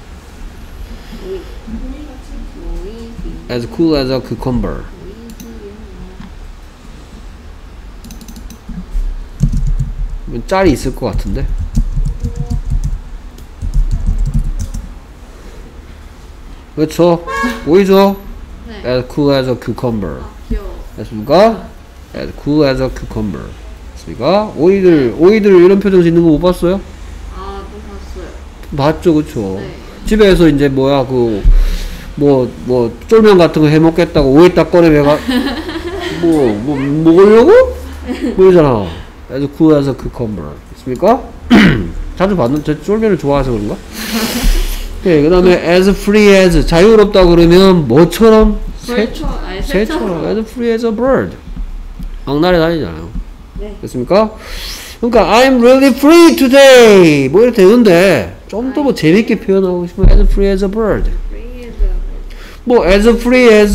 as cool as a cucumber. 짤이 있을 것 같은데. 그렇죠. 보이죠? 네. as cool as a cucumber. 귀여워. 됐습니까? as cool as a cucumber. 됐습니까? 오이들 이런 표정 짓는 거 못 봤어요? 아, 또 봤어요. 봤죠, 그쵸? 네. 집에서 이제 뭐야 쫄면 같은 거 해 먹겠다고 오이 딱 꺼내매가 먹으려고? 그러잖아. as cool as a cucumber. 됐습니까? 자주 받는, 저 쫄면을 좋아해서 그런가? 네, 그 다음에 as free as, 자유롭다 그러면 뭐처럼? 새처럼. as free as a bird. 막 날아다니잖아요. 네. 됐습니까? 그러니까 I'm really free today 뭐 이렇게 되는데 좀 더 뭐 재밌게 표현하고 싶으면 as free as a bird. 뭐 as free as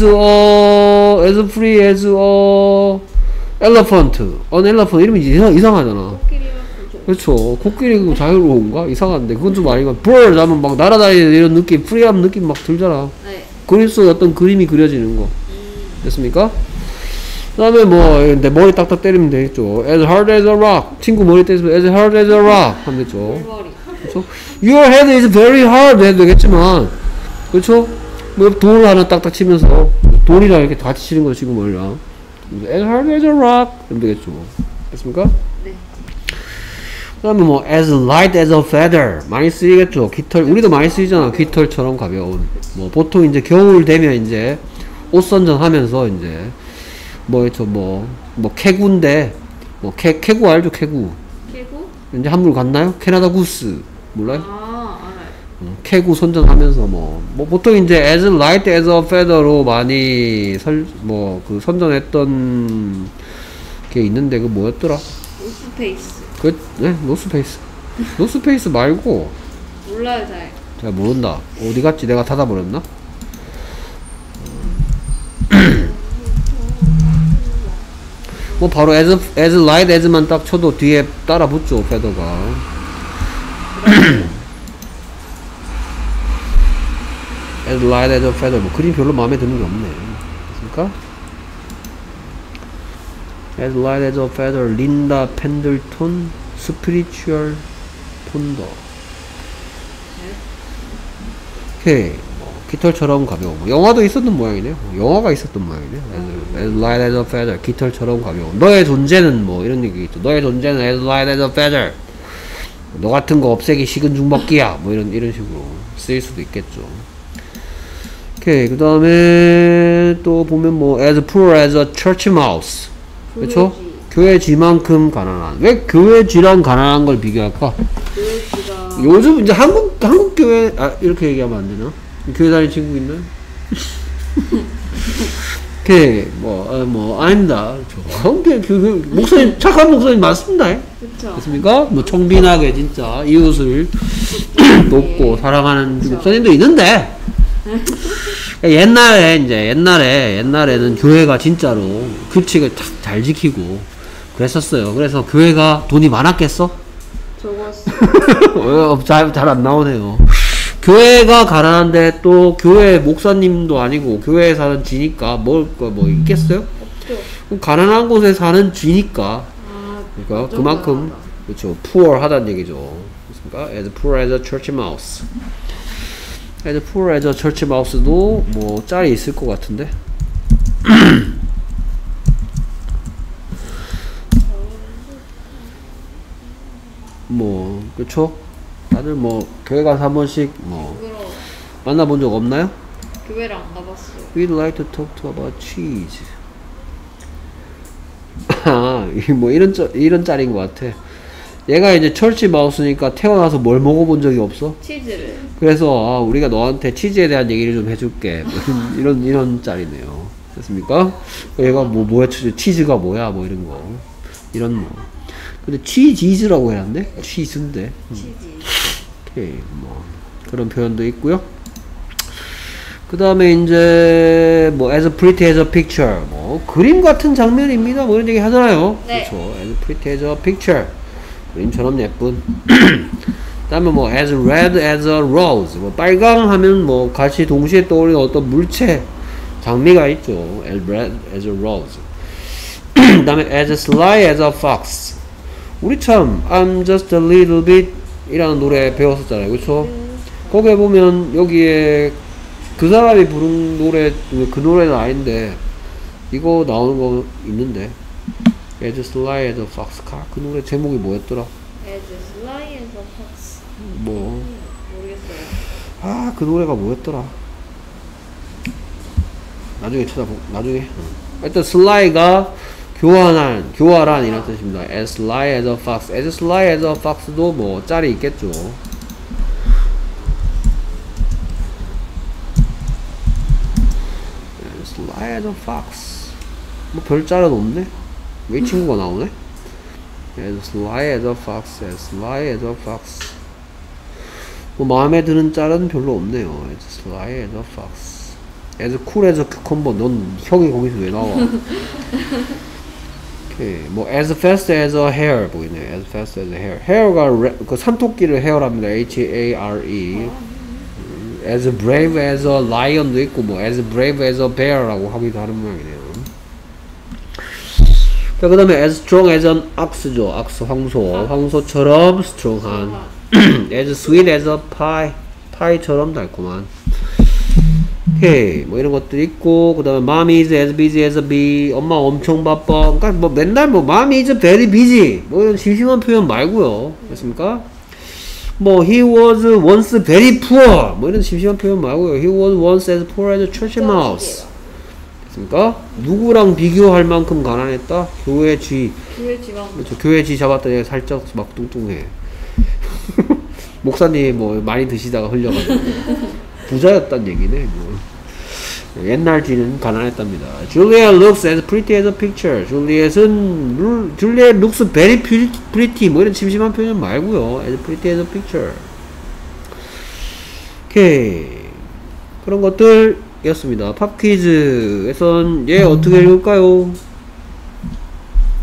elephant. an elephant 이름이 이상하잖아. 그렇죠. 코끼리 자유로운가? 이상한데 그건 좀 아니고 bird 하면 막 날아다니는 이런 느낌, 프리한 느낌 막 들잖아. 네. 그림 속에 어떤 그림이 그려지는 거. 됐습니까? 그 다음에 뭐 내 머리 딱딱 때리면 되겠죠. as hard as a rock. 친구 머리 때리면 as hard as a rock 하면 되죠. 그렇죠? your head is very hard 해도 되겠지만 그렇죠? 뭐 돌 하나 딱딱 치면서 돌이랑 이렇게 같이 치는 거 친구 머리랑 as hard as a rock 하면 되겠죠. 됐습니까? 네. 그 다음에 뭐 as light as a feather 많이 쓰이겠죠. 깃털 우리도 많이 쓰이잖아. 깃털처럼 가벼운. 뭐 보통 이제 겨울 되면 이제 옷 선전하면서 이제 캐구인데 캐구 알죠? 캐구 이제 한물 갔나요? 캐나다 구스 몰라요? 아, 알아요. 캐구 선전하면서 보통 이제 as light as a feather로 많이 선전했던 게 있는데 그 뭐였더라? 노스페이스 노스페이스 말고 몰라요. 잘 모른다. 어디 갔지? 내가 닫아버렸나? 뭐 바로 as light as만 딱 쳐도 뒤에 따라 붙죠, feather가. as light as a feather. 뭐 그림 별로 마음에 드는 게 없네. 그렇습니까? as light as a feather, 린다 펜들톤, spiritual 폰더. 오케이. 깃털처럼 가벼워. 영화도 있었던 모양이네요. 영화가 있었던 mo양이네요. as light as a feather. 깃털처럼 가벼워. 너의 존재는 뭐 이런 얘기 있죠. 너의 존재는 as light as a feather. 너 같은 거 없애기 식은 죽먹기야. 뭐 이런 식으로 쓰일 수도 있겠죠. 오케이. 그 다음에 또 보면 뭐 as poor as a church mouse. 그렇죠? 교회 쥐만큼 가난한. 왜 교회 쥐랑 가난한 걸 비교할까? 교회 쥐가 요즘 이제 한국 교회 이렇게 얘기하면 안 되나? 교회 다니는 친구 있나요? 오케이, 아닙니다. 목사님, 착한 목사님 맞습니다. 그쵸. 됐습니까? 뭐, 청빈하게 진짜 이웃을 돕고 사랑하는 목사님도 있는데, 옛날에는 교회가 진짜로 규칙을 잘 지키고 그랬었어요. 그래서 교회가 돈이 많았겠어? 적었어. 잘 안 나오네요. 교회가 가난한데 또 교회 목사님도 아니고 교회에 사는 쥐니까 뭐 있겠어요? 없죠. 가난한 곳에 사는 쥐니까 그러니까 그만큼 가난하다. 그렇죠. poor 하다는 얘기죠. 그렇습니까? as poor as a church mouse. as poor as a church mouse도 뭐 짤이 있을 것 같은데. 뭐 그렇죠. 다들 뭐 교회 가서 한 번씩 뭐 부끄러워. 만나본 적 없나요? 교회를 안 가봤어. We'd like to talk to about cheese. 뭐 이런 짤인 것 같아. 얘가 이제 철치 마우스니까 태어나서 뭘 먹어본 적이 없어? 치즈를. 그래서 우리가 너한테 치즈에 대한 얘기를 좀 해줄게. 뭐 이런 짤이네요. 됐습니까? 얘가 뭐야 치즈가 뭐야 뭐 이런 거 이런 뭐. 근데 치즈라고 해야 하는데 치즈인데. 치즈. 오케이 뭐 그런 표현도 있고요. 그 다음에 이제 뭐 as pretty as a picture 뭐 그림 같은 장면입니다 뭐 이런 얘기 하잖아요. 네. 그렇죠. as pretty as a picture 그림처럼 예쁜. 그 다음에 뭐 as red as a rose 뭐 빨강 하면 뭐 같이 동시에 떠오르는 어떤 물체 장미가 있죠. as red as a rose. 그 다음에 as sly as a fox 우리 참 I'm just a little bit 이라는 노래 배웠었잖아요. 그쵸? 거기에 보면 여기에 그 사람이 부른 노래 그 노래는 아닌데 이거 나오는 거 있는데 as sly as a fox 그 노래 제목이 뭐였더라? as sly as a fox. 뭐 모르겠어요. 그 노래가 뭐였더라? 나중에 나중에 일단 sly가 교활한 이런 뜻입니다. as sly as a fox as sly as a fox도 뭐 짤이 있겠죠. as sly as a fox 뭐 별 짤은 없네. 왜 이 친구가 나오네? as sly as a fox as sly as a fox 뭐 마음에 드는 짤은 별로 없네요. as sly as a fox as cool as a cucumber 넌 형이 거기서 왜 나와? 오케이. 뭐 as fast as a hare 보이네. as fast as a hare. hare가 그 산토끼를 hare랍니다. H-A-R-E. as brave as a lion도 있고 뭐 as brave as a bear라고 하기도 하는 모양이네요. 자, 그 다음에 as strong as an ox죠. ox 황소처럼 strong한. as sweet as a pie처럼 달콤한. 오케이 뭐 이런 것들 있고 그 다음에 mom is as busy as a bee 엄마 엄청 바빠. 그러니까 뭐 맨날 뭐 mom is very busy 뭐 이런 심심한 표현 말고요. 됐습니까? 뭐 he was once very poor 뭐 이런 심심한 표현 말고요. he was once as poor as a church mouse. 됐습니까? 누구랑 비교할 만큼 가난했다? 교회 쥐. 그렇죠. 교회 쥐 잡았더니 살짝 막 뚱뚱해. 목사님 뭐 많이 드시다가 흘려가지고 부자였단 얘기네. 뭐. 옛날 쥐는 가난했답니다. Juliet looks as pretty as a picture. Juliet looks very pretty. 뭐 이런 심심한 표현 말고요. as pretty as a picture. 오케이. 그런 것들이었습니다. 팝 퀴즈에선 얘 어떻게 읽을까요?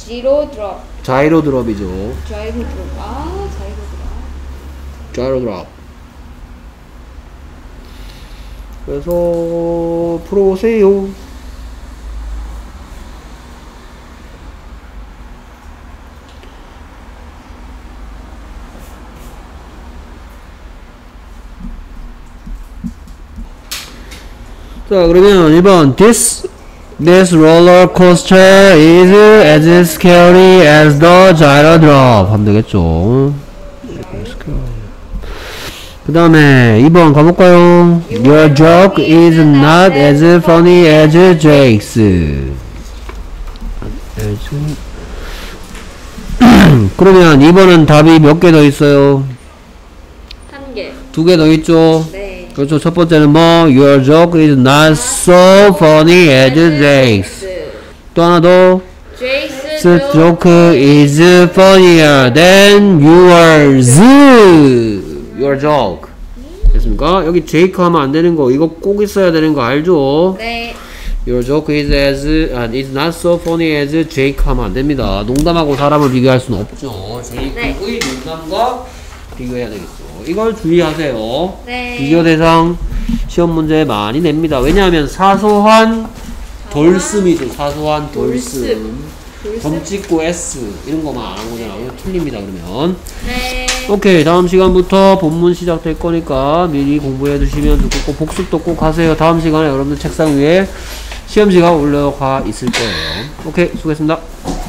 Zero drop. 자이로 드롭이죠. 자이로 드롭. 아, 자이로 드롭. 자이로 드롭. 그래서 풀어오세요. 자, 그러면 1번 This roller coaster is as scary as the gyro drop 하면 되겠죠. 그 다음에 2번 가볼까요? Your joke is not as funny as Jake's. 그러면 2번은 답이 몇 개 더 있어요? 한 개. 2개 더 있죠? 네. 그렇죠. 첫 번째는 뭐? Your joke is not so funny as Jake's. 또 하나 더. Jake's joke is funnier than yours. Your joke. 됐습니까? 여기 Jake 하면 안 되는 거, 이거 꼭 있어야 되는 거 알죠? 네. Your joke is not so funny as Jake 하면 안 됩니다. 농담하고 사람을 비교할 수는 없죠. Jake의 농담과 비교해야 되겠죠. 이걸 주의하세요. 네. 비교 대상 시험 문제 많이 냅니다. 왜냐하면 사소한 돌씀이죠. 사소한 돌씀. 점 찍고 S 이런 거만 안 한 거잖아요. 틀립니다. 그러면. 네. 오케이. 다음 시간부터 본문 시작될 거니까 미리 공부해 두시면 좋겠고 복습도 꼭 하세요. 다음 시간에 여러분들 책상 위에 시험지가 올라가 있을 거예요. 오케이. 수고했습니다.